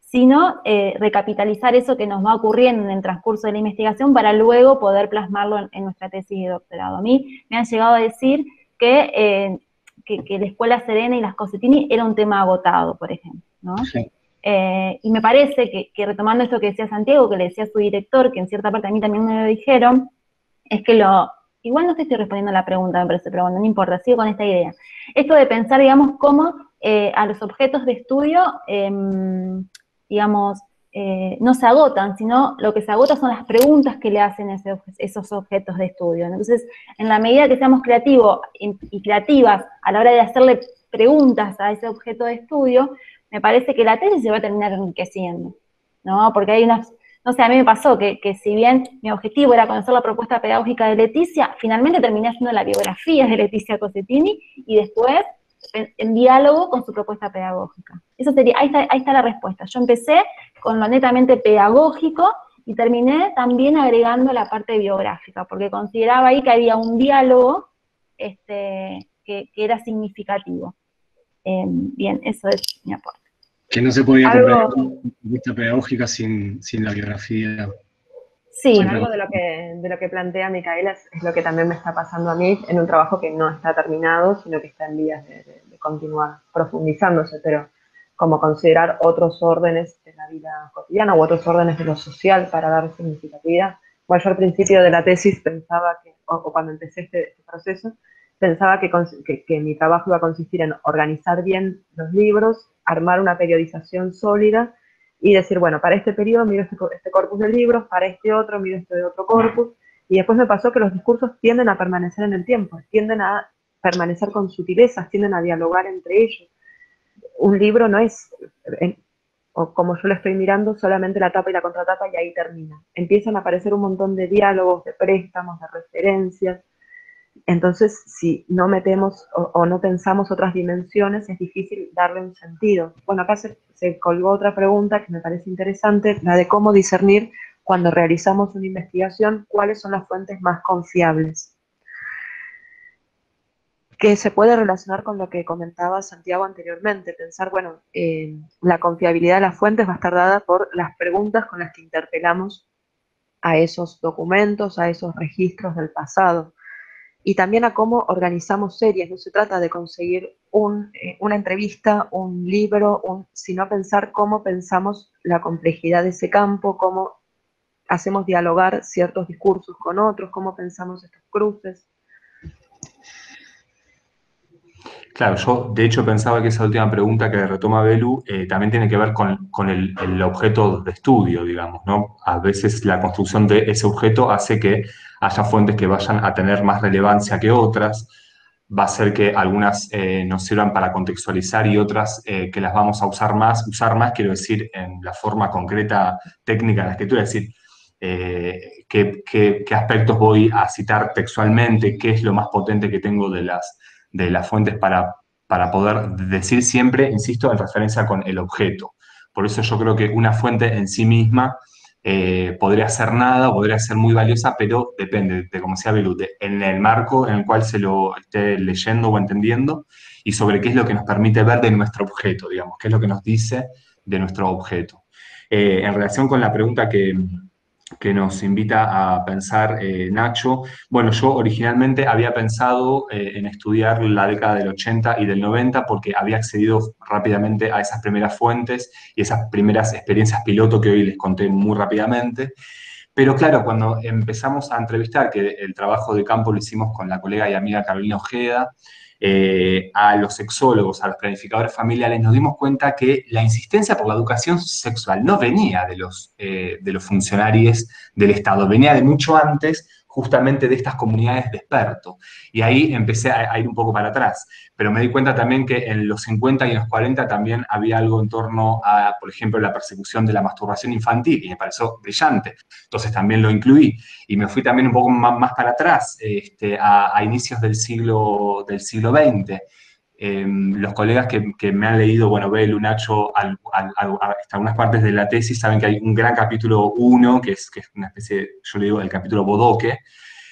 sino eh, recapitalizar eso que nos va ocurriendo en el transcurso de la investigación para luego poder plasmarlo en, en nuestra tesis de doctorado. A mí me han llegado a decir que, eh, que, que la Escuela Serena y las Cossettini era un tema agotado, por ejemplo, ¿no? Sí. Eh, y me parece que, que retomando esto que decía Santiago, que le decía a su director, que en cierta parte a mí también me lo dijeron, es que lo... Igual no te estoy respondiendo a la pregunta, me parece, pero bueno, no importa, sigo con esta idea. Esto de pensar, digamos, cómo eh, a los objetos de estudio... Eh, digamos, eh, no se agotan, sino lo que se agota son las preguntas que le hacen ese, esos objetos de estudio. Entonces, en la medida que seamos creativos y, y creativas a la hora de hacerle preguntas a ese objeto de estudio, me parece que la tesis se va a terminar enriqueciendo, ¿no? Porque hay unas, no sé, a mí me pasó que, que si bien mi objetivo era conocer la propuesta pedagógica de Leticia, finalmente terminé haciendo la biografía de Leticia Cossettini y después En, en diálogo con su propuesta pedagógica. Eso sería, ahí está, ahí está la respuesta. Yo empecé con lo netamente pedagógico y terminé también agregando la parte biográfica, porque consideraba ahí que había un diálogo este, que, que era significativo. Eh, bien, eso es mi aporte. Que no se podía Algo... comprender la propuesta pedagógica sin, sin la biografía. Sí. Bueno, algo de lo que, de lo que plantea Micaela es, es lo que también me está pasando a mí en un trabajo que no está terminado, sino que está en vías de, de, de continuar profundizándose, pero como considerar otros órdenes de la vida cotidiana u otros órdenes de lo social para dar significatividad. Bueno, yo al principio de la tesis pensaba que, o, o cuando empecé este, este proceso, pensaba que, que, que mi trabajo iba a consistir en organizar bien los libros, armar una periodización sólida, y decir, bueno, para este periodo miro este, este corpus de libros, para este otro miro este de otro corpus, y después me pasó que los discursos tienden a permanecer en el tiempo, tienden a permanecer con sutilezas, tienden a dialogar entre ellos. Un libro no es, o como yo lo estoy mirando, solamente la tapa y la contratapa y ahí termina. Empiezan a aparecer un montón de diálogos, de préstamos, de referencias. Entonces, si no metemos o, o no pensamos otras dimensiones, es difícil darle un sentido. Bueno, acá se, se colgó otra pregunta que me parece interesante, la de cómo discernir cuando realizamos una investigación, cuáles son las fuentes más confiables. Que se puede relacionar con lo que comentaba Santiago anteriormente, pensar, bueno, eh, la confiabilidad de las fuentes va a estar dada por las preguntas con las que interpelamos a esos documentos, a esos registros del pasado. Y también a cómo organizamos series. No se trata de conseguir un, eh, una entrevista, un libro, un, sino pensar cómo pensamos la complejidad de ese campo, cómo hacemos dialogar ciertos discursos con otros, cómo pensamos estos cruces. Claro, yo de hecho pensaba que esa última pregunta que retoma Belu eh, también tiene que ver con, con el, el objeto de estudio, digamos, ¿no? A veces la construcción de ese objeto hace que haya fuentes que vayan a tener más relevancia que otras, va a hacer que algunas eh, nos sirvan para contextualizar y otras eh, que las vamos a usar más, usar más quiero decir en la forma concreta técnica de la escritura, es decir, eh, qué, qué, qué aspectos voy a citar textualmente, qué es lo más potente que tengo de las de las fuentes para, para poder decir siempre, insisto, en referencia con el objeto. Por eso yo creo que una fuente en sí misma eh, podría ser nada, podría ser muy valiosa, pero depende, de como decía Belu, de, en el marco en el cual se lo esté leyendo o entendiendo y sobre qué es lo que nos permite ver de nuestro objeto, digamos, qué es lo que nos dice de nuestro objeto. Eh, en relación con la pregunta que... que nos invita a pensar eh, Nacho. Bueno, yo originalmente había pensado eh, en estudiar la década del ochenta y del noventa porque había accedido rápidamente a esas primeras fuentes y esas primeras experiencias piloto que hoy les conté muy rápidamente. Pero claro, cuando empezamos a entrevistar, que el trabajo de campo lo hicimos con la colega y amiga Carolina Ojeda, Eh, a los sexólogos, a los planificadores familiares, nos dimos cuenta que la insistencia por la educación sexual no venía de los, eh, de los funcionarios del Estado, venía de mucho antes, justamente de estas comunidades de expertos. Y ahí empecé a, a ir un poco para atrás. Pero me di cuenta también que en los cincuenta y en los cuarenta también había algo en torno a, por ejemplo, la persecución de la masturbación infantil, y me pareció brillante. Entonces también lo incluí. Y me fui también un poco más, más para atrás, este, a, a inicios del siglo, del siglo veinte. Eh, los colegas que, que me han leído, bueno, Belu, Nacho, al, al, al, hasta algunas partes de la tesis, saben que hay un gran capítulo uno, que es, que es una especie, de, yo le digo, el capítulo Bodoque,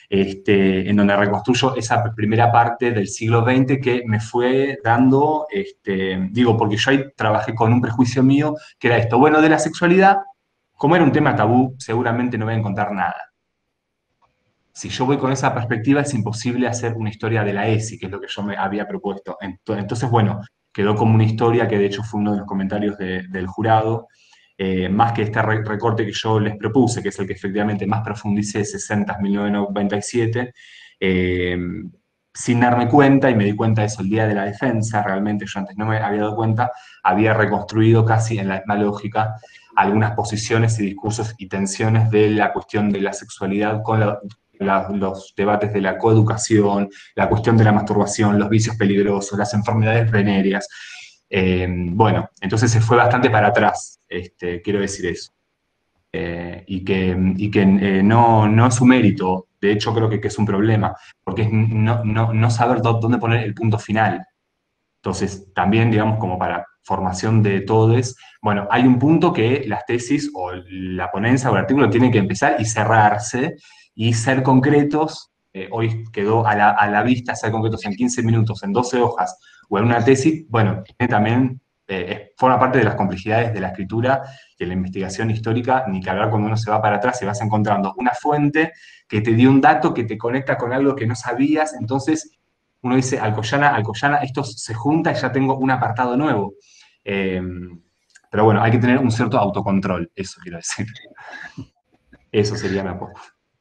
este, en donde reconstruyo esa primera parte del siglo veinte que me fue dando, este, digo, porque yo ahí trabajé con un prejuicio mío, que era esto, bueno, de la sexualidad, como era un tema tabú, seguramente no voy a encontrar nada. Si yo voy con esa perspectiva, es imposible hacer una historia de la ESI, que es lo que yo me había propuesto. Entonces, bueno, quedó como una historia que de hecho fue uno de los comentarios de, del jurado, eh, más que este recorte que yo les propuse, que es el que efectivamente más profundicé, sesenta, mil novecientos noventa y siete, eh, sin darme cuenta, y me di cuenta de eso el día de la defensa, realmente yo antes no me había dado cuenta, había reconstruido casi en la misma lógica algunas posiciones y discursos y tensiones de la cuestión de la sexualidad con la, la, los debates de la coeducación, la cuestión de la masturbación, los vicios peligrosos, las enfermedades venéreas. Eh, bueno, entonces se fue bastante para atrás, este, quiero decir eso. Eh, y que, y que eh, no, no es su mérito, de hecho creo que, que es un problema, porque es no, no, no saber dónde poner el punto final. Entonces, también, digamos, como para formación de todos, bueno, hay un punto que las tesis o la ponencia o el artículo tienen que empezar y cerrarse y ser concretos. Eh, hoy quedó a la, a la vista ser concretos en quince minutos, en doce hojas o en una tesis, bueno, tiene también eh, forma parte de las complejidades de la escritura y de la investigación histórica, ni que hablar cuando uno se va para atrás y vas encontrando una fuente que te dio un dato que te conecta con algo que no sabías, entonces uno dice, Alcoyana, Alcoyana, esto se junta y ya tengo un apartado nuevo. Eh, pero bueno, hay que tener un cierto autocontrol, eso quiero decir. Eso sería mi aporte.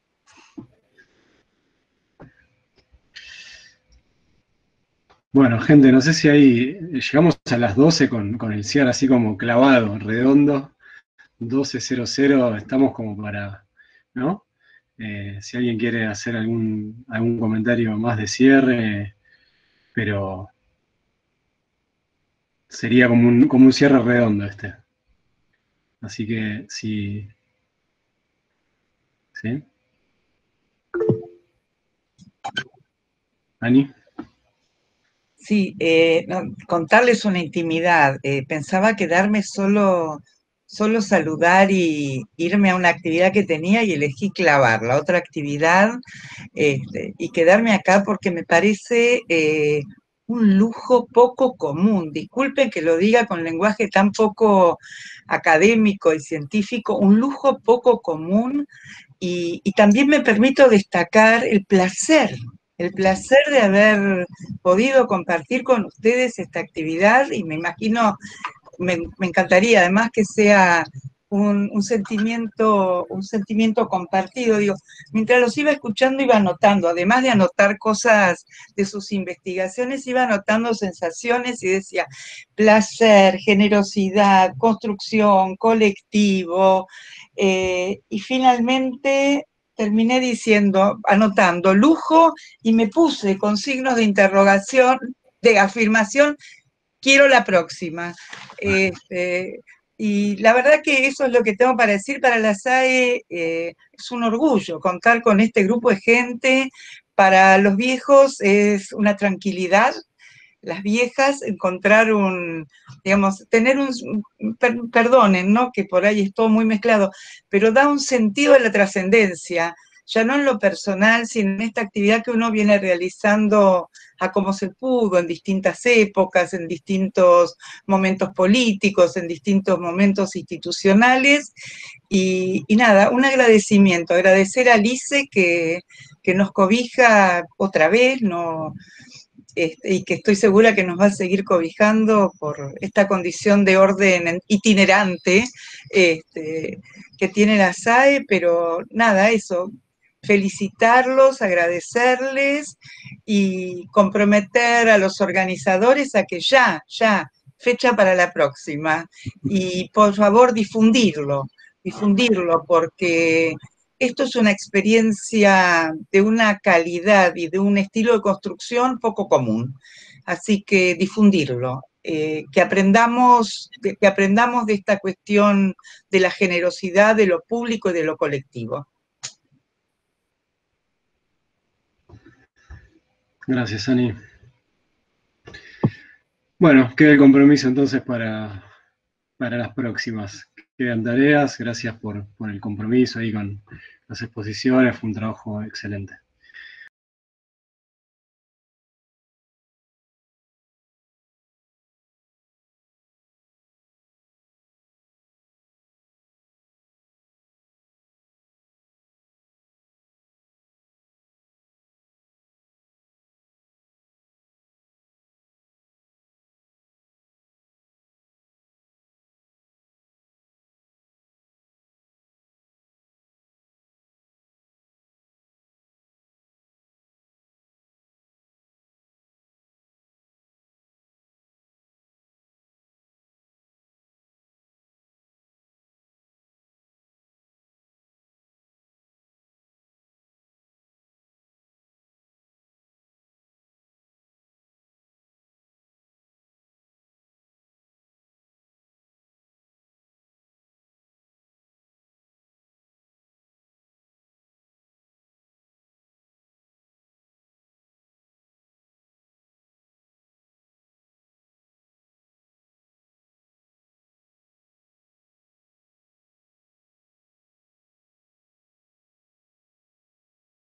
Bueno, gente, no sé si ahí llegamos a las doce con, con el cierre así como clavado, redondo, doce cero cero, estamos como para, ¿no? Eh, si alguien quiere hacer algún, algún comentario más de cierre, pero sería como un, como un cierre redondo este. Así que, si... ¿Sí? ¿Ani? Sí, eh, no, contarles una intimidad. Eh, pensaba quedarme solo, solo saludar y irme a una actividad que tenía y elegí clavar la otra actividad este, y quedarme acá porque me parece eh, un lujo poco común. Disculpen que lo diga con lenguaje tan poco académico y científico, un lujo poco común y, y también me permito destacar el placer el placer de haber podido compartir con ustedes esta actividad y me imagino, me, me encantaría además que sea un, un, sentimiento, un sentimiento compartido. Digo, mientras los iba escuchando iba anotando, además de anotar cosas de sus investigaciones, iba anotando sensaciones y decía placer, generosidad, construcción, colectivo, eh, y finalmente terminé diciendo, anotando lujo, y me puse con signos de interrogación, de afirmación, quiero la próxima. Este, y la verdad que eso es lo que tengo para decir. Para la S A E eh, es un orgullo contar con este grupo de gente. Para los viejos es una tranquilidad. Las viejas, encontrar un, digamos, tener un, per, perdonen, ¿no? Que por ahí es todo muy mezclado, pero da un sentido a la trascendencia, ya no en lo personal, sino en esta actividad que uno viene realizando a como se pudo, en distintas épocas, en distintos momentos políticos, en distintos momentos institucionales, y, y nada, un agradecimiento, agradecer a Alice que, que nos cobija otra vez, no... Este, y que estoy segura que nos va a seguir cobijando por esta condición de orden itinerante este, que tiene la S A E, pero nada, eso, felicitarlos, agradecerles y comprometer a los organizadores a que ya, ya, fecha para la próxima, y por favor difundirlo, difundirlo porque esto es una experiencia de una calidad y de un estilo de construcción poco común. Así que difundirlo, eh, que, aprendamos, que, que aprendamos de esta cuestión de la generosidad de lo público y de lo colectivo. Gracias, Ani. Bueno, queda el compromiso entonces para, para las próximas. Quedan tareas, gracias por, por el compromiso ahí con las exposiciones, fue un trabajo excelente.